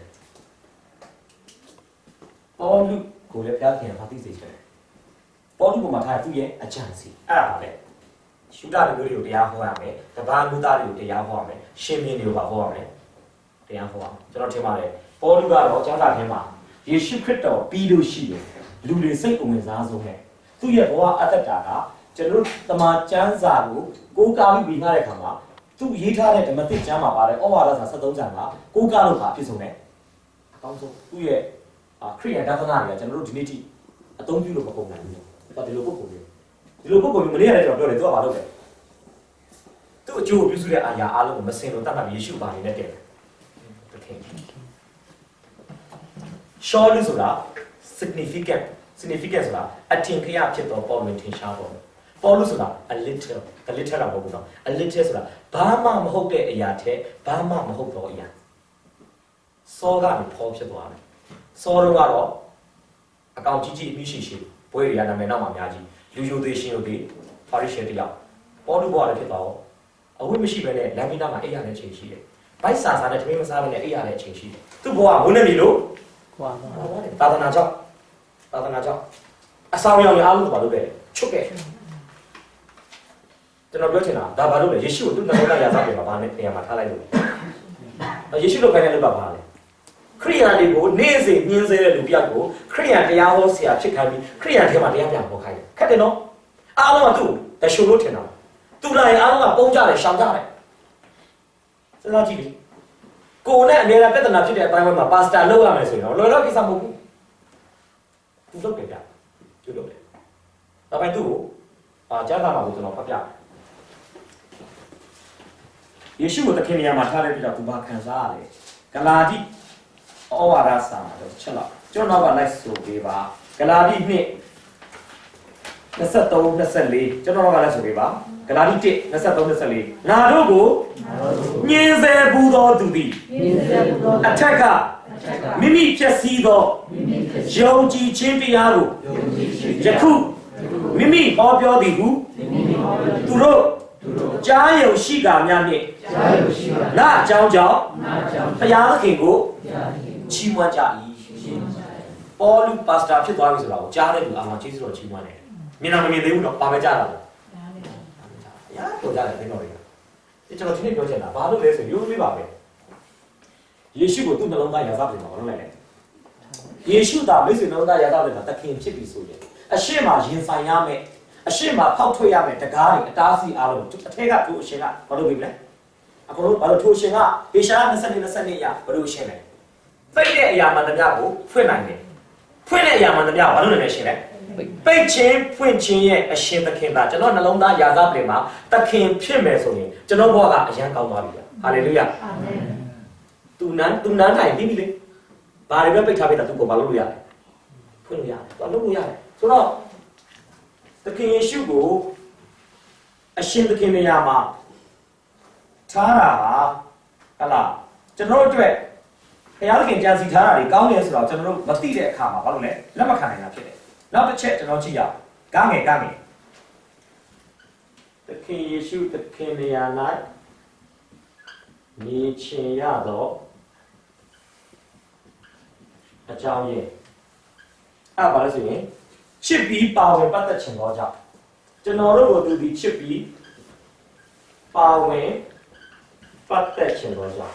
ပေါ်လူကိုလည်းဘုရားခင်ဘာသိစေချင်တယ်ပေါ်လူကမှထားသူ့ရဲ့အကြံစီအဲ့ဒါပါပဲရှုတာလူတွေကိုတရားဟောရမယ်တပားလူသားတွေကိုတရားဟောရမယ်ရှင်မြင်းတွေကိုပါဟောရမယ်တရားဟောရမယ်ကျွန်တော်ထင်ပါတယ်ပေါ်လူကတော့ကျမ်းစာထဲမှာယေရှုခရစ်တော်ပြီးလို့ရှိတယ်လူတွေစိတ်အဝင်စားဆုံးနဲ့သူ့ရဲ့ဘဝအသက်တာကကျွန်တော်တမန်ကျမ်းစာကိုကိုးကားပြီးပြီးထားတဲ့ခါမှာသူရေးထားတဲ့ဓမ္မသစ်ကျမ်းမှာပါတယ်ဩဝါဒစာ73ကျမ်းကကိုးကားလို့ပါဖြစ်ဆုံးတယ်အကောင်းဆုံးသူ့ရဲ့ခရိယန်ဒါသနာတွေကကျွန်တော်တို့ဒီနေ့ထိအသုံးပြုလို့မကုန်နိုင်ဘူး။ဒါဒီလိုပုဂ္ဂိုလ်မျိုးမနေ့ကလည်းကျွန်တော်ပြောတယ်သူကဘာလုပ်လဲ။သူ့အကျိုးပြုစုတဲ့အာရာအားလုံးကိုမစင်လို့တတ်မှတ်ယေရှုပါနေနဲ့တည့်တယ်။တကယ်။ short ဆိုတာ significant ဆိုတာအထင်ခရဖြစ်သောပေါ်လွင်ထင်ရှားပေါ်။ပေါ်လို့ဆိုတာ a little တာမဟုတ်ဘူးနော်။ a little ဆိုတာဘာမှမဟုတ်တဲ့အရာထဲဘာမှမဟုတ်တော့အရာ။စောကနေပေါ်ဖြစ်သွားတယ်။စောတော့ကတော့အကောင်ကြီးကြီးအပြီးရှိဘွေရနာမည်နောက်မှာအများကြီးလူယိုသေးရှင်ယိုသေးပါရီရှယ်တယောက်ပေါ်လူဘွားလည်းဖြစ်သွားတော့အဝိမရှိပဲနဲ့လမ်းမီနာမှာအိပ်ရတဲ့အချိန်ရှိတယ်ဘိုက်စာနဲ့တမင်းမစားဘဲနဲ့အိပ်ရတဲ့အချိန်ရှိတယ်သူ့ဘွားကဝင်းနေပြီလို့သာသနာကြောင့်အဆောင်ရောင်အားလုံးဘာလို့လဲချွတ်ခဲ့ကျွန်တော်ပြောချင်တာဒါဘာလို့လဲယေရှုကိုသူ့နှလုံးသားရာဇဝင်မှာဘာနဲ့နေရာမှာထားလိုက်လို့ယေရှုလိုခိုင်းတဲ့လူကဘာလဲခရိယန်တွေကိုနေ့စဉ်ညှင်းဆဲတဲ့လူပြတ်ကိုခရိယန်တရားဟောဆရာဖြစ်ခိုင်းပြီးခရိယန်ထဲမှာတရားပြန်ဟောခိုင်းတယ်ခက်တယ်နော်အားလုံးကသူ့တရှုလို့ထင်တာသူလာရင်အားလုံးကပုံကြတယ်ရှောင်ကြတယ်စဉ်းစားကြည့်လေကိုယ်နဲ့အများအားပြဿနာဖြစ်တဲ့အပိုင်းမှာပါစတာလုပ်ရမယ်ဆိုရင်တော့လွယ်တော့ကိစ္စမဟုတ်ဘူးသူလုပ်တယ်ဗျသူလုပ်တယ်ဒါပေမဲ့သူ့ကိုကျမ်းစာမှာကိုကျွန်တော်ဖတ်ပြယေရှုကိုတခင်နေရာမှာထားတဲ့ပြတော့သူဘာခံစားရလဲဂလာတိဩဝါဒစာမှာတော့ချက်တော့ကျွန်တော်ကလိုက်ဆိုပေးပါဂလာတိ2 23 24ကျွန်တော်ကလည်းဆိုပေးပါဂလာတိ1 23 24ငါတို့ကိုညင်ဆဲဘူးသောသူသည်အထက်ကမိမိဖြစ်စည်းသောယုံကြည်ခြင်းတရားကိုယခုမိမိဟောပြောသည်ဟုသူတို့ကြားယုံရှိကာများနှင့်ငါအကြောင်းကြောင့်ဘုရားသခင်ကိုချီးမွမ်းကြ၏ပေါ်လူပါစတာဖြစ်သွားပြီဆိုတာကိုကြားတဲ့လူအားလုံးကျေးဇူးတော်ချီးမွမ်းတယ်မြင်တာမမြင်သေးဘူးတော့ပါမကြတာလားရာတော်ကြတယ်ဘယ်တော့လဲကျွန်တော်ဒီနေ့ပြောချင်တာဘာလို့လဲဆိုရိုးလေးပါပဲယေရှုကိုသူ့နှလုံးသားရာဇဝင်မှာဘာလို့လဲယေရှုသားမိတ်ဆွေနှလုံးသားရာဇဝင်မှာတခင်ဖြစ်ပြီဆိုရင်အရှိမရင်ဆိုင်ရမယ်အရှိမဖောက်ထွက်ရမယ်တကားတွေအတားစီအားလုံးအထက်ကထိုးအရှင်ကဘာလို့ပြီလဲအခုတော့ဘာလို့ထိုးအရှင်ကပေရှာ20 ရဘာလို့ရှင်လဲပိတ်တဲ့အရာမှန်သမျှကိုဖွင့်နိုင်တယ်ဖွင့်တဲ့အရာမှန်သမျှဘာလို့လဲရှင်လဲပိတ်ခြင်းဖွင့်ခြင်းရဲ့အရှင်သခင်သားကျွန်တော်နှလုံးသားရာဇဝင်မှာသခင်ဖြစ်မယ်ဆိုရင်ကျွန်တော်ဘဝကအရန်ကောင်းသွားပြီဟာလေလုယာအာမင်သူနန်းထိုင်ပြီးပြီလေဘာတွေပဲပိတ်ထားပေးတာသူကဘာလို့လုပ်ရလဲဖွင့်လို့ရတယ်ဘာလို့လုပ်ရလဲဆိုတော့သခင်ယေရှုကိုအရှင်သခင်နေရာမှာထားတာဟာဟလာကျွန်တော်အတွက်ဘုရားသခင်ကြံစီထားတာတွေကောင်းတယ်ဆိုတော့ကျွန်တော်တို့မသိတဲ့အခါမှာဘာလို့လဲလက်မခံနိုင်တာဖြစ်တယ်နောက်တစ်ချက်ကျွန်တော်ကြည့်ရအောင်ကားငယ်သခင်ယေရှုသခင်နေရာ၌နေချင်ရတော့အကြောင်းရင်းအဲ့ဘာလဲဆိုရင်ချစ်ပြီးပါဝင်ပတ်သက်ခြင်းတော့ကြောင့်ကျွန်တော်တို့ကိုသူဒီချစ်ပြီးပါဝင်ပတ်သက်ခြင်းတော့ကြောင့်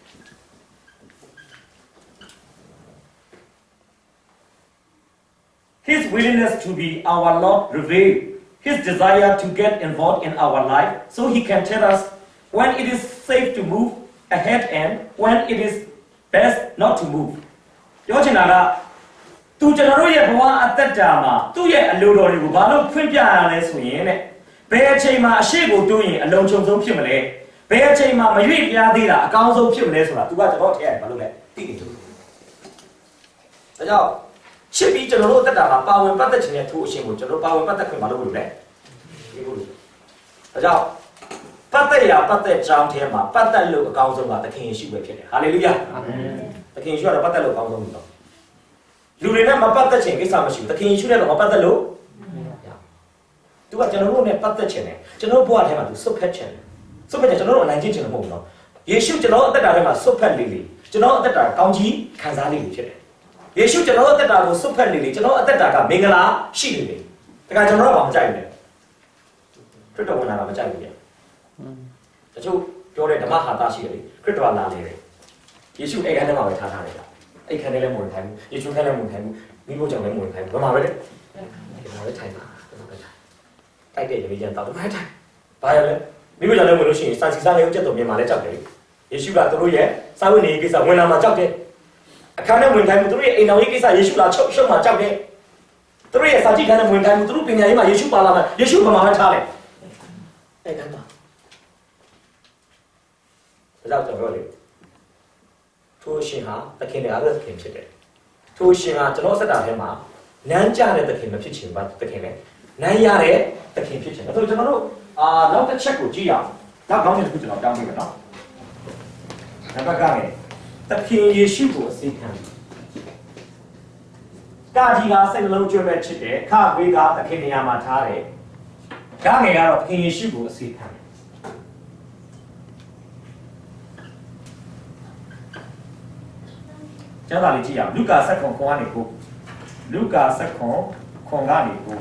His willingness to be our Lord revealed His desire to get involved in our life so He can tell us when it is safe to move ahead and when it is best not to move ပြောချင်တာကသူကျွန်တော်တို့ရဲ့ဘဝအသက်တာမှာသူ့ရဲ့အလိုတော်တွေကိုဘာလို့ဖွင့်ပြရလဲဆိုရင်တဲ့ဘယ်အချိန်မှာအရှိကိုတိုးရင်အလုံးချုံဆုံးဖြစ်မလဲဘယ်အချိန်မှာမရွေ့ပြားသေးတာအကောင်းဆုံးဖြစ်မလဲဆိုတာသူကကျွန်တော်ထည့်ရတယ်ဘာလို့လဲသိနေတယ်ဒါကြောင့်ချစ်ပြီးကျွန်တော်တို့အသက်တာမှာပါဝင်ပတ်သက်ခြင်းနဲ့ထိုးအရှင်ကိုကျွန်တော်ပါဝင်ပတ်သက်ခွင့်မလုပ်ဘူးလေဒီလိုဒါကြောင့်ပတ်သက်ရာပတ်သက်ကြောင်းထဲမှာပတ်သက်လို့အကောင်းဆုံးကသခင်ယေရှုပဲဖြစ်တယ်ဟာလေလုယာအာမင်သခင်ယေရှုကတော့ပတ်သက်လို့အကောင်းဆုံးလို့လူတွေနဲ့မပတ်သက်ခြင်းကိစ္စမရှိဘူးသခင်ယေရှုနဲ့တော့မပတ်သက်လို့သူကကျွန်တော်တို့နဲ့ပတ်သက်ခြင်းနဲ့ကျွန်တော်ဘဝထဲမှာသူဆွတ်ဖက်ခြင်းဆွတ်ဖက်ခြင်းကျွန်တော်တို့အနိုင်ကျင့်ခြင်းမဟုတ်ဘူးနော်ယေရှုကျွန်တော်အသက်တာထဲမှာဆွတ်ဖက်လေလေကျွန်တော်အသက်တာကောင်းကြီးခံစားလေလေဖြစ်တယ်ယေရှုကျွန်တော်အသက်တာကိုဆွတ်ဖက်လေလေကျွန်တော်အသက်တာကမင်္ဂလာရှိလေလေဒါကကျွန်တော်တို့ကမကြိုက်ဘူးလေခရစ်တော်ဝင်လာတာမကြိုက်ဘူးလေတချို့ပြောတဲ့ဓမ္မဟာတာရှိတယ်လေခရစ်တော်လာလေတယ်ယေရှုအဲ့ခန်းထဲမှာပဲထားတယ်အဲ့ခန်းထဲလည်းမဝင်ထိုင်ဘူးယေရှုခန်းလည်းမဝင်ထိုင်ဘူးမိဖို့ကြောင့်လည်းမဝင်ထိုင်ဘူးဘာမှပဲလေဘာပဲထိုင်တာတိုက်တဲ့ရေကြမ်းတော့ဘာထိုင်ဘာရလဲမိဖို့ကြောင့်လည်းဝင်လို့ရှိရင်စာစီစားလေးကိုကြက်တော်မြန်မာလည်းကြောက်တယ်ယေရှုကသူတို့ရဲ့စာဝတ်နေရေးကိစ္စဝင်လာမှကြောက်တယ်အခန်းထဲဝင်ထိုင်မှုသူတို့ရဲ့အိမ်တော်ရေးကိစ္စယေရှုလာချုပ်ရှုံးမှကြောက်တယ်သူတို့ရဲ့စာကြည့်ခန်းထဲဝင်ထိုင်မှုသူတို့ပညာရေးမှာယေရှုပါလာမှယေရှုဘာမှမထားတယ်အဲ့ကမ်းပါဒါကြောင့်ကျွန်တော်ပြောလေထိုးရှင်ဟာသခင်ရဲ့အားသခင်ဖြစ်တယ်ထိုးရှင်ဟာကျွန်တော်စက်တာထဲမှာနန်းကြတဲ့သခင်မဖြစ်ချင်ပါသခင်နဲ့နန်းရတဲ့သခင်ဖြစ်ချင်တယ်ဆိုတော့ကျွန်တော်တို့နောက်တစ်ချက်ကိုကြည့်ရအောင်နောက်ခေါင်းစဉ်တစ်ခုကျွန်တော်တောင်းပေးမယ်နော်နံပါတ်9သခင်ယေရှုကိုအစိခံကာကြီးကစိတ်နှလုံးကျွမ်းမဲ့ချစ်တယ်ခဝေးကသခင်နေရာမှာထားတယ်ဂငယ်ကတော့သခင်ယေရှုကိုအစီခံတယ်ကျမ်းစာလေးကြည့်ရအောင်လုကာ7ခွန်ကနေကိုလုကာ7ခွန်ကနေကို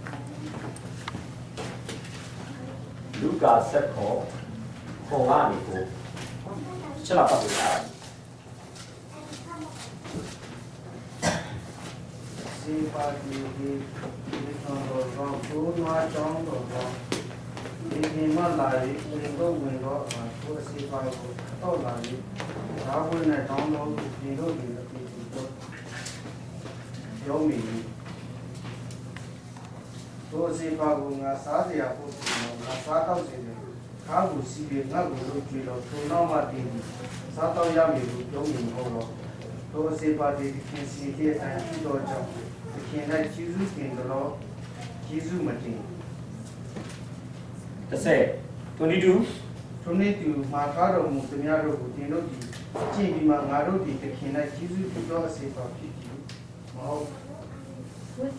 လုကာ7ခွန်ကနေကိုချက်လာပတ်လို့ရတယ်စေပါတီဒီတော်တော်ဘုရားကြောင်းတော်ဒီမလာရီဒီတော့ဝင်တော့သူစေပါကိုတော့လာရီဒါဝင်နဲ့တောင်းတော့ဒီလိုဒီလိုတော့ရောမီသူစေပါကငါစားစရာပို့ငါစားတော့စေတယ်ခါကိုစီးပြီးငါကိုလို့ကြွေတော့သူတော့မှတင်စားတော့ရမည်လို့ပြောမိဟောတော့သူစေပါတီခင်စီတဲ့အတိုင်းတော့ကြောင့်ခင်လိုက်ကျေးဇူးတင်တော့ကျေးဇူးမတင်22မှာထားတော်မူသမျှတို့ကိုတင်တို့ဒီကြည့်ပြီးမှငါတို့ဒီခင်လိုက်ကျေးဇူးပြုတော့အစေပါဖြစ်ကြည့်မဟုတ်ဝတ်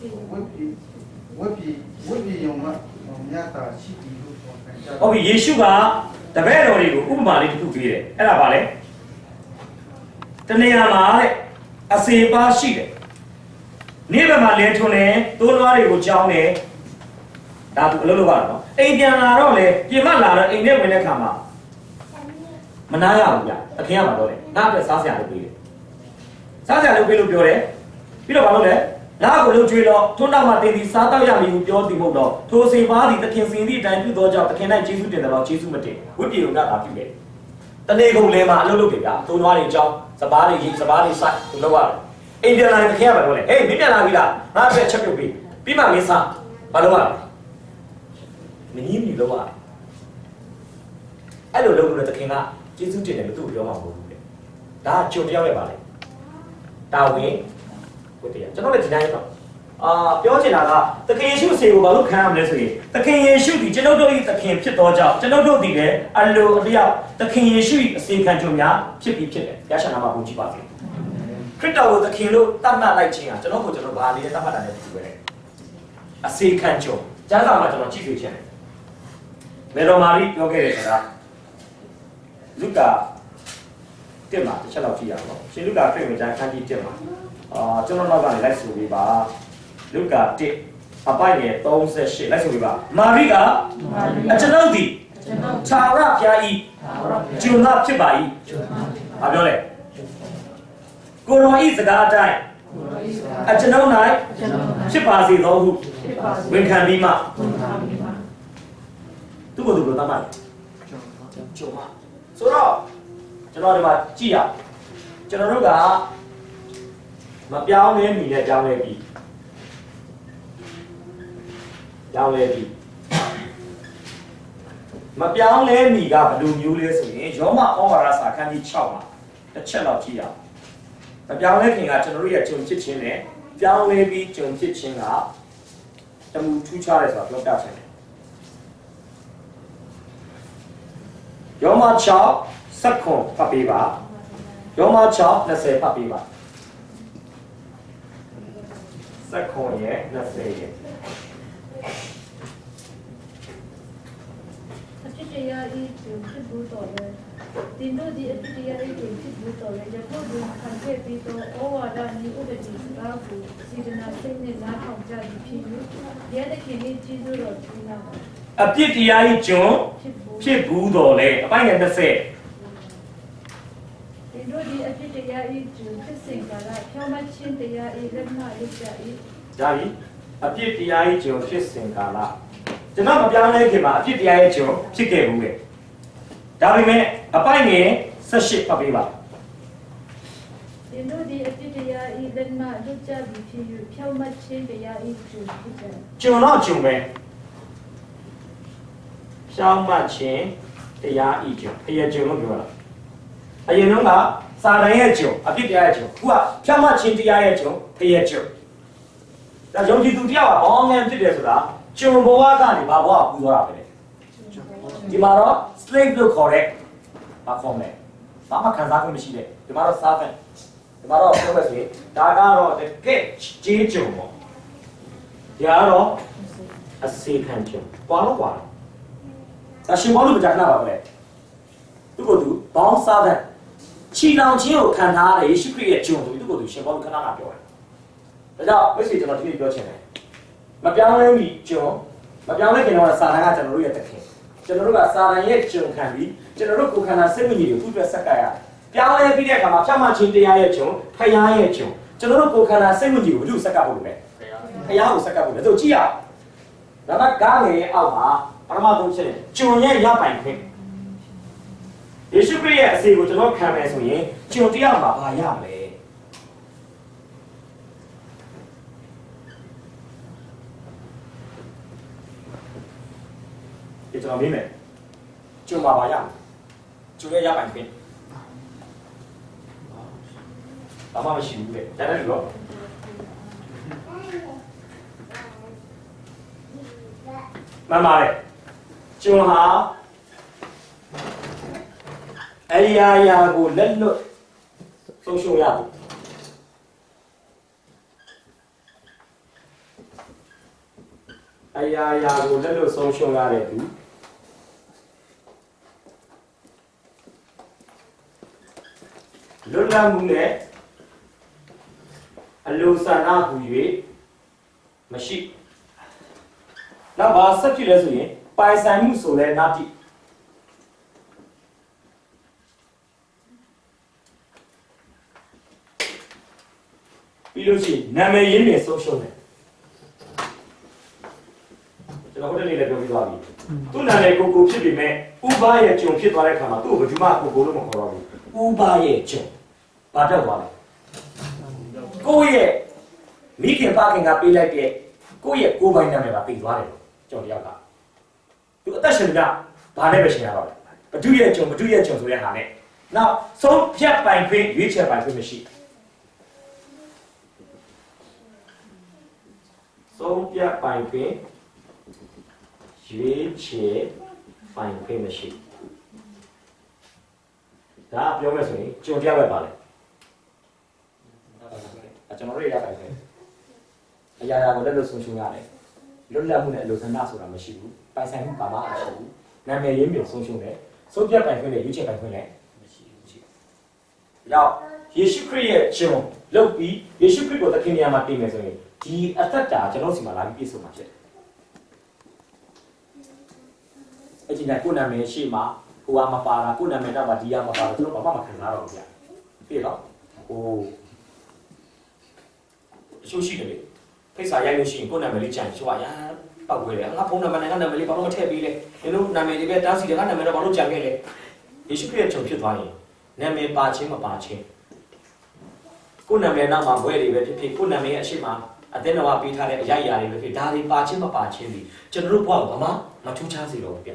ပြီးယုံမှာမြတ်တာရှိတယ်လို့ပြောတယ်ဟုတ်ပြီယေရှုကတပည့်တော်တွေကိုဥပမာလေးတစ်ခုပေးတယ်အဲ့ဒါပါလေတနေရာမှာတဲ့အစေပါရှိတယ်နေ့ဘက်မှာလဲထွန်းတယ်သိုးနွားတွေကိုကြောင်းတယ်ဒါသူအလုပ်လုပ်ရတာနော်အိမ်ပြန်လာတော့လေပြင်မလာတော့အိမ်ထဲဝင်တဲ့ခါမှာမနာရဘူးဗျအခင်ကမှာတော့လေငါ့အတွက်စားစရာလုပ်ပေးတယ်စားစရာလုပ်ပေးလို့ပြောတယ်ပြီးတော့ဘာလုပ်လဲငါ့ကိုလှုပ်ကြွေးတော့ထွန်းတော့မှတင်ပြီးစားတော့ရမည်ဟုပြောသည်မဟုတ်တော့ထိုစေပါသည်သခင်စင်သည့်အတိုင်းပြုသောကြောင့်သခင်၌ကျေးဇူးတင်တယ်လို့ကျေးဇူးမတင်ဝိပ္ပိယုံကသာပြုတယ်တနေ့ကုန်လဲမှာအလုပ်လုပ်တယ်ဗျသိုးနွားတွေကြောင်းစပားတွေရိတ်စပားတွေစိုက်သူလုပ်ရတယ်အိမ်ပြန်လာရင်သခင်ကဘာလုပ်လဲဟေးမင်းပြန်လာပြီလားငါ့အတွက်ချက်ပြုတ်ပြီးမှမင်းစားဘာလုပ်ရလဲမင်းကြီးမြည်လုပ်ရတယ်အဲ့လိုလုပ်လို့သခင်ကကျေးဇူးတင်တယ်လို့သူ့ကိုပြောမှာမဟုတ်ဘူးလေဒါကကြုံပြောက်ရပါလေတာဝန်ဝတ္တရားကျွန်တော်လည်းဒီတိုင်းတော့ပြောချင်တာကသခင်ယေရှုအစေကိုဘာလို့ခံရမလဲဆိုရင်သခင်ယေရှုဒီကျွန်တော်တို့၏သခင်ဖြစ်သောကြောင့်ကျွန်တော်တို့ဒီလည်းအလိုအလျောက်သခင်ယေရှု၏အစေခံကြုံများဖြစ်ပြီးဖြစ်တယ်ရရှိနာမှာဘုန်းကြီးပါစေခရစ်တော်ကိုသခင်လို့တတ်မှတ်လိုက်ခြင်းဟာကျွန်တော်ဘာလေးတတ်မှတ်တာလည်းဖြစ်ပဲအစေခံကြုံကျမ်းစာမှာကျွန်တော်ကြည့်တွေ့ချင်တယ်မေတော်မာရီပြောခဲ့တဲ့စကားလုကာတက်မှာတစ်ချက်လောက်ကြည့်ရအောင်ရှင်လုကာခရစ်ဝင်ကျမ်းခန်းကြီးတက်မှာကျွန်တော်နောက်ကနေလိုက်ဆိုပေးပါလုကာတက်အပိုင်ငယ်38လိုက်ဆိုပေးပါမာရိကအကျွန်ုပ်သည်ခြာရဖျားဤဂျုံနာဖြစ်ပါ၏ဘာပြောလဲကိုရောဤစကားအတိုင်းအကျွန်ုပ်၌ဖြစ်ပါစေသောဟုဝန်ခံပြီးမှသူ့ကိုယ်သူ့ကိုတတ်မှတ်ဂျုံမဆိုတော့ကျွန်တော်ဒီမှာကြည့်ရကျွန်တော်တို့ကမပြောင်းလဲမီနဲ့ပြောင်းလဲပြီးမပြောင်းလဲမီကဘယ်လိုမျိုးလဲဆိုရင်ယောမဩဝါဒစာခန်းကြီး6မှာတစ်ချက်လောက်ကြည့်ရအောင်မပြောင်းလဲခင်ကကျွန်တော်တို့ရဲ့ဂျုံဖြစ်ခြင်းနဲ့ပြောင်းလဲပြီးဂျုံဖြစ်ခြင်းကတမူထူးခြားတယ်ဆိုတာပြောပြချင်တယ်ယောမ6စက္ကွန်ဖတ်ပေးပါယောမ6 20ဖတ်ပေးပါစက္ကွန်ရဲ့20ရဲ့အတိတရားဤဖြစ်ဘူးတော်လေတင်တို့ဒီအတိတရားဤဖြစ်ဘူးတော်လေရဖို့ဒီခံခဲ့ပြီးတော့ဩဝါဒနိဥပဒေစကားကိုစေတနာစိတ်နဲ့နားထောင်ကြပြီးဖြစ်လို့ရဲတဲ့ခင်ကြီးကျေးဇူးတော်ချီးလာပါအပြစ်တရားဤကျွန်းဖြစ်ဘူးတော်လေအပိုင်းငယ်20 တင်တို့ဒီအတိတရားဤဖြစ်စဉ်ကလာဖြောင်းမချင်းတရားဤလက်မရကြဤဒါကြီးအပြစ်တရားဤကျွန်းဖြစ်စဉ်ကာလကျွန်တော်မပြောင်းလဲခင်မှာအပြစ်တရားရဲ့ကျွန်းဖြစ်ခဲ့ဘူးလေဒါပေမဲ့အပိုင်းငယ်18ပတ်ပေးပါတင်တို့ဒီအတိတရားဤလက်မရကြပြီးဖြစ်၍ဖြောင်းမချင်းတရားဤဖြစ်တယ်ကျွန်းတော့ကျွန်းပဲဖြောင်းမချင်းတရားဤကျွန်းတရားကျွန်းလို့ပြောတာအရင်တော့ကစာတန်ရဲ့ကျွန်းအပြစ်တရားရဲ့ကျွန်းခုကဖြောင်းမချင်းတရားရဲ့ကျွန်းတရားကျွန်းဒါယုံကြည်သူတယောက်ကဘောင်းငယ်ဖြစ်တယ်ဆိုတာကျွန်းဘဝကနေဘာဘဝပူသွားတာပဲလေဒီမှာတော့ slave လို့ခေါ်တဲ့ဘာခေါ်မလဲဘာမှခံစား권မရှိတဲ့ဒီမှာတော့ servant ဒီမှာတော့ပြောမယ်ဆိုရင်ဒါကတော့တကယ်ကြေးကြုံပေါ့ဒါကတော့အစေခံကြုံကွာတော့ကွာအရှင်ဘောလို့မကြခဏပါပဲသူ့ကိုယ်သူဘောင်းစားတဲ့ချီလောင်ချင်းကိုခံထားရတဲ့ယေရှုခရစ်ရဲ့ကြုံသူ့ကိုယ်သူရှင်ဘောလို့ခဏခဏပြောတယ်ဒါကြောင့်မိတ်ဆွေကျွန်တော်ဒီနေ့ပြောချင်တယ်မပြောင်းလဲမီကြုံမပြောင်းလဲခင်တော့စာတန်ကကျွန်တော်တို့ရဲ့တခင်ကျွန်တော်တို့ကစာတန်ရဲ့ကြုံခံပြီးကျွန်တော်တို့ကိုယ်ခန္ဓာစိတ်ဝိညာဉ်ကိုသူ့အတွက်ဆက်ကပ်ရပြောင်းလဲပြီးတဲ့အခါမှာဖြောင့်မခြင်းတရားရဲ့ကြုံဖယားရဲ့ကြုံကျွန်တော်တို့ကိုယ်ခန္ဓာစိတ်ဝိညာဉ်ကိုဘယ်သူဆက်ကပ်ဖို့လဲဖယားကိုဆက်ကပ်ဖို့လဲဆိုကြည့်ရဒါကကားငယ်ရဲ့အောက်မှာပထမဆုံးချက်ကြုံရဲ့ရပိုင်ခွင့်ယေရှုခရစ်ရဲ့အစီကိုကျွန်တော်ခံမယ်ဆိုရင်ကြုံတရားမှာဘာရမလဲဒီကျွန်တော်မေးမယ်ကြုံမှာဘာရမလဲကြုံရဲ့ရပိုင်ခွင့်ဘာမှမရှိဘူးလေဒါနဲ့လို့မှန်ပါတယ်ကျုံဟာအရာရာကိုလက်လွတ်ဆုံးရှုံးရတယ်အရာရာကိုလက်လွတ်ဆုံးရှုံးရတဲ့သူလွတ်လပ်မှုနဲ့အလိုဆန္ဒဟူ၍မရှိနောက်ဘာဆက်ဖြစ်လဲဆိုရင်ပိုင်ဆိုင်မှုဆိုလဲနာတိပြီးလို့ရှိရင်နာမည်ရင်းမြစ်ဆုံးရှုံးတယ်ကျွန်တော်ဟိုတနေ့လည်းပြောပြီးသွားပြီသူ့နာမည်ကိုဖြစ်ပြီမဲ့ဥပရဲ့ဂျုံဖြစ်သွားတဲ့အခါမှာသူ့ကိုဘယ်သူမှကိုလို့မခေါ်တော့ဘူးဥပရဲ့ဂျုံဘာတက်သွားလဲကိုယ့်ရဲ့မိခင်ဖခင်ကပေးလိုက်တဲ့ကိုယ့်ရဲ့ကိုယ်ပိုင်နာမည်ပါပေးသွားတယ်ကျွန်တော်တယောက်ကသူအသက်ရှင်ကဘာနဲ့ပဲရှင်ရတော့လဲဘဒုရဲ့ဂျုံဆိုတဲ့ဟာနဲ့နောက်ဆုံးဖြတ်ပိုင်ခွင့်ရွေးချယ်ပိုင်ခွင့်မရှိဆုံးဖြတ်ပိုင်ခွင့်ရွေးချယ်ပိုင်ခွင့်မရှိဒါပြောမယ်ဆိုရင်ဂျုံတရားပဲပါလေကျွန်တော်တို့ရပိုင်ခွင့်အရာရာကိုလက်လွတ်ဆုံးရှုံးရတယ်လွတ်လပ်မှုနဲ့အလိုဆန္ဒဆိုတာမရှိဘူးပိုင်ဆိုင်မှုပါမရှိဘူးနာမည်ရင်းမြစ်ဆုံးရှုံးတယ်ဆုံးဖြတ်ပိုင်ခွင့်နဲ့ရွေးချယ်ပိုင်ခွင့်လည်းမရှိဘူး။နောက်ယေရှုခရစ်ရဲ့ဂျုံလုပ်ပြီးယေရှုခရစ်ကိုသခင်နေရာမှာပြင်မယ်ဆိုရင်ဒီအသက်တာကျွန်တော်စီမှာလာပြီးပြည့်စုံမှာဖြစ်တယ်။အကျဉ်းကကိုနာမည်ရှိမှာဟိုကမပါတာကိုနာမည်တော့ဒီကမပါတာကျွန်တော်ဘာမှမခံစားတော့ဘူးဗျ။ပြီးတော့ဟိုအချို့ရှိတယ်လေဖိတ်စာရိုက်လို့ရှိရင်ကိုနာမည်လေးကြံချိုးရပောက်ခွဲတယ်ငါဖုန်းနံပါတ်နဲ့ငါနာမည်လေးဘာလို့မထည့်ပေးလဲဒီလိုနာမည်လေးပဲတားစီတယ်ငါနာမည်တော့ဘာလို့ကြံခဲ့လဲယေရှုခရစ်ချုပ်ဖြစ်သွားရင်နာမည်ပါခြင်းမပါခြင်းကိုနာမည်နောက်မှာဘွဲတွေပဲဖြစ်ဖြစ်ကိုနာမည်ရဲ့အရှိမအသင်းတော်ကပေးထားတဲ့အရာရာတွေပဲဖြစ်ဒါတွေပါခြင်းမပါခြင်းဒီကျွန်တော်တို့ဘဝကိုဘာမှမထူးခြားစေတော့ဘူးဗျ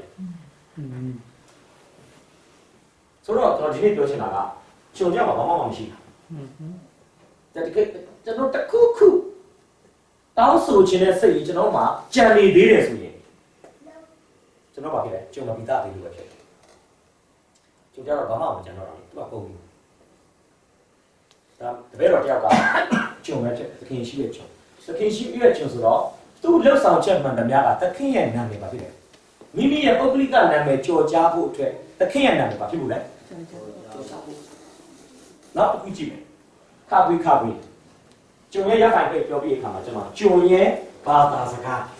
ဆိုတော့ကျွန်တော်ဒီနေ့ပြောချင်တာကချုပ်ကြမှာဘာမှမရှိဘူးတကယ်ကျွန်တော်တခုခုတောင်းဆိုခြင်းနဲ့စိတ်ကြီးကျွန်တော်မှကြံနေသေးတယ်ဆိုရင်ကျွန်တော်ဘာဖြစ်လဲကျွန်တော်မိသားသေးလို့ပဲဖြစ်တယ်ကျွန်တော်တော့ဘာမှမကြံတော့ဘူးသူကပုံပြီးဒါတပည့်တော်တယောက်ကကျုံမဲ့သခင်ရှိရဲ့ကျုံသခင်ရှိရဲ့ကျုံဆိုတော့သူ့လောက်ဆောင်ချက်မှန်သမျှကသခင်ရဲ့နာမည်ပါဖြစ်တယ်မိမိရဲ့ပုဂ္ဂလိကနာမည်ကြော်ကြားဖို့အတွက်သခင်ရဲ့နာမည်ပါဖြစ်ဘူးလေကြော်ကြားဖို့နောက်တစ်ခုကြည့်မယ်ခါပြီးကျုံရဲ့ရခိုင်ပဲပြောပြအခါမှာကျွန်တော်ကျုံရဲ့ဘာသာစကား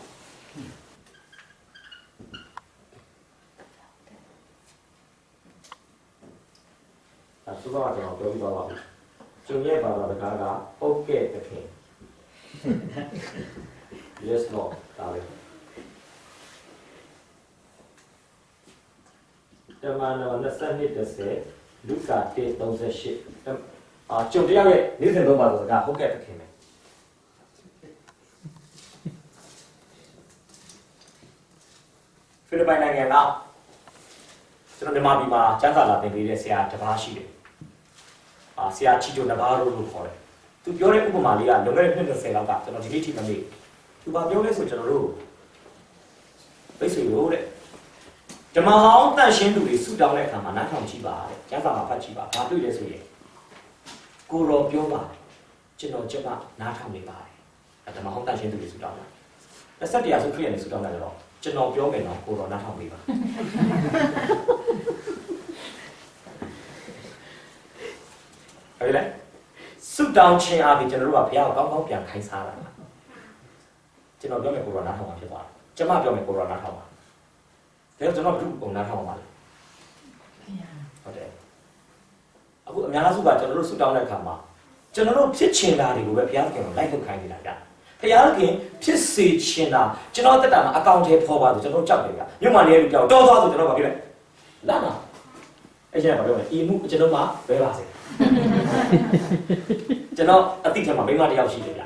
ဆိုတော့ကျွန်တော်ပြောပြသွားပါမယ်ကျုံရဲ့ဘာသာစကားကပုတ်ကဲ့သခင် Yes Lord ဒါပဲတမန်တော်22:30လူကာ1:38ကျုံတရားရဲ့နေ့စဉ်သုံးပါးစကားပုတ်ကဲ့သခင်ပဲဖိလစ်ပိုင်နိုင်ငံကကျွန်တော်မြန်မာပြည်မှာကျန်းစာလာသင်ပေးတဲ့ဆရာတစ်ပါးရှိတယ်ဆရာချီချိုနဘာရိုလို့ခေါ်တယ်သူပြောတဲ့ဥပမာလေးကလွန်ခဲ့တဲ့နှစ်20လောက်ကကျွန်တော်ဒီနေ့ထိမမေ့သူဘာပြောလဲဆိုကျွန်တော်တို့ပိတ်ဆွေလို့တဲ့ဓမ္မဟောင်းတန့်ရှင်းသူတွေဆူတောင်းတဲ့အခါမှာနားထောင်ကြည့်ပါတဲ့ကျမ်းစာမှာဖတ်ကြည့်ပါဘာတွေ့လဲဆိုရင်ကိုရောပြောပါကျွန်တော်ကျမနားထောင်နေပါတယ်ဒါမှမဟုတ်တန်ရှင်းသူတွေဆူတောင်းတာလက်တရားစုခရီးရနေဆူတောင်းတာကြတော့ကျွန်တော်ပြောမယ်နော်ကိုရောနားထောင်နေပါဟုတ်လေဆူတောင်းခြင်းအပြင်ကျွန်တော်တို့ကဘုရားကိုကောင်းကောင်းပြန်ခိုင်းစားတာကျွန်တော်ပြောမယ်ကိုရောနားထောင်မှာဖြစ်သွားတယ်ကျမပြောမယ်ကိုရောနားထောင်ပါဒါကျွန်တော်ဘယ်သူ့ပုံနားထောင်ပါလဲဟုတ်တယ်အခုအများစုကကျွန်တော်တို့ဆူတောင်းတဲ့အခါမှာကျွန်တော်တို့ဖြစ်ချင်တာတွေကိုပဲဘုရားခင်ကိုလိုက်ထုတ်ခိုင်းနေတာဗျဘုရားခင်ဖြစ်စေချင်တာကျွန်တော်တက်တာမှာအကောင့်ထဲပေါ်ပါဆိုကျွန်တော်ကြောက်တယ်ဗျမြို့မှာနေလူကြောက်တော်သွားဆိုကျွန်တော်ကပြလိုက်လာနာအဲ့ကျန်ဘာပြောလဲဤမှုကျွန်တော်မှဘဲပါစေကျွန်တော်အတိတ်ထဲမှာမိန်းမတစ်ယောက်ရှိတယ်ဗျ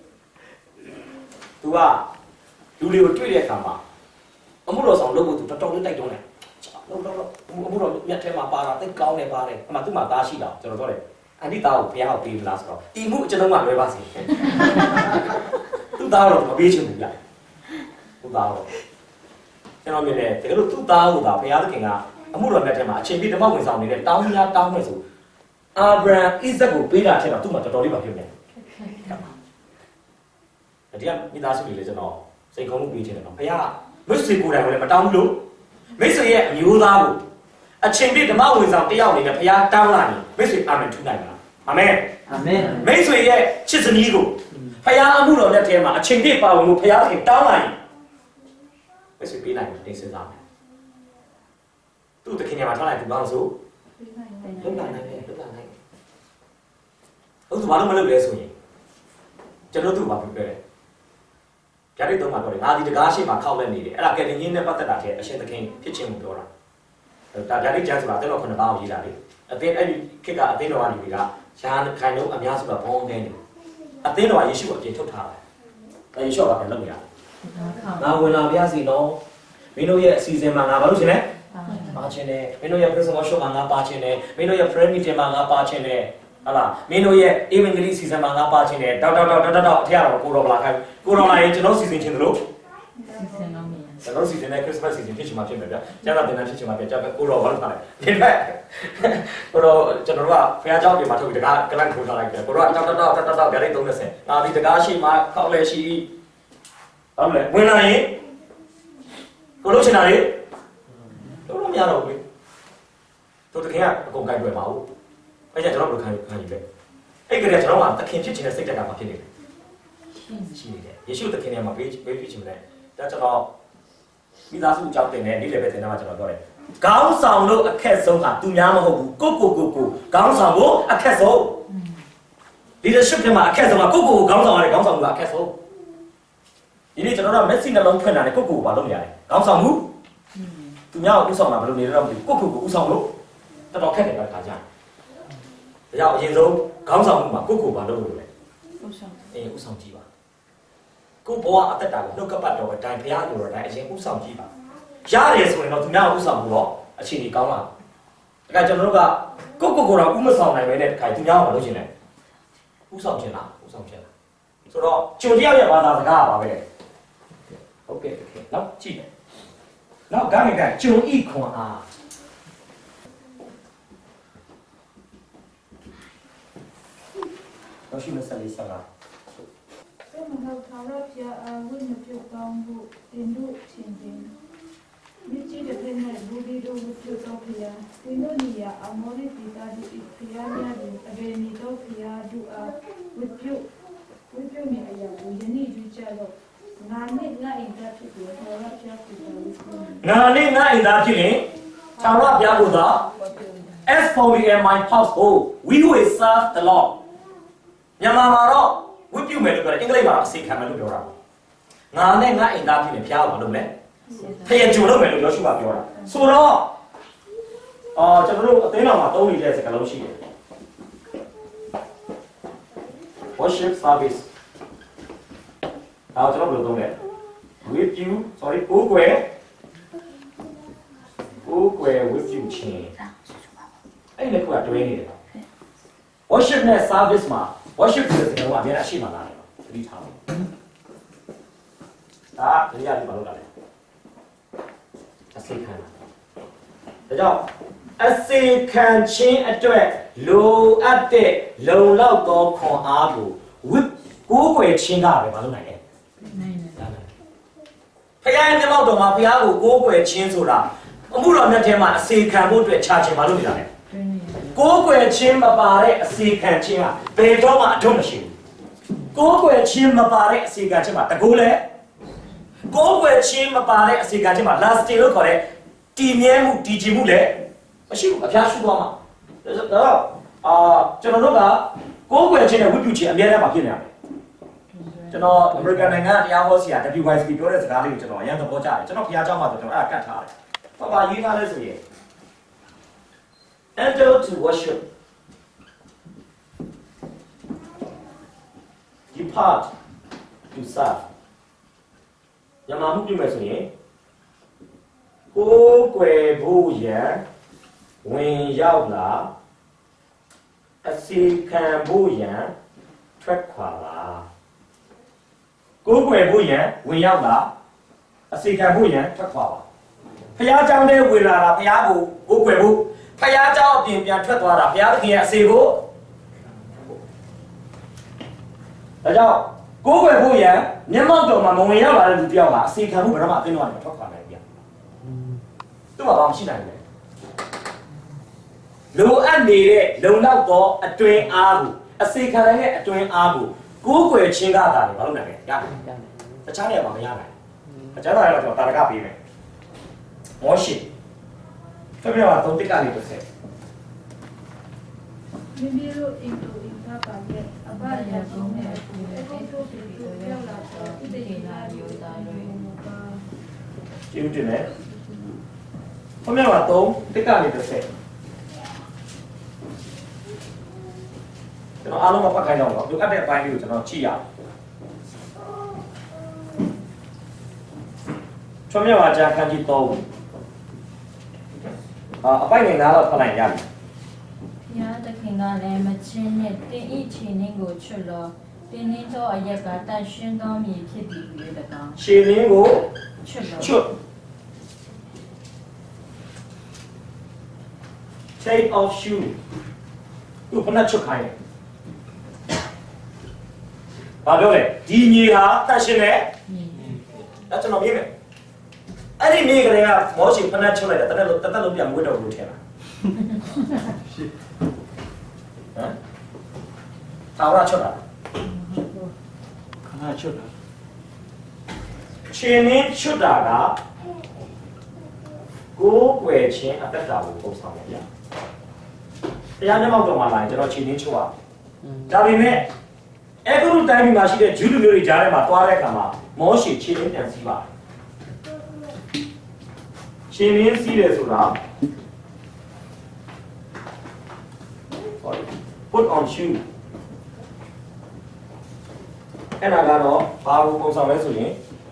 သူကလူတွေကိုတွေ့တဲ့အခါမှာအမှုတော်ဆောင်လုပ်ဖို့သူတော်တော်လေးတိုက်တွန်းတယ်တော့အမှုတော်မြတ်ထဲမှာပါတာသိကောင်းတယ်ပါတယ်အမှသူ့မှာသားရှိတာကျွန်တော်ပြောတယ်အန်ဒီသားကိုဘုရားကိုပေးမလားဆိုတော့ဒီမှုကျွန်တော်မှလွယ်ပါစေသူ့သားတော့မပေးချင်ဘူးဗျသူ့သားတော့ကျွန်တော်မြင်တယ်တကယ်လို့သူ့သားကိုဒါဘုရားသခင်ကအမှုတော်မြတ်ထဲမှာအချိန်ပြည့်ဓမ္မဝင်ဆောင်နေတဲ့တောင်းများတောင်းမယ်ဆိုအာဗြဟံဣဇက်ကိုပေးတာထက်တော့သူ့မှာတော်တော်လေးပါဖြစ်နေတယ်တရားမိသားစုတွေလည်းကျွန်တော်စိတ်ကောင်းမှုပေးချင်တယ်နော်ဘုရားမိတ်ဆွေကိုယ်တိုင်ကလည်းမတောင်းဘူးလို့မိတ်ဆွေရဲ့အမျိုးသားကိုအချိန်ပြည့်ဓမ္မဝင်ဆောင်တယောက်အနေနဲ့ဘုရားတောင်းလာရင်မိတ်ဆွေအာမင်ထူနိုင်ပါလားအာမင်အာမင်မိတ်ဆွေရဲ့ချစ်စနီးကိုဘုရားအမှုတော်နဲ့ထဲမှာအချိန်ပြည့်ပါဝင်လို့ဘုရားခင်တောင်းလာရင်မိတ်ဆွေပေးနိုင်တယ်သိစဉ်းစားမယ်သူ့တခင်ညာမှာထားလိုက်သူကောင်းဆိုလုပ်လာနိုင်တယ်လုပ်လာနိုင်တယ်ဟုတ်သူဘာလို့မလုပ်လဲဆိုရင်ကျွန်တော်တို့ဘာပြောလဲဗျာဒိတ်တော့မှာပြောတယ်ငါဒီတကားရှိမှခောက်လက်နေတယ်အဲ့ဒါကယ်တင်ခြင်းနဲ့ပတ်သက်တာတဲ့အရှင်သခင်ဖြစ်ခြင်းကိုပြောတာဒါဗျာဒိတ်ကျမ်းဆိုတာအသင်းတော်9ပါးကိုရေးတာလေအသင်းအဲ့ဒီခေတ်ကအသင်းတော်ကလူတွေကရှားခိုင်လုံးအများစုကဘုံအသင်းတွေအသင်းတော်ကယေရှုအပြင်ထုတ်ထားတယ်အဲယေရှုကပြန်လုပ်နေရတယ်ငါဝင်လာပြစီနော်မင်းတို့ရဲ့အစီအစဉ်မှာငါဘာလို့ရှင်လဲပါခြင်းတယ်မင်းတို့ရဲ့ Christmas show မှာငါပါခြင်းတယ်မင်းတို့ရဲ့ prayer meeting မှာငါပါခြင်းတယ်ဟာလားမင်းတို့ရဲ့ evangelism season မှာငါပါခြင်းတယ်တောက်အထက်ကတော့ကိုတော်လာခိုင်းကိုတော်လာရင်ကျွန်တော်စီစဉ်ခြင်းတို့ကျွန်တော်စီစဉ်တဲ့ Christmas season ဖြစ်ချင်မှဖြစ်မယ်ဗျာကျန်တာတင်တန်းဖြစ်ချင်မှပြကြပဲကိုတော်ဘာလို့ထားလဲဒီဘက်ကိုတော်ကျွန်တော်တို့ကဖခင်เจ้าပြင်မှာထုတ်ပြီးတကားကလန့်ထိုးထားလိုက်တယ်ကိုတော်ကတောက်ဗျာဒိတ်30ငါဒီတကားရှိမှခောက်လဲရှိဘာလို့လဲဝင်လာရင်ကိုလို့ချင်တာလေတော့မရတော့ဘူးတို့တခင်ကအကုန်ကြိုက်တွေ့ပါဘူးအဲ့ကျကျွန်တော်တို့ခံယူတယ်အဲ့ကလေးကျွန်တော်ကတခင်ဖြစ်ချင်တဲ့စိတ်တက်ကမှဖြစ်နေတယ်ရှိနေတယ်ယေရှုတခင်နဲ့မှာပေးဖြစ်ချင်တယ်ဒါကျွန်တော်မိသားစုအကြောင်းတင်တဲ့နေ့လည်ပဲတင်တာမှကျွန်တော်ပြောတယ်ခေါင်းဆောင်လို့အခက်ဆုံးကသူများမဟုတ်ဘူးကိုခေါင်းဆောင်ဖို့အခက်ဆုံး leadership ထဲမှာအခက်ဆုံးကကိုခေါင်းဆောင်ရတယ်ခေါင်းဆောင်မှုကအခက်ဆုံးဒီနေ့ကျွန်တော်တို့မက်ဆီနှလုံးဖွင့်တာနဲ့ကိုဘာလုပ်နေရလဲခေါင်းဆောင်မှုသူများကိုဥဆောင်တာဘယ်လိုနေလဲတော့မသိဘူးကိုဥဆောင်လို့တော်တော်ခက်တယ်ခါကြဒါကြောင့်အရင်ဆုံးခေါင်းဆောင်မှုမှာကိုဘာလုပ်လို့လဲဥဆောင်ကြည့်ပါကိုဘဝအသက်တာကိုနှုတ်ကပတ်တော်အတိုင်းဘုရားလိုတော်တိုင်းအရင်ဥဆောင်ကြည့်ပါရတယ်ဆိုရင်တော့သူများကိုဥဆောင်မှုတော့အခြေအနေကောင်းလာဒါကကျွန်တော်တို့ကကိုတော့ဥမဆောင်နိုင်ပဲနဲ့တခါသူများကိုမလုပ်ချင်တယ်ဥဆောင်ချင်လားဆိုတော့ကျွန်တယောက်ရဲ့ဘာသာစကားပါပဲဟုတ်ကဲ့နောက်ကြည့်နောက်ကမ်းကကျွန်ဤခွန်အားတော့ရှိမစလေးစကားก็มันเราทำรับยาอาวุธมาจุดกองบุตินดุชินจินมิจิเดเป็นในบุรีดูบุตรโตพิยาตินดุนียาอามอริติตาดิพิยาเนี่ยดิอเบนิโตพิยาดูอาบุตรเนี่ยอายาบุญนี่จุจาโลงานนี้ง่ายได้ที่ตัวทำรับยาผู้ต่างงานนี้ง่ายได้ที่นี่ทำรับยาผู้ต่าง As for me and my household we will serve the Lord မြန်မာမှာတော့ဝိပြုမယ်လို့ပြောတယ်အင်္ဂလိပ်မှာအစီခံမယ်လို့ပြောတာငါနဲ့ငါအိမ်သားဖြစ်နေဖျားအောင်လုပ်မယ်ဖျက်ကြုံလုပ်မယ်လို့ယောရှုကပြောတာဆိုတော့ကျွန်တော်တို့အသိတော်မှာသုံးနေတဲ့စကားလုံးရှိတယ် worship service ကျွန်တော်ဘယ်လိုသုံးလဲကိုးကွယ်ဝိပြုခြင်းအဲ့ဒီခုကတွဲနေတယ် worship နဲ့ service မှာworship ဆိုတဲ့စကားကအများကြီးရှိမှလာတယ်သတိထားပါဒါတရားဒီမှာလုပ်တာလေအစိတ်ခံတာဒါကြောင့်စေခံချင်းအတွက်လိုအပ်တဲ့လုံလောက်သောခွန်အားကိုဝိကိုးကွယ်ခြင်းကပဲမလုပ်နိုင်နဲ့ဖခင်မျက်မှောက်တော်မှာဖခင်ကိုကိုးကွယ်ခြင်းဆိုတာအမှုတော်မြတ်ထဲမှာအစေခံဖို့အတွက်ခြားခြင်းမလုပ်နေတာလေကိုးကွယ်ခြင်းမပါတဲ့အစေခံခြင်းကဘယ်တော့မှအထွတ်မရှိဘူးကိုးကွယ်ခြင်းမပါတဲ့အစေခံခြင်းမှာတကူလဲကိုးကွယ်ခြင်းမပါတဲ့အစေခံခြင်းမှာ last day လို့ခေါ်တဲ့တည်မြဲမှုတည်ကြည်မှုလည်းမရှိဘူးအဖျားရှုသွားမှာဒါတော့ကျွန်တော်တို့ကကိုးကွယ်ခြင်းနဲ့ဝိပုခြင်းအများနဲ့မှာဖြစ်နေရတယ်ကျွန်တော်အမေရိကန်နိုင်ငံတရားဟောဆရာ WYSP ပြောတဲ့စကားလေးကိုကျွန်တော်အရင်သဘောကျတယ်ကျွန်တော်ဖျားเจ้าမှာဆိုကျွန်တော်အဲ့ဒါကတ်ထားတယ်ဘာပါရေးထားလဲဆိုရင် enter to worship depart to serve ညမှာမှုပြုမယ်ဆိုရင်ကိုးကွယ်ဖို့ရန်ဝင်ရောက်လာအစီခံဖို့ရန်ထွက်ခွာလာကိုးကွယ်ဖို့ရန်ဝင်ရောက်လာအစီခံဖို့ရန်ထွက်ခွာလာဖျားเจ้าနဲ့ဝင်လာတာဖျားကိုကိုးကွယ်ဖို့ဖျားเจ้าအပြင်ပြန်ထွက်သွားတာဖျားသခင်ရဲ့အစီကိုဒါကြောင့်ကိုးကွယ်ဖို့ရန်မျက်မှောက်တော်မှာမဝင်ရောက်လာတဲ့လူတယောက်ကအစီခံဖို့ဘယ်တော့မှအသိတော့မထွက်ခွာနိုင်ဘူးသူ့မှာဘာမှရှိနိုင်လဲလိုအပ်နေတဲ့လုံလောက်သောအတွင်းအားကိုအစေခံနိုင်တဲ့အတွင်းအားကိုကိုးကွယ်ခြင်းကသာလေမလုပ်နိုင်ဘူးရတယ်တခြားနေရာမှာမရနိုင်ဘူးတခြားနေရာတော့ကျွန်တော်တာရကပေးမယ်မောရှိဖက်ပြမှာသုံးတစ်ကနေတစ်ဆက်မိမိတို့အိမ်တို့အိမ်သားပါရဲ့အဘရာကောင်းတဲ့ကိုယ်ကိုတို့တို့ပြောလာတော့ဣတိနာယောသားတို့ကျေးဇူးတင်တယ်ဖက်ပြမှာသုံးတစ်ကနေတစ်ဆက်ကျွန်တော်အားလုံးမဖတ်ခိုင်းတော့ဘူးလိုအပ်တဲ့အပိုင်းလေးကိုကျွန်တော်ကြည့်ရအောင်ချွန်မြတ်ဝါကျခန်းကြီး3အပိုက်ငယ်နားတော့ဖတ်လိုက်ရတယ်ဘုရားသခင်ကလည်းမချင်းနဲ့တင်းဤခြေနှင်းကိုချွတ်လောတင်းနှင်းသောအရက်ကတန်ရှင်းသောမြေဖြစ်သည်ဟု၍၎င်းခြေနှင်းကိုချွတ်လော take off shoe သူဖနက်ချွတ်ခိုင်းတယ်ဘာပြောလဲဒီမြေဟာတန်ရှင်းတယ်အဲ့ကျွန်တော်မြင်မယ်အဲ့ဒီမြေကလေးကမောရှိဖနက်ချွတ်လိုက်တယ်တသက်လုံးပြန်မွေးတော့ဘူးထင်လားဟမ်သာဝရချွတ်တာခဏချွတ်တာခြေနှင်းချွတ်တာကကိုးကွယ်ခြင်းအတ္တတာကိုပုံဆောင်တယ်ဗျာတရားမျက်မှောက်တော်မှာလာရင်ကျွန်တော်ခြေနှင်းချွတ်ရဒါပေမဲ့အခုလိုတိုင်းပြည်မှာရှိတဲ့ဂျူးလူမျိုးတွေကြားထဲမှာတွားတဲ့အခါမှာမောရှိခြေနှင်းပြန်စီးပါတယ်ခြေနှင်းစီးတယ်ဆိုတာ put on shoe အဲ့ဒါကတော့ဘာကိုပုံဆောင်လဲဆိုရင်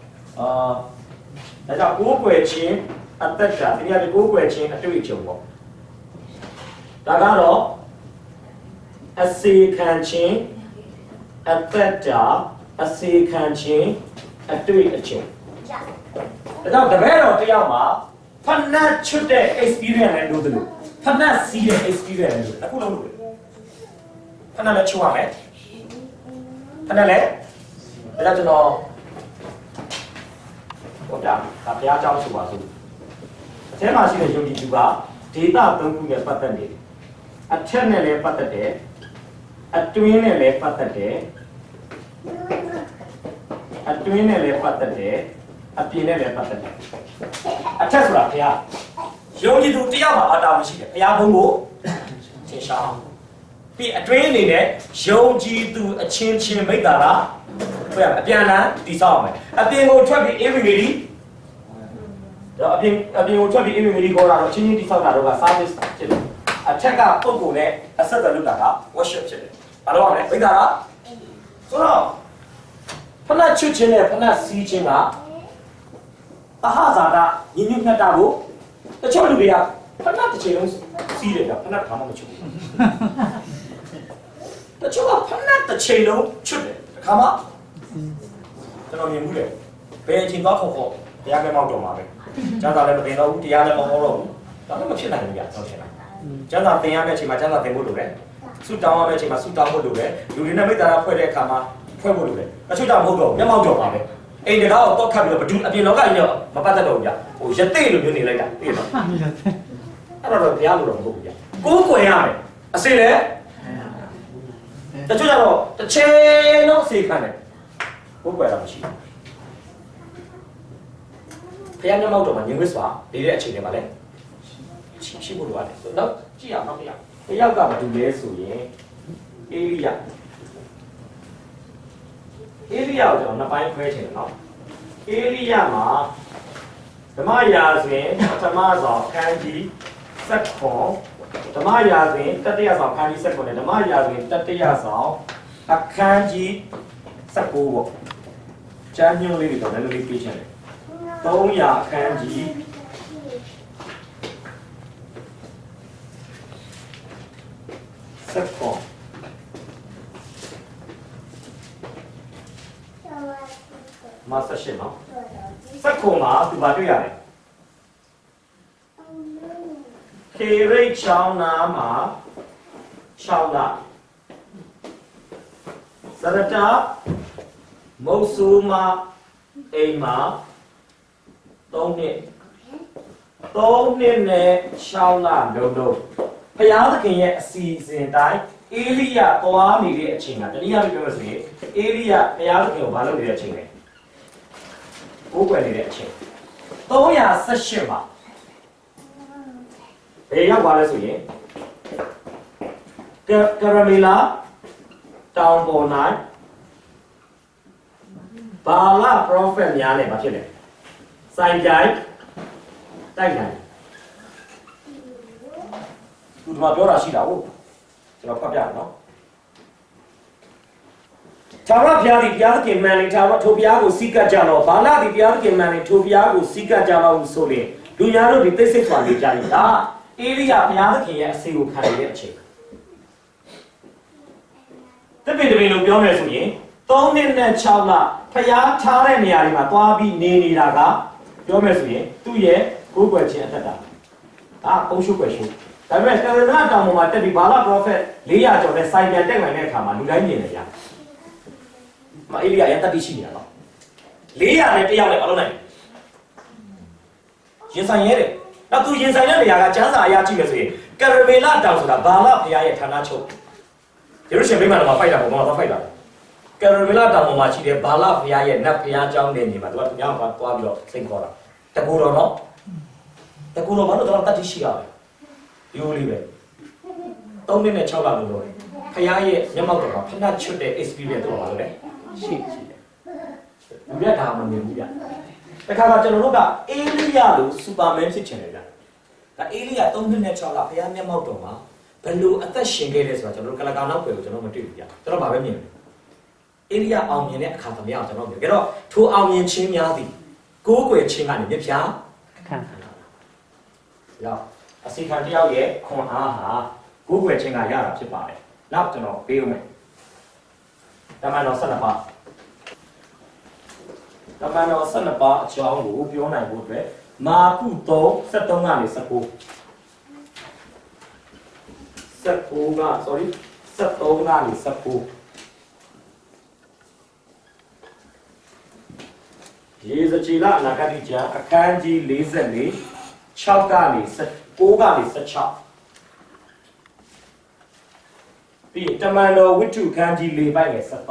ဒါကြောင့်ကိုးကွယ်ခြင်းအတ္တတာဒီနေရာကိုးကွယ်ခြင်းအတွေ့အကြုံပေါ့ဒါကတော့အစေခံခြင်းအတ္တတာအစေခံခြင်းအတွေ့အကြုံဒါကြောင့်တပည့်တော်တယောက်မှာဖဏတ်ချွတ်တဲ့ experience နဲ့လို့တယ်လို့ဖဏတ်စီးတဲ့ experience နဲ့လို့အခုလုံးလို့ဖဏတ်လည်းချွတ်ရမယ်ဖဏတ်လည်းဒါကြောင့်ကျွန်တော်ဟောတာဘုရားเจ้าဆိုပါစို့အထဲမှာရှိတဲ့ယုံကြည်သူကဒေတာသုံးခုနဲ့ပတ်သက်နေတယ်အထက်နဲ့လည်းပတ်သက်တယ်အတွင်းနဲ့လည်းပတ်သက်တယ်အတွင်းနဲ့လည်းပတ်သက်တယ်အပြင်နဲ့လည်းပတ်သက်တယ်အထက်ဆိုတာဘုရားယုံကြည်သူတယောက်မှာအတာမရှိတယ်ဘုရားဘုန်းကိုသင်ရှားပြီးအတွင်းအနေနဲ့ယုံကြည်သူအချင်းချင်းမိတ္တာလားဘုရားအပြန်လန်းတည်ဆောက်အောင်မယ်အပြင်ကိုထွက်ပြီး evangelism တော့အပြင်ကိုထွက်ပြီး evangelism ခေါ်တာတော့ချင်းချင်းတည်ဆောက်တာတော့က service ဖြစ်တယ်အထက်ကပုံကိုနဲ့အဆက်အသွယ်လုပ်တာက worship ဖြစ်တယ်ဘာလို့ရမလဲမိတ္တာလားဆိုတော့ဖဏချွတ်ခြင်းနဲ့ဖဏစီးခြင်းကသဟဇာတညီညွတ်မြတ်တာကိုတချို့လူတွေကဖဏတစ်ချိန်လုံးစီးတယ်ဗျဖဏတစ်ခါမှမချွတ်ဘူးတချို့ကဖဏတစ်ချိန်လုံးချွတ်တယ်တစ်ခါမှကျွန်တော်မြင်မှုတယ်ဘယ်အချိန်သွားခေါ်တရားမဲမောက်တော်မှာပဲကျန်တာလည်းမတင်တော့ဘူးတရားလည်းမဟောတော့ဘူးဒါလည်းမဖြစ်နိုင်ဘူးဗျာကျွန်တော်ထင်တာကျမ်းစာသင်ရမယ့်အချိန်မှာကျမ်းစာသင်ဖို့လိုတယ်ဆုတောင်းရမယ့်အချိန်မှာဆုတောင်းဖို့လိုတယ်လူတွေနဲ့မိသားစုဖွဲ့တဲ့အခါမှာဖွဲ့ဖို့လိုတယ်အချို့တော့မဟုတ်တော့မျက်မှောက်တော့ပါပဲအိမ်တကားကိုတော့ခတ်ပြီးတော့ဘဒူအပြင်လောကကြီးတော့မပတ်သက်တော့ဘူးဗျာဟိုရတဲ့လိုမျိုးနေလိုက်တာသိလားအဲ့တော့ဘုရားလိုတော့မဟုတ်ဘူးဗျာကိုးကွယ်ရမယ်အစေလေတချို့ကျတော့တစ်ချိန်လုံးအစေခံတယ်ကိုးကွယ်တာမရှိဘူးဘုရားမျက်မှောက်တော့မှာညင်ဝစ်စွာနေတဲ့အချိန်တွေမှာလည်းရှိဖို့လိုရတယ်ဆိုတော့ကြည့်အောင်နောက်တစ်ယောက်ကဘာတူလဲဆိုရင်အေလိယကိုကျွန်တော်နှစ်ပိုင်းခွဲချင်တယ်နော်အေလိယမှာဓမ္မရာဇဝင်ပထမဆောင်ခန်းကြီး7ခွန်ဓမ္မရာဇဝင်တတိယဆောင်ခန်းကြီး7ခွန်နဲ့ဓမ္မရာဇဝင်တတိယဆောင်အခန်းကြီး19ပေါ့ကျမ်းညွှန်းလေးတွေတော့လည်းလေးပြချင်တယ်300အခန်းကြီး7ခွန်မဆက်ရှင်နော်စက်ခုံမှာသူပါတွေ့ရတယ်ခေရိတ်ချောင်းနာမှာ6လစရတာမုတ်ဆူမာအိမ်မှာ3နှစ်နဲ့6လလုံးလုံးဘုရားသခင်ရဲ့အစီအစဉ်တိုင်းအေလိယသွားနေတဲ့အချိန်ကတနည်းအားဖြင့်ပြောလို့ဆိုရင်အေလိယဘုရားသခင်ကိုမလုပ်နေတဲ့အချိန်ပဲကိုးကွယ်နေတဲ့အချိန်318ပါဘယ်ရောက်ပါလဲဆိုရင်ကရမီလာတောင်ပေါ်၌ဘာလာပရောဖက်များနဲ့ဘာဖြစ်လဲစိုင်ကြိုင်တိုက်နိုင်သူတို့ပြောတာရှိတာဟုတ်ကျွန်တော်ဖတ်ပြမယ်နော်သာရဘုရားသည်ဘုရားသခင်မှန်နေသာရထိုဘုရားကိုစီးကပ်ကြတော့ဘာလာသည်ဘုရားသခင်မှန်နေထိုဘုရားကိုစီးကပ်ကြတော့ဆိုရင်လူများတို့ဒီသိစိတ်စွာနေကြတယ်ဒါအေလိယဘုရားသခင်ရဲ့အစီကိုခံရတဲ့အချိန်တပည့်လို့ပြောမယ်ဆိုရင်3နှစ်နဲ့6လဘုရားထားတဲ့နေရာတွေမှာသွားပြီးနေနေတာကပြောမယ်ဆိုရင်သူ့ရဲ့ကိုးကွယ်ခြင်းအသက်တာဒါပုံရှုပ်ွယ်ရှုပ်ဒါပေမဲ့ကရဏတောင်ပေါ်မှာတက်ပြီးဘာလာပရောဖက်400ကျော်နဲ့စိုင်ပြန်တက်နိုင်တဲ့အခါမှာလူတိုင်းမြင်တယ်ဗျာမအေလိယရတတိရှိနေတာနော်400နဲ့တယောက်နဲ့မလုပ်နိုင်ရင်ဆိုင်ရဲတယ်နောက်သူရင်ဆိုင်တဲ့နေရာကကျမ်းစာအရာကြည့်မယ်ဆိုရင်ကရမေလတောင်ဆိုတာဘာလဘုရားရဲ့ဌာနချုပ်ယေရုရှလင်မြို့မှာတော့ဖိုက်တာပုံမှာတော့ဖိုက်တာကရမေလတောင်ပေါ်မှာရှိတဲ့ဘာလဘုရားရဲ့နတ်ဘုရားကျောင်းနေနေမှာသူကသူများကသွားပြီးတော့စိတ်ခေါ်တာတကူတော်နော်တကူတော်ဘာလို့တော့တတိရှိရလဲဒီလိုလေးပဲ3နှစ်နဲ့6လလို့ပြောတယ်ဘုရားရဲ့မျက်မှောက်တော်မှာဖဏချွတ်တဲ့ experience တော့ဘာလို့လဲရှိတယ်လူရတာမမြင်ဘူးဗျတခါကကျွန်တော်တို့ကအေလိယလိုစူပါမန်ဖြစ်ချင်တယ်ဗျဒါအေလိယ3နှစ်နဲ့6လဘုရားမျက်မှောက်တော်မှာဘယ်လိုအသက်ရှင်ခဲ့လဲဆိုတာကျွန်တော်တို့ကလကောင်နောက်ွယ်ကိုကျွန်တော်မတွေ့ဘူးဗျကျွန်တော်ဘာပဲမြင်လဲအေလိယအောင်မြင်တဲ့အခါသမယအောင်ကျွန်တော်မြင်ကြတော့ထိုအောင်မြင်ခြင်းများသည်ကိုးကွယ်ခြင်းကနေမြစ်ဖြာခံရောက်အစီခံတယောက်ရဲ့ခွန်အားဟာကိုးကွယ်ခြင်းကရတာဖြစ်ပါတယ်နောက်ကျွန်တော်ပေးဦးမယ်တမန်တော်12ပါးတမန်တော်12ပါးအကြောင်းကိုပြောနိုင်ဖို့အတွက်မာကု3 73ကနေ19က sorry 73ကနေ19ယေဇကျေလအနာဂတိကျမ်းအခန်းကြီး44 6ကနေ9ကနေ16ပြီးတမန်တော်ဝိတ္ထုခန်းကြီး4ပိုင်းနဲ့73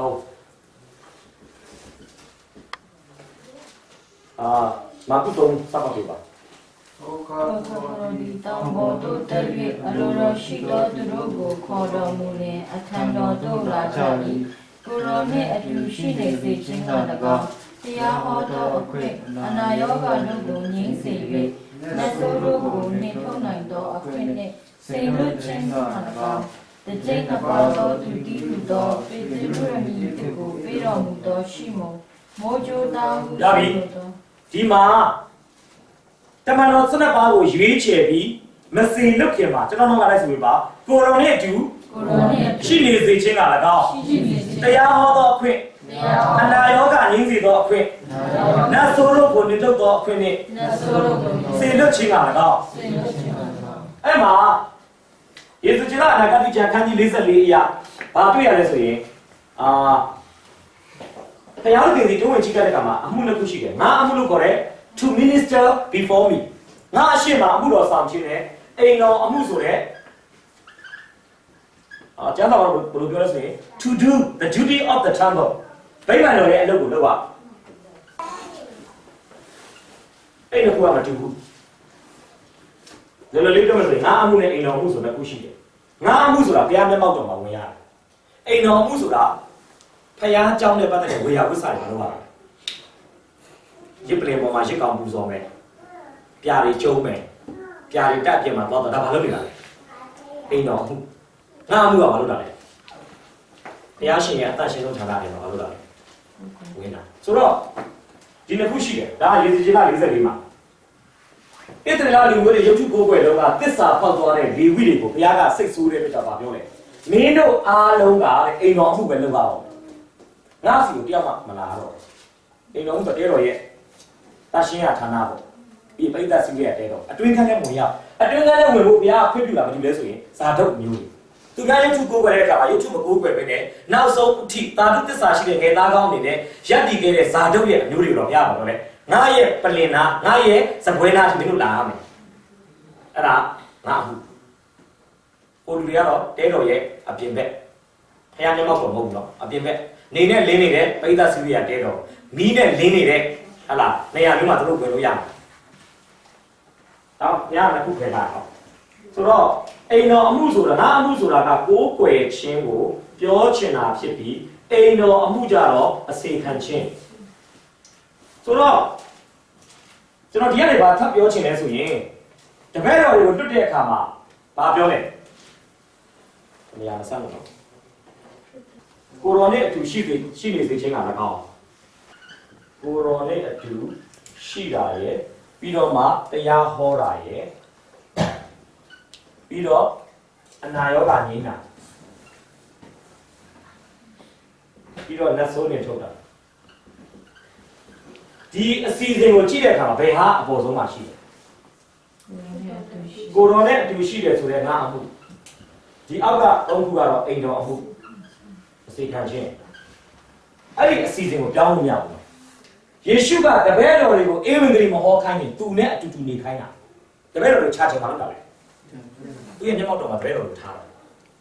မာကု3စပါပြပါသောခါဒီတောင်ပေါ်သို့တက်၍အလိုတော်ရှိသောသူတို့ကိုခေါ်တော်မူလျှင်အထံတော်သို့လာကြ၏ကိုရောနှင့်အတူရှိနေစေခြင်းက၎င်းတရားဟောသောအခွင့်အနာရောဂါတို့ကိုငြိမ်းစေ၍နတ်ဆိုးတို့ကိုနှင်ထုတ်နိုင်သောအခွင့်နှင့်စေလွတ်ခြင်းက၎င်းတကြိမ်နှစ်ပါးသောသူတည်ဟုသောပေတရုရမီတို့ကိုပေးတော်မူသောရှိမုံမောဂျိုသားဟုဆိုသောဒီမှာတမန်တော်12ပါးကိုရွေးချယ်ပြီးမစေလွတ်ခင်မှာကျွန်တော်တို့ကလည်းဆိုပြပါကိုရောနဲ့အတူရှိနေစေခြင်းက၎င်းတရားဟောသောအခွင့်အနာရောဂါငြိမ်းစေသောအခွင့်နတ်ဆိုးတို့ကိုနှင်ထုတ်သောအခွင့်နှင့်စေလွတ်ခြင်းက၎င်းအဲ့မှာယေရှုကျမ်းအနာဂတ်ကျမ်းခန်းကြီး44အရာဘာတွေ့ရလဲဆိုရင်တရားတော်ဒီတုံးဝင်ကြည့်တဲ့အခါမှာအမှုနှစ်ခုရှိတယ်ငါအမှုလို့ခေါ်တဲ့ to minister before me ငါအရှိမအမှုတော်ဆောင်ခြင်းနဲ့အိမ်တော်အမှုဆိုတဲ့ကျမ်းစာမှာဘယ်လိုပြောလဲဆိုရင် to do the duty of the temple ဗိမာန်တော်ရဲ့အလုပ်ကိုလုပ်ပါအဲ့ဒီကမတူဘူးဒီလိုလေးတော့မဆိုငါအမှုနဲ့အိမ်တော်အမှုဆိုတဲ့ခုရှိတယ်ငါအမှုဆိုတာဘုရားမျက်မှောက်တော်မှာဝင်ရတယ်အိမ်တော်အမှုဆိုတာဖျားเจ้าနဲ့ပတ်သက်တဲ့ဝေယဝိစာတွေလုပ်ရတယ်ရစ်ပလင်ပေါ်မှာရစ်ကောင်ပူဇော်မယ်ပြာတွေကျုံးမယ်ပြာတွေတက်ပြင်မှာတော့ဒါဘာလုပ်နေတာလဲအိမ်တော်အမှုငါအမှုကဘာလုပ်တာလဲဘုရားရှင်ရဲ့အသက်ရှင်ဆုံးဌာနတွေမှာဘာလုပ်တာလဲဝင်တာဆိုတော့ဒီနှစ်ခုရှိတယ်ဒါကရေစီကျမ်း44မှာဣသရေလလူမျိုးတွေရုပ်ထုကိုးကွယ်တော့ကသစ္စာပေါက်သွားတဲ့လေဝိတွေကိုဘုရားကစိတ်ဆိုးတဲ့အတွက်ကြောင့်ပြောလဲမင်းတို့အားလုံးကအိမ်တော်အမှုပဲလုပ်ပါအောင်ငါစီကိုတယောက်မှမလာတော့အိမ်တော်ဆိုတဲတော်ရဲ့တရှင်းရဌာနပေါ့ဒီပိဋကစီရဲ့တဲတော်အတွင်းခန်းထဲဝင်ရအတွင်းခန်းထဲဝင်ဖို့ဘုရားခွင့်ပြုတာမတူလဲဆိုရင်ဇာတုတ်မျိုးတွေသူကရုပ်ထုကိုးကွယ်တဲ့အခါမှာရုပ်ထုမကိုးကွယ်ပဲနဲ့နောက်ဆုံးအထိသာဓုသစ္စာရှိတဲ့ငယ်သားကောင်းတွေနဲ့ရပ်တည်ခဲ့တဲ့ဇာတုတ်ရဲ့အမျိုးတွေကိုတော့ဘုရားကတော့လေငါရဲ့ပလင်နာငါရဲ့စပွဲနာဒီလိုလာရမယ်အဲ့ဒါငါအမှုဟိုလူတွေကတော့တဲတော်ရဲ့အပြင်ဘက်ဖခင်မျက်မှောက်တော်မဟုတ်ဘူးနော်အပြင်ဘက်နေနဲ့လင်းနေတဲ့ပိဋကစီရိယတဲတော်မီးနဲ့လင်းနေတဲ့ဟလာနေရာမျိုးမှာသူတို့ဝင်လို့ရမယ်တော့ဘုရားကခုခေတာတော့ဆိုတော့အိမ်တော်အမှုဆိုတာငါအမှုဆိုတာကကိုးကွယ်ခြင်းကိုပြောချင်တာဖြစ်ပြီးအိမ်တော်အမှုကြတော့အစေခံခြင်းဆိုတော့ကျွန်တော်ဒီကနေဘာထပ်ပြောချင်လဲဆိုရင်တပည့်တော်တွေကိုတွတ်တဲ့အခါမှာဘာပြောလဲနေရာမဆန်းတော့ကိုရောနဲ့အတူရှိနေစေခြင်းကလည်းကောင်းကိုရောနဲ့အတူရှိတာရဲ့ပြီးတော့မှတရားဟောတာရဲ့ပြီးတော့အနာရောဂါငြိမ်းတာပြီးတော့လက်ဆိုးနေထုတ်တာဒီအစီအစဉ်ကိုကြည့်တဲ့အခါမှာဘယ်ဟာအပေါ်ဆုံးမှရှိတယ်ကိုရောနဲ့အတူရှိတယ်ဆိုတဲ့ငါအမှုဒီအောက်က၃ခုကတော့အိမ်တော်အမှုအစီခံခြင်းအဲ့ဒီအစီအစဉ်ကိုပြောင်းလို့မရဘူးယေရှုကတပည့်တော်တွေကိုအေဝံဂေလိမဟောခိုင်းရင်သူနဲ့အတူတူနေခိုင်းတာတပည့်တော်တွေခြားချင်မှလုပ်တာလေသူရဲ့မျက်မှောက်တော်မှာတပည့်တော်တွေထားတယ်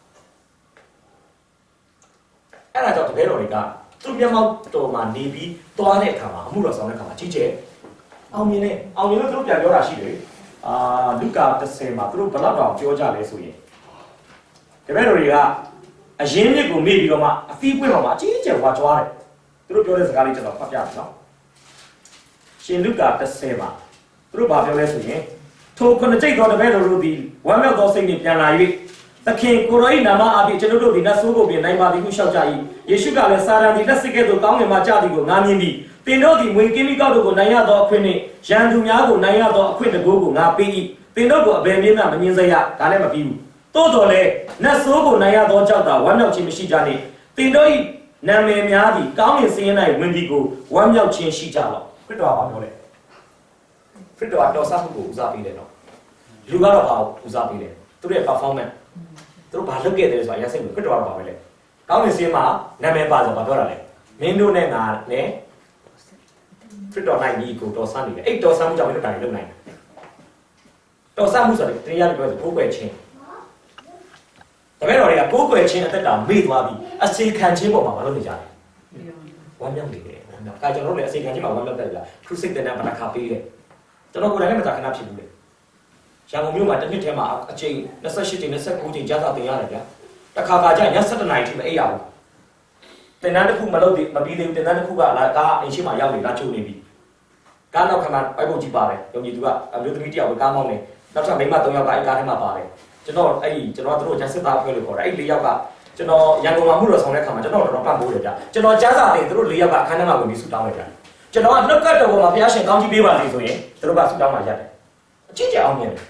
အဲ့ဒါကြောင့်တပည့်တော်တွေကသူ့မျက်မှောက်တော်မှာနေပြီးသွားတဲ့အခါမှာအမှုတော်ဆောင်တဲ့အခါမှာကြီးကျယ်အောင်မြင်လို့သူတို့ပြန်ပြောတာရှိတယ်လုကာ10မှာသူတို့ဘယ်တော့တောင်ပြောကြလဲဆိုရင်တပည့်တော်တွေကအရင်းမြစ်ကိုမေ့ပြီးတော့မှအသီးပွင့်ပေါ်မှာအကြီးကျယ်ဝါကြွားတယ်သူတို့ပြောတဲ့စကားလေးကျွန်တော်ဖတ်ပြမယ်နော်ရှင်လုကာ10မှာသူတို့ဘာပြောလဲဆိုရင်ထိုခုနှစ်ကျိတ်သောတပည့်တော်တို့သည်ဝမ်းမြောက်သောစိတ်နှင့်ပြန်လာ၍သခင်ကိုရော၏နာမအားဖြင့်ကျွန်တော်တို့သည်နတ်ဆိုးကိုပြင်နိုင်ပါသည်ဟုလျှောက်ကြ၏ယေရှုကလည်းစာရန်သည်လက်စစ်ကဲ့သို့ကောင်းငင်မှကြသည်ကိုငါမြင်ပြီးသင်တို့သည်ဝင်ကင်းပြီးကောက်တို့ကိုနိုင်ရသောအခွင့်နှင့်ရန်သူများကိုနိုင်ရသောအခွင့်တကိုးကိုငါပေး၏သင်တို့ကိုအဘယ်နည်းမှမငြင်းစေရဒါလည်းမပြီးဘူးသို့တော်လည်းနတ်ဆိုးကိုနိုင်ရသောကြောက်တာဝမ်းမြောက်ခြင်းမရှိကြနှင့်သင်တို့၏နာမည်များသည်ကောင်းငင်စင်း၌ဝင်သည်ကိုဝမ်းမြောက်ခြင်းရှိကြလော့ခရစ်တော်ကပြောတယ်ခရစ်တော်ကတော်ဆမှုကိုဦးစားပေးတယ်နော်လူကတော့ဘာဦးစားပေးတယ်သူတို့ရဲ့ performance သူတို့ဘာလုပ်ခဲ့တယ်ဆိုတာရစိတ်ကိုခရစ်တော်ကဘာပဲလဲကောင်းငင်စင်းမှာနာမည်ပါဆိုဘာပြောတာလဲမင်းတို့နဲ့ငါနဲ့ခရစ်တော်၌ညီကိုတော်ဆနေတယ်အဲ့တော်ဆမှုကြောင့်မင်းတို့တိုင်လုံနိုင်တယ်တော်ဆမှုဆိုတဲ့တရားတွေပြောဆိုကိုးကွယ်ခြင်းတပည့်တော်တွေကကိုးကွယ်ခြင်းအသက်တာမေ့သွားပြီးအစေခံခြင်းပေါ်မှာမလုပ်နေကြတယ်ဝမ်းမြောက်နေတယ်ဝမ်းမြောက်ဒါကျွန်တော်တို့လည်းအစေခံခြင်းမှာဝမ်းမြောက်တယ်ဗျာခရစ်စိတ်တဲ့နဲ့ဗလာခါပေးတယ်ကျွန်တော်ကိုယ်တိုင်လည်းမသာခဏဖြစ်ဘူးလေရန်ကုန်မြို့မှာတစ်နှစ်ထဲမှာအချိန်28ချိန်29ချိန်ကြာသာတင်ရတယ်ဗျာတစ်ခါကြာည7နာရီထိမအိပ်ရဘူးတင်တန်းတစ်ခုမလုပ်သေးမပြီးသေးဘူးတင်တန်းတစ်ခုကလာကားအိမ်ရှိမှရောက်နေလာချိုးနေပြီကားနောက်ခဏပိုက်ပုတ်ကြည့်ပါတယ်ယုံကြည်သူကအမျိုးသမီးတယောက်ကကားမောင်းနေနောက်ထပ်မိန်းမ3ယောက်ကအဲ့ကားထဲမှာပါတယ်ကျွန်တော်တို့ကျန်စစ်သားဖွဲ့လို့ခေါ်တယ်အဲ့4ယောက်ကကျွန်တော်ရန်ကုန်မှာမှုတော်ဆောင်တဲ့ခါမှာကျွန်တော်တော့ပတ်ပိုးတယ်ဗျာကျွန်တော်ကြားစာတင်သူတို့4ယောက်ကအခန်းထဲမှာဝင်ပြီးဆူတောင်းလိုက်တာကျွန်တော်ကနှုတ်ကတ်တော်ပေါ်မှာဘုရားရှင်ကောင်းကြီးပေးပါစေဆိုရင်သူတို့ကဆူတောင်းလာရတယ်အကြည့်ကြအောင်မြင်တယ်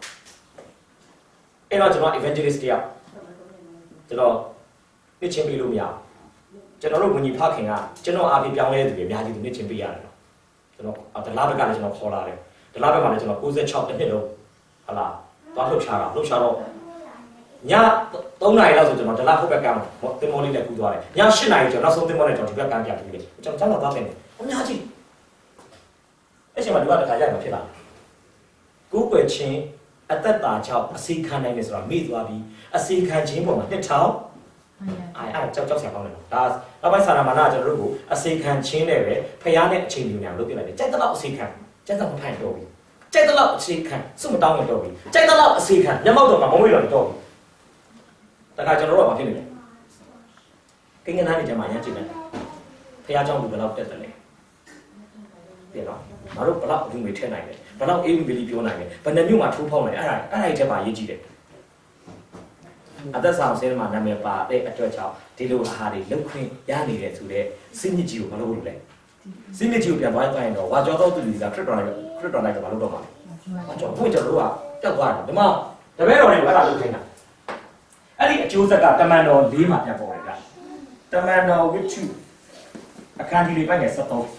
အဲ့တော့ကျွန်တော် evangelist တယောက်ကျွန်တော်နှစ်ချင်းပေးလို့မရဘူးကျွန်တော်တို့ဝင်ကြီးဖခင်ကကျွန်တော်အားပေးပြောင်းလဲတဲ့သူတွေအများကြီးသူနှစ်ချင်းပေးရတယ်နော်ကျွန်တော်ဒလားဘက်ကလည်းကျွန်တော်ခေါ်လာတယ်ဒလားဘက်မှာလည်းကျွန်တော်96တစ်နှစ်လုံးဟလာသွားလှုပ်ရှားတော့ည3 နာရီလောက်ဆိုကျွန်တော်ဒလာဖို့ဘက်ကတင်မောလေးနဲ့ကူးသွားတယ်ည8 နာရီကျော်နောက်ဆုံးတင်မောနဲ့ကျွန်တော်ဒီဘက်ကပြန်ပြီးတယ်ကျွန်တော်သွားတယ်အများကြီးအဲ့ချိန်မှာဒီကတခါရိုက်မှာဖြစ်လာကိုယ်ွယ်ချင်းအသက်တာကြောင့်အစီခံနိုင်တယ်ဆိုတာမေ့သွားပြီးအစီခံခြင်းပေါ်မှာ2000အဲ့ကြောက်ဆရာကောင်းတယ်နော်ဒါနောက်ပိုင်းဆာနာမာနာကျွန်တော်တို့ကိုအစီခံခြင်းနဲ့ပဲဖျားနဲ့အချိန်ယူနေအောင်လုပ်ပြလိုက်တယ်ကြိုက်တော့အစီခံကြိုက်တော့မထိုင်တော့ဘူးကြိုက်တော့အစီခံစွတ်မတောင်းတော့ဘူးကြိုက်တော့အစီခံမျက်မှောက်တော့မမွေးတော့ဘူးတခါကျွန်တော်တို့ကမဖြစ်နေတယ်ကိန်းကနန်းနေကြမှာရမ်းကြည့်တယ်ဖျားเจ้าလူဘယ်လောက်တက်တယ်လဲပြတော့ငါတို့ဘယ်လောက်အမှုတွေထည့်နိုင်လဲဘယ်လောက်အေးဘီလီပြောနိုင်လဲဘယ်နှမျိုးမှထိုးဖောက်နိုင်အဲ့ဒါတွေချက်ပါရေးကြည့်တယ်အသက်ဆောင်ဆင်းမှာနာမည်ပါတဲ့အတွက်ကြောင့်ဒီလိုအားတွေလုတ်ခွင့်ရနေတဲ့ဆိုတဲ့စိတ်ညစ်ကြီးကိုမလုပ်လို့လဲစိတ်ညစ်ကြီးကိုပြန်သွားရင်တော့ဝါကြောတော့သူတွေကခရစ်တော်လိုက်ကမလုပ်တော့ပါဘူးဝါကြောဘုန်းကျွန်တော်တို့ကပြတ်သွားတယ်ဒီမှာတပည့်တော်တွေကိုအဲ့ဒါလုပ်ခိုင်းတာအဲ့ဒီအကျိုးဆက်ကတမန်တော်၄မှာပြန်ပေါ်တယ်ဗျတမန်တော်ဝိတုအခန်းကြီး၄ပိုင်းငယ်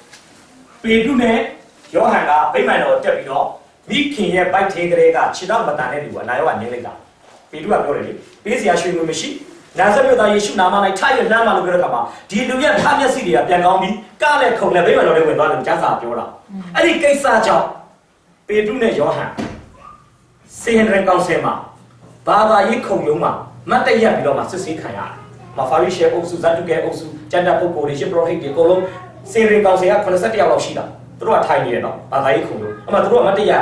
73ပေတုနဲ့ယောဟန်ကဗိမာန်တော်တက်ပြီးတော့မိခင်ရဲ့ဗိုက်သေးကလေးကခြေတော့မတန်တဲ့လူကနာယောကနင်းလိုက်တာပေတုကပြောတယ်လေပေးစရာရွှေငွေမရှိနာဇရက်မြို့သားယေရှုနာမ၌ထားရနှမ်းမှလို့ပြောတဲ့အခါမှာဒီလူရဲ့ထားမျက်စိတွေကပြန်ကောင်းပြီးကလည်းခုံလည်းဗိမာန်တော်ထဲဝင်သွားတယ်ကျမ်းစာပြောတာအဲ့ဒီကိစ္စကြောင့်ပေတုနဲ့ယောဟန်စေဟန်ရန်ကောင်ဆယ်မှာဘာသာရေးခုံရုံးမှာမတ်တရက်ပြီးတော့မှစစ်ဆေးခံရတယ်။မာဖာရီရှေအုပ်စုဇတ်တုကဲအုပ်စုကျန်တဲ့ပုဂ္ဂိုလ်တွေရှစ်ပရိုဟိတ်တွေအကုန်လုံးစေရင်ကောင်စီက81ယောက်လောက်ရှိတာ။သူတို့ကထိုင်နေတယ်နော်။ဘာသာရေးခုံလို့အမှသူတို့ကမတ်တရက်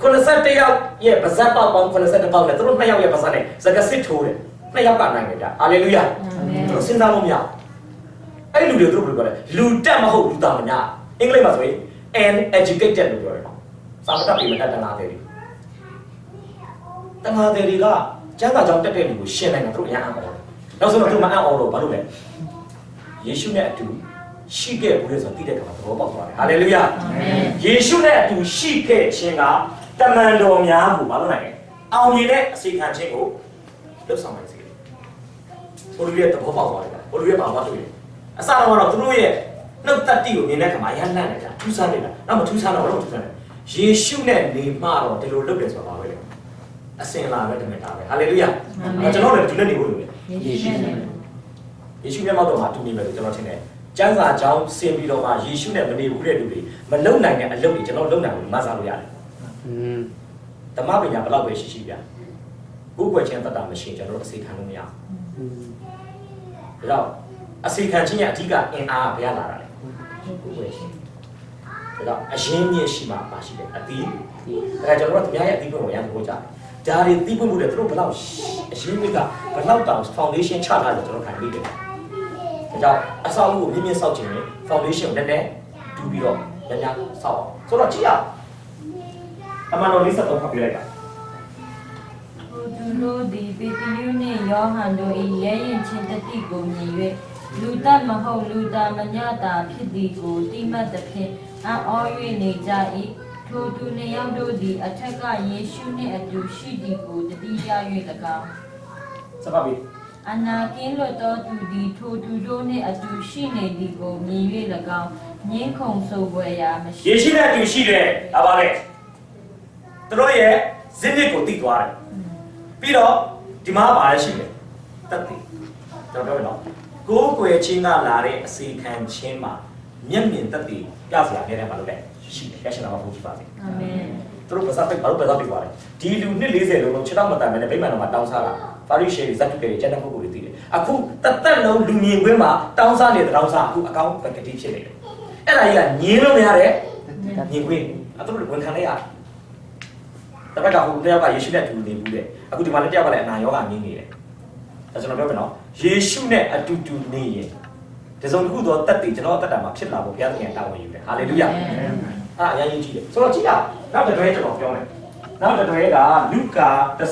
81ယောက်ရဲ့ပါဇက်ပေါက်ပေါင်း82ပေါက်နဲ့သူတို့2ယောက်ရဲ့ပါဇက်နဲ့စကားစစ်ထိုးတယ်။2ယောက်ကနိုင်တယ်ဗျာ။ဟာလေလုယာ။အာမင်။သူတို့စဉ်းစားလို့မရဘူး။အဲ့ဒီလူတွေသူတို့ဘယ်လိုပြောလဲ။လူတက်မဟုတ်လူသားမညာ။အင်္ဂလိပ်မှာဆိုရင် an educated လို့ပြောတယ်နော်။စာမတတ်ပြီးမတတ်တနာတယ်။တနာတယ်တွေကကျမ်းစာကြောင့်တက်တဲ့လူကိုရှင်းနိုင်တာသူတို့အရင်အောင်တယ်။နောက်ဆုံးတော့သူမအံ့အောင်လို့ဘာလို့လဲ။ယေရှုနဲ့အတူရှိခဲ့ဘူးလေဆိုသိတဲ့ကောင်သဘောပေါက်သွားတယ်။ဟာလေလုယာ။အာမင်။ယေရှုနဲ့အတူရှိခဲ့ခြင်းကတမန်တော်များကိုဘာလို့နိုင်လဲ။အောင်မြင်တဲ့အစီခံခြင်းကိုလုပ်ဆောင်နိုင်စေတယ်။ဘိုလ်ရဲ့သဘောပေါက်သွားတယ်။ဘိုလ်ရဲ့ဘာမှမတွေ့ဘူး။အစတော့သူတို့ရဲ့နှုတ်သက်တိကိုမြင်တဲ့အခါမှာရဟန်းလန့်နေတာထူးဆန်းနေတာ။နောက်မထူးဆန်းတော့ဘာလို့ထူးဆန်းလဲ။ယေရှုနဲ့နေမှတော့ဒီလိုလုပ်တယ်ဆိုတာပါပဲလေ။အစင်လာပဲတမန်တာပဲဟာလေလုယာကျွန်တော်လည်းဒီနေ့နေဖို့လိုတယ်ယေရှုမျက်မှောက်တော်မှာတူနေမယ်လို့ကျွန်တော်ထင်တယ်ကျမ်းစာကြောင်းဆင်ပြီးတော့မှယေရှုနဲ့မနေဘူးတဲ့လူတွေမလုံနိုင်တဲ့အလုပ်တွေကျွန်တော်လုံနိုင်လို့မဆာလို့ရတယ်ဓမ္မပညာဘယ်လောက်ပဲရှိရှိဗျာကိုယ်ွယ်ချင်းတတ်တာမရှိကျွန်တော်တို့အစီခံလို့မရဘူးဒါတော့အစီခံခြင်းရဲ့အဓိကအင်အားကဘယ်လာတာလဲကိုယ်ွယ်ချင်းဒါတော့အရင်မြင့်ရှိမှပါရှိတယ်အတီးဒါကျွန်တော်တို့တရားရဲ့အတီးပုံကိုရမ်းဖို့ကြတယ်ဒါတွေသိဖို့လို့သူတို့ဘယ်လောက်အရှင်းမြစ်ကဘယ်လောက်တောင် foundation ချထားတယ်ကျွန်တော်ခံပြီးတယ်။ဒါကြောင့်အဆောက်အဦကိုမြင့်မြင့်ဆောက်ခြင်းနဲ့ foundation ကိုလည်းတူပြီးတော့ညညဆောက်အောင်ဆိုတော့ကြည့်ရအောင်အမှန်တော်လေးဆက်တော့ဖတ်ပြလိုက်တာ။သူတို့ဒီပေတရုနှင့်ယောဟန်တို့၏ရဲရင်ချင်းတတိကိုမြင်၍လူတတ်မဟုတ်လူသားမညတာဖြစ်သည်ကိုတိမှတ်သဖြင့်အော၍နေကြ၏ထိုသူနှစ်ယောက်တို့သည်အထက်ကယေရှုနှင့်အတူရှိသည်ကိုတတိယ၍၎င်းစပါပြီအနာကင်းလွတ်သောသူသည်ထိုသူတို့နှင့်အတူရှိနေသည်ကိုမြင်၍၎င်းငင်းခုန်ဆိုပွဲရာမရှိယေရှုနဲ့အတူရှိတယ်ဒါပါလေသူတို့ရဲ့ဇင်းမြစ်ကိုသိသွားတယ်ပြီးတော့ဒီမှာပါရရှိတယ်တတ်တယ်ကျွန်တော်ပြောမယ်နော်ကိုယ်ွယ်ချင်းကလာတဲ့အစီခံချင်းမှာမျက်မြင်တတ်တယ်ပြစရာနေတယ်ပါလို့လေရှိတယ်ရရှိလာမှာဖို့ရှိပါစေအာမင်သူတို့ဘာသာဘာလို့ဘာသာပြသွားလဲဒီလူ240လုံးလုံး6တောင်မတန်မယ်နဲ့ဗိမာန်တော်မှာတောင်းစားတာပါရီရှေဇတ်တုကေကျန်တဲ့ပုဂ္ဂိုလ်တွေသိတယ်အခုတက်လုံးလူမြင်ကွင်းမှာတောင်းစားနေတဲ့တောင်းစားအခုအကောင့်ပကတိဖြစ်နေတယ်အဲ့ဒါကြီးကညင်းလို့မရတဲ့ညင်ကွင်းအဲ့တို့ဝန်ခံလိုက်ရတယ်တပတ်ကဟိုတယောက်ကယေရှုနဲ့အတူနေဘူးတဲ့အခုဒီမှာလည်းတယောက်ကလည်းအနာရောဂါငင်းနေတယ်ဒါကျွန်တော်ပြောမယ်နော်ယေရှုနဲ့အတူတူနေရင်ဒီစုံတစ်ခုသောတက်တည်ကျွန်တော်တက်တာမှာဖြစ်လာဖို့ဘုရားသခင်တာဝန်ယူတယ်ဟာလေလုယာအဲ့ဒါအရင်ကြီးကြည့်တယ်ဆိုတော့ကြည့်ရနောက်တစ်တွဲကျွန်တော်ပြောမယ်နောက်တစ်တွဲကလုကာ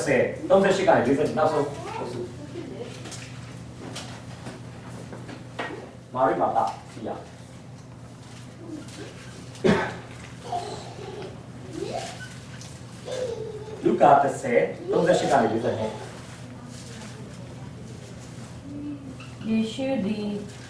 10 38ကနေ40နောက်ဆုံးဟုတ်စုမာရိမာတာစီယာလုကာ10 38ကနေ40 ယေရှုသည်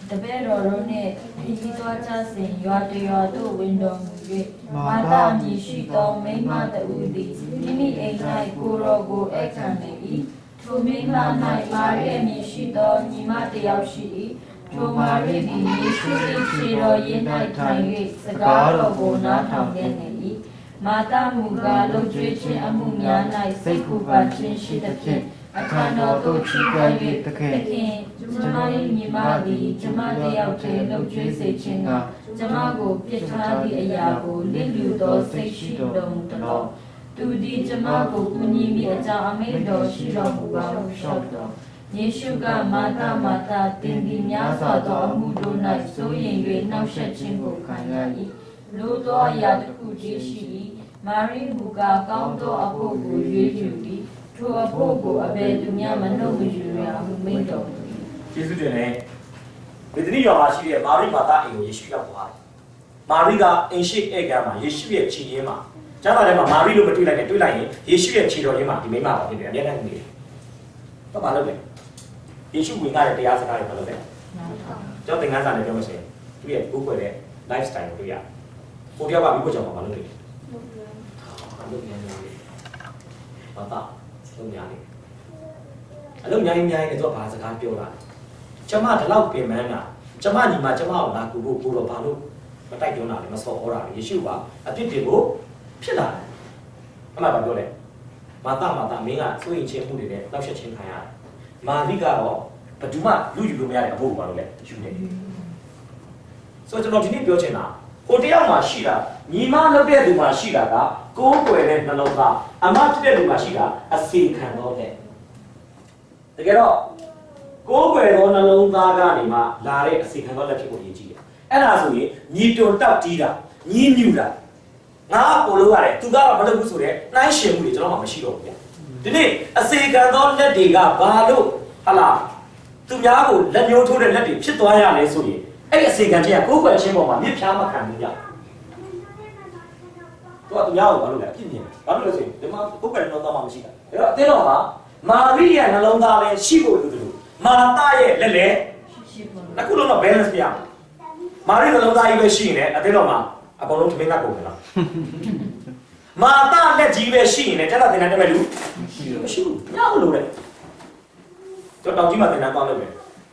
တပည့်တော်တို့နှင့်ခရီးသွားကြစဉ်ရွာတရွာသို့ဝင်တော်မူ၍မာတာမည်ရှိသောမိန်းမတဦးသည်မိမိအိမ်၌ကိုတော်ကိုဧည့်ခံနေ၏ထိုမိန်းမ၌မာရိအမည်ရှိသောညီမတစ်ယောက်ရှိ၏ထိုမာရိသည်ယေရှု၏ခြေတော်ရင်း၌ထိုင်၍စကားတော်ကိုနားထောင်ခဲ့နေ၏မာတာမူကားလုံကျွေးခြင်းအမှုများ၌စိတ်ကူပါခြင်းရှိသဖြင့်အခါတော်သို့ချီးကျမ်း၍သခင်ကျမ၏ညီမသည်ကျမတစ်ယောက်တည်းလုံကျွေးစေခြင်းကကျမကိုပြစ်ထားသည့်အရာကိုလစ်လျူသောစိတ်ရှိတော်မူသောသူသည်ကျမကိုကူညီမိအကြောင်းအမိန့်တော်ရှိတော်မူပါဟုလျှောက်တော်ယေရှုကမာတာမာတာတင်သည်များစွာသောအမှုတို့၌စိုးရိမ်၍နှောက်ယှက်ခြင်းကိုခံရ၏လိုသောအရာတစ်ခုတည်းရှိ၏မာရိမူကားကောင်းသောအဖို့ကိုရွေးယူ၏ထိုအဖို့ကိုအဘယ်သူများမနှုတ်မယူရဟုမိန့်တော်မူ၏ကျေးဇူးတင်တယ်ဗေဒနီရွာမှာရှိတဲ့မာရိမာတာအိမ်ကိုယေရှုရောက်သွားတယ်မာရိကအင်ရှိဧကမ်းမှာယေရှုရဲ့ခြေရင်းမှာကျမ်းစာထဲမှာမာရိလို့မတွေ့လိုက်နဲ့တွေ့လိုက်ရင်ယေရှုရဲ့ခြေတော်ရင်းမှာဒီမိမပါဖြစ်တယ်အများနဲ့နေတယ်တော့ဘာလုပ်လဲယေရှုဝင်လာတဲ့တရားစကားတွေဘာလုပ်လဲကျောင်းသင်ခန်းစာနဲ့ပြောမစင်သူရဲ့ကိုယ်ွယ်တဲ့ lifestyle ကိုတွေ့ရကိုတယောက်ကပြီးကိုကြောင့်ဘာလုပ်လဲလုပ်နေတယ်ဘာသာလုပ်ညာနေအလုပ်ညာရင်တော့ဘာစကားပြောတာကျမဒီလောက်ပြင်ပန်းတာကျမညီမကျမကိုလာကူဖို့ကိုတော့ဘာလို့မတိုက်တွန်းတာလဲမဆော်ဩတာလေယေရှုကအပြစ်တွေကိုဖြစ်လာတယ်အမှန်ပါပြောလဲမာတာမင်းကစိုးရင်ချင်းမှုတွေနဲ့နောက်ဆက်ချင်းခံရတယ်မာရိကတော့ဘယ်သူမှလူယူလို့မရတဲ့အဖို့ဘာလို့လဲယူတယ်ဆိုတော့ကျွန်တော်ဒီနေ့ပြောချင်တာကိုတယောက်မှာရှိတာညီမလုပ်တဲ့သူမှာရှိတာကကိုးကွယ်တဲ့နှလုံးသားအမဖြစ်တဲ့သူမှာရှိတာအစီခံတော့တဲ့တကယ်တော့ကိုးကွယ်သောနှလုံးသားကနေမှလာတဲ့အစီခံတော့လက်ဖြစ်ကိုရည်ကြည့်တယ်အဲ့ဒါဆိုရင်ညီတွန်တောက်တီးတာညီးညူတာငါပို့လို့ရတယ်သူကတော့မလုပ်ဘူးဆိုတော့နှိုင်းရှင်မှုတွေကျွန်တော်မှမရှိတော့ဘူးဗျဒီနေ့အစီခံသောလက်တွေကဘာလို့ဟာလားသူများကိုလက်ညှိုးထိုးတဲ့လက်တွေဖြစ်သွားရလဲဆိုရင်အဲ့ဒီအစီခံခြင်းကကိုးကွယ်ခြင်းပေါ်မှာမြစ်ဖြားမခံဘူးဗျသူများကိုဘာလို့လဲအပြစ်မြင်ဘာလို့လဲဆိုရင်ဒီမှာကိုးကွယ်နှလုံးသားမှမရှိတာဒါတော့အသေးတော်မှာမာရိရဲ့နှလုံးသားလည်းရှိဖို့လိုတယ်လို့မာတာရဲ့လက်လည်းရှိဖို့လိုအခုလုံးတော့ balance ပြရမာရိနှလုံးသားကြီးပဲရှိရင်လည်းအသေးတော်မှာအကုန်လုံးသမင်းကကုန်တယ်လားမာတာလက်ကြီးပဲရှိရင်လည်းကျန်တဲ့တင်တန်းတက်မဲ့လူမရှိဘူးညောက်လို့လေကျွန်တော်တောင်ကြီးမှာတင်တန်းသွားလို့ပဲ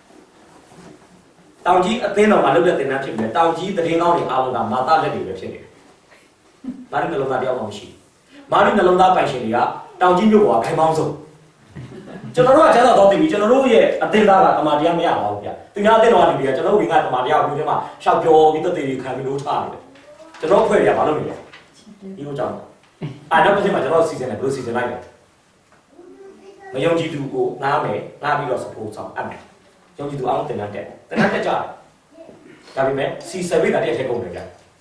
တောင်ကြီးအသင်းတော်မှာလုပ်တဲ့တင်တန်းဖြစ်ပြီတောင်ကြီးသတင်းကောင်းတွေအားလုံးကမာတာလက်တွေပဲဖြစ်နေတယ်မာရိနှလုံးသားတယောက်မှမရှိမာရိနှလုံးသားပိုင်ရှင်တွေကတောင်ကြီးမြို့ပေါ်ကခိုင်ပေါင်းဆုံးကျွန်တော်တို့ကကျမ်းစာတော်သိပြီကျွန်တော်တို့ရဲ့အသင်းသားကတမန်တရားမရပါဘူးဗျသူများအသင်းတော်ကလူတွေကကျွန်တော်တို့ဝင်ကတမန်တရားကိုဒီထဲမှာရှောက်ပြောပြီးတသက်တွေခံပြီးလို့ထားနေတယ်ကျွန်တော်ဖွဲ့ရဘာလုပ်နေလဲဒီလိုကြောင့်အဲ့တော့ပြင်မှာကျွန်တော်စီစဉ်တယ်ဘယ်လိုစီစဉ်လိုက်လဲမယုံကြည်သူကိုနားမယ်နားပြီးတော့ support ဆောင်အပ်မယ်ယုံကြည်သူအောင်တင်တက်ကြတယ်ဒါပေမဲ့စီဆယ်ဘေးကတည်းကထဲကုန်တယ်ဗျ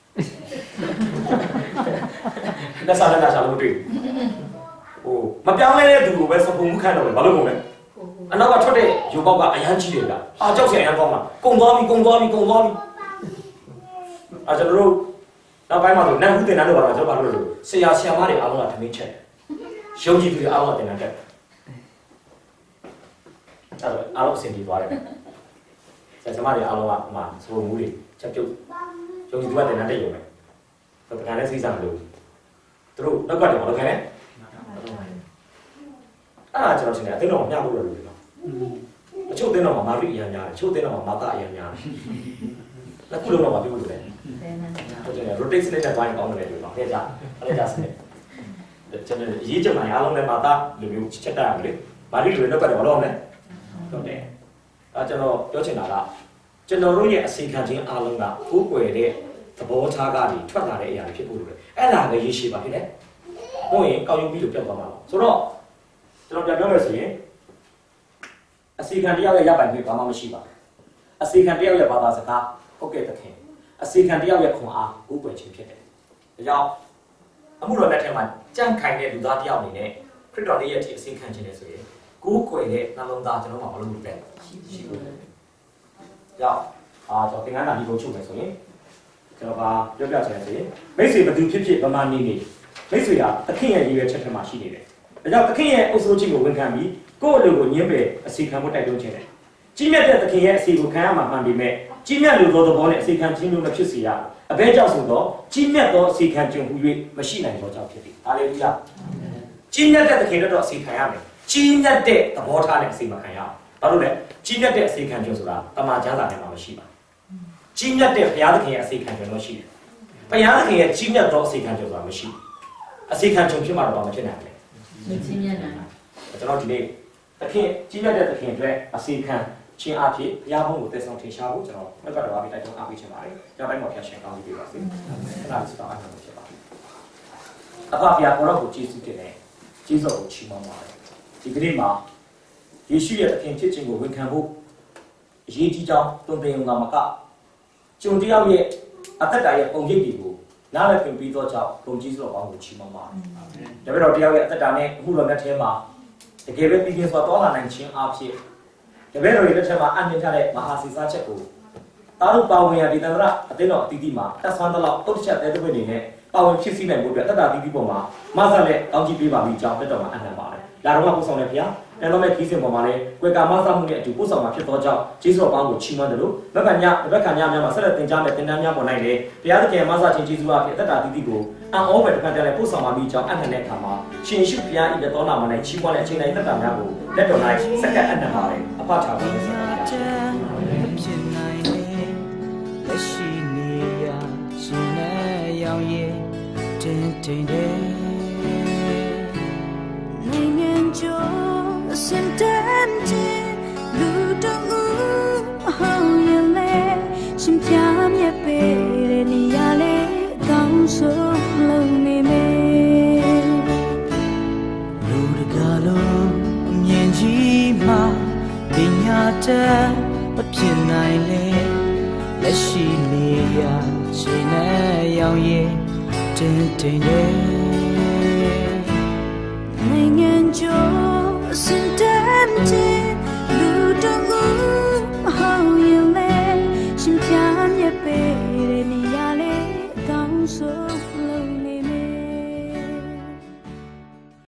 လက်စားလက်စားလို့မတွေ့ဘူးမပြောင်းလဲတဲ့သူကိုပဲ support မှုခံတော့ဘာလို့ကုန်လဲအနောက်ကထွက်တဲ့ရုပ်ပေါက်ကအရန်ကြီးတယ်ဗျအာကြောက်စရာအရန်ကောင်းတာကုန်သွားပြီအဲ့ကျွန်တော်တို့နောက်ပိုင်းမှာဆိုနတ်ဦးတင်တန်းတို့ဘာလို့ကျွန်တော်ဘာလို့လို့ဆရာမတွေအားလုံးကထမင်းချက်ရုပ်ကြည့်သူတွေအားလုံးကတင်တန်းတက်အဲ့တော့အားလုံးအဆင်ပြေသွားတယ်ဆရာမတွေအားလုံးကမှစပုံမူတွေချက်ပြုတ်ရုပ်ကြည့်သူကတင်တန်းတက်ရုံပဲပကံနဲ့စိစံလို့သူတို့နောက်ကတည်းကဘာလုပ်ခဲ့လဲအဲ့ဒါကျွန်တော်ထင်တယ်အသိတော်မျှဖို့လို့လို့နော်အချို့သိတော်မှာမာရိအရန်များတယ်အချို့သိတော်မှာမာတာအရန်များတယ်လက်ခုလုံးတော့မပြောလို့လေဟုတ်တယ် rotation နဲ့တိုင်းကောင်းတယ်လို့ပြောတယ်ကြာအဲ့ဒါစနေကျွန်တော်ရေးကြမှာအားလုံးလည်းမာတာလိုမျိုးချက်တတ်ရမယ်လေမာရိလိုနောက်ကတည်းကဘာလုပ်လဲဟုတ်တယ်အဲကျွန်တော်ပြောချင်တာကကျွန်တော်တို့ရဲ့အစီခံခြင်းအားလုံးကကိုးကွယ်တဲ့သဘောထားကတွေထွက်လာတဲ့အရာတွေဖြစ်ဖို့လိုတယ်အဲ့ဒါပဲရေးရှိပါဖြစ်တယ်ဟုတ်ရင်ကောက်ယူပြီးလို့ပြောသွားမှာဆိုတော့ကျွန်တော်ပြောမယ်ဆိုရင်အစီခံတရားရဲ့ရပိုင်ခွင့်ဘာမှမရှိပါဘူးအစီခံတရားရဲ့ဘာသာစကားဟုတ်ကဲ့တခင်အစီခံတရားရဲ့ခွန်အားကိုးကွယ်ခြင်းဖြစ်တယ်ဒါကြောင့်အမှုတော်လက်ထက်မှာကြန့်ခိုင်တဲ့လူသားတယောက်အနေနဲ့ခရစ်တော်ရဲ့အစီခံခြင်းနဲ့ဆိုရင်ကိုးကွယ်တဲ့နှလုံးသားကျွန်တော်မှမလုပ်ဘူးပဲရှိဘူး။ကြောင့်ကျွန်တော်သင်္ကန်းစာဒီကိုချုပ်မယ်ဆိုရင်ကျွန်တော်ပြောပြချင်တယ်ဆိုရင်မိတ်ဆွေဘသူဖြစ်ဖြစ်ဗမာနေနေမိတ်ဆွေကသခင်ရဲ့ရည်ရွယ်ချက်ထဲမှာရှိနေတယ်။ဒါကြောင့်သခင်ရဲ့အုပ်စိုးခြင်းကိုဝန်ခံပြီးကိုယ့်အလုပ်ကိုညှင်းပယ်အစီခံဖို့တိုက်တွန်းခြင်းတယ်။ကြီးမြတ်တဲ့သခင်ရဲ့အစီကိုခံရမှာမှန်ပေမဲ့ကြီးမြတ်လူသောသဘောနဲ့အစီခံခြင်းမျိုးမဖြစ်စေရအဘဲကြောင့်ဆိုတော့ကြီးမြတ်သောအစီခံခြင်းဟူ၍မရှိနိုင်သောကြောင့်ဖြစ်သည်ဟာလေလုယာကြီးမြတ်တဲ့သခင်တို့အစီခံရမယ်ကြီးမြတ်တဲ့သဘောထားနဲ့အစီမခံရအောင်ဘာလို့လဲကြီးမြတ်တဲ့အစီခံခြင်းဆိုတာတမန်ကျမ်းစာထဲမှာမရှိပါကြီးမြတ်တဲ့ဘုရားသခင်ရဲ့အစီခံခြင်းလို့ရှိတယ်ဘုရားသခင်ရဲ့ကြီးမြတ်သောအစီခံခြင်းဆိုတာမရှိအစီခံခြင်းဖြစ်မှာတော့မဖြစ်နိုင်ဘူးမကြီးမြတ်နိုင်ကျွန်တော်ဒီနေ့သခင်ကြီးမြတ်တဲ့သခင်အတွက်အစီခံချင်းအဖြစ်ဘုရားဘုန်းကိုတည်ဆောင်ထင်ရှားဖို့ကျွန်တော်မြတ်တော်ဘာပြီးတိုက်တွန်းအားပေးချင်ပါတယ်။ကြောက်တိုင်းမှာဖျက်ရှင်ကောင်းပြီးပါစေ။အဲ့ဒါဆိုတော့အားလုံးဖြစ်ပါမယ်။အဖဖျားကိုတော့ကိုကျေးဇူးတင်တယ်။ကျေးဇူးကိုချီးမွမ်းပါတယ်။ဒီကနေ့မှာယေရှုရဲ့သခင်ဖြစ်ခြင်းကိုဝန်ခံဖို့အရေးကြီးကြောင်းတုံ့ပြန်ုံကမကကျုံတယောက်ရဲ့အသက်တာရဲ့ပုံရိပ်တွေကိုနားလည်ပြင်ပြီးတော့ကြောင့်ဘုံကျေးဇူးတော်ကောင်းကိုချီးမွမ်းပါတယ်။ဒါပေမဲ့တယောက်ရဲ့အသက်တာနဲ့အခုလိုနဲ့ထဲမှာတကယ်ပဲပြီးပြစွာတော်လာနိုင်ခြင်းအဖြစ်တပည့်တော်ရဲ့လက်ထက်မှာအမြင့်ထားတဲ့မဟာစီစားချက်ကိုတာရုပါဝင်ရဒီတန္တရအသင်းတော်အတီးတီမှာတက်ဆွမ်းသလောက်တုတ်ချက်တဲ့တပည့်တွေနဲ့ပါဝင်ဖြစ်စည်းနိုင်ဖို့အတွက်တတတီးတီပေါ်မှာမဆတ်လက်ကောင်းကြီးပေးပါပြီးကြောင်းတက်တော်မှာအနှံပါတယ်။လာတော့မှပို့ဆောင်တဲ့ဘုရားအဲ့တော့မဲ့ခီးစဉ်ပေါ်မှာလည်းကွယ်ကာမဆမှုနဲ့အတူပို့ဆောင်မှာဖြစ်သောကြောင့်ကျေးဇူးတော်ကောင်းကိုချီးမွမ်းတယ်လို့ဘက်ကညများမှာဆက်လက်သင်ကြားမဲ့သင်တန်းများပေါ်၌လည်းဘုရားသခင်မဆတ်ခြင်းကျေးဇူးအဖြစ်တတတီးတီကိုအံ့ဩမဲ့တစ်ခါတည်းလည်းပို့ဆောင်ပါပြီးကြောင်းအနှံတဲ့အခါမှာရှင်ရှုဘုရားဤတဲ့တော်နာမှာနဲ့ချီးမွမ်းတဲ့အချိန်တိုင်းသက်တာများကိုလက်တော်၌စက္ကန့်အနှံပါတယ်အဖချာပါလို့ဆက်ပါဖြစ်နိုင်လေလက်ရှိနေရရှင်နဲ့ရောင်ရည်တင်းတင်းတဲ့နိုင်ငံကျော်အစင်တမ်းချင်းလူတို့အဟောင်းရလေရှင်ပြမြက်ပေးတဲ့နေရာလေကောင်းဆုံးလုံးနေမယ်လူတကာလုံးအမြင်ကြီးမှာပညာတတ်မဖြစ်နိုင်လေလက်ရှိနေရရှင်နဲ့ရောင်ရည်တင်းတင်းတဲ့နိုင်ငံကျော်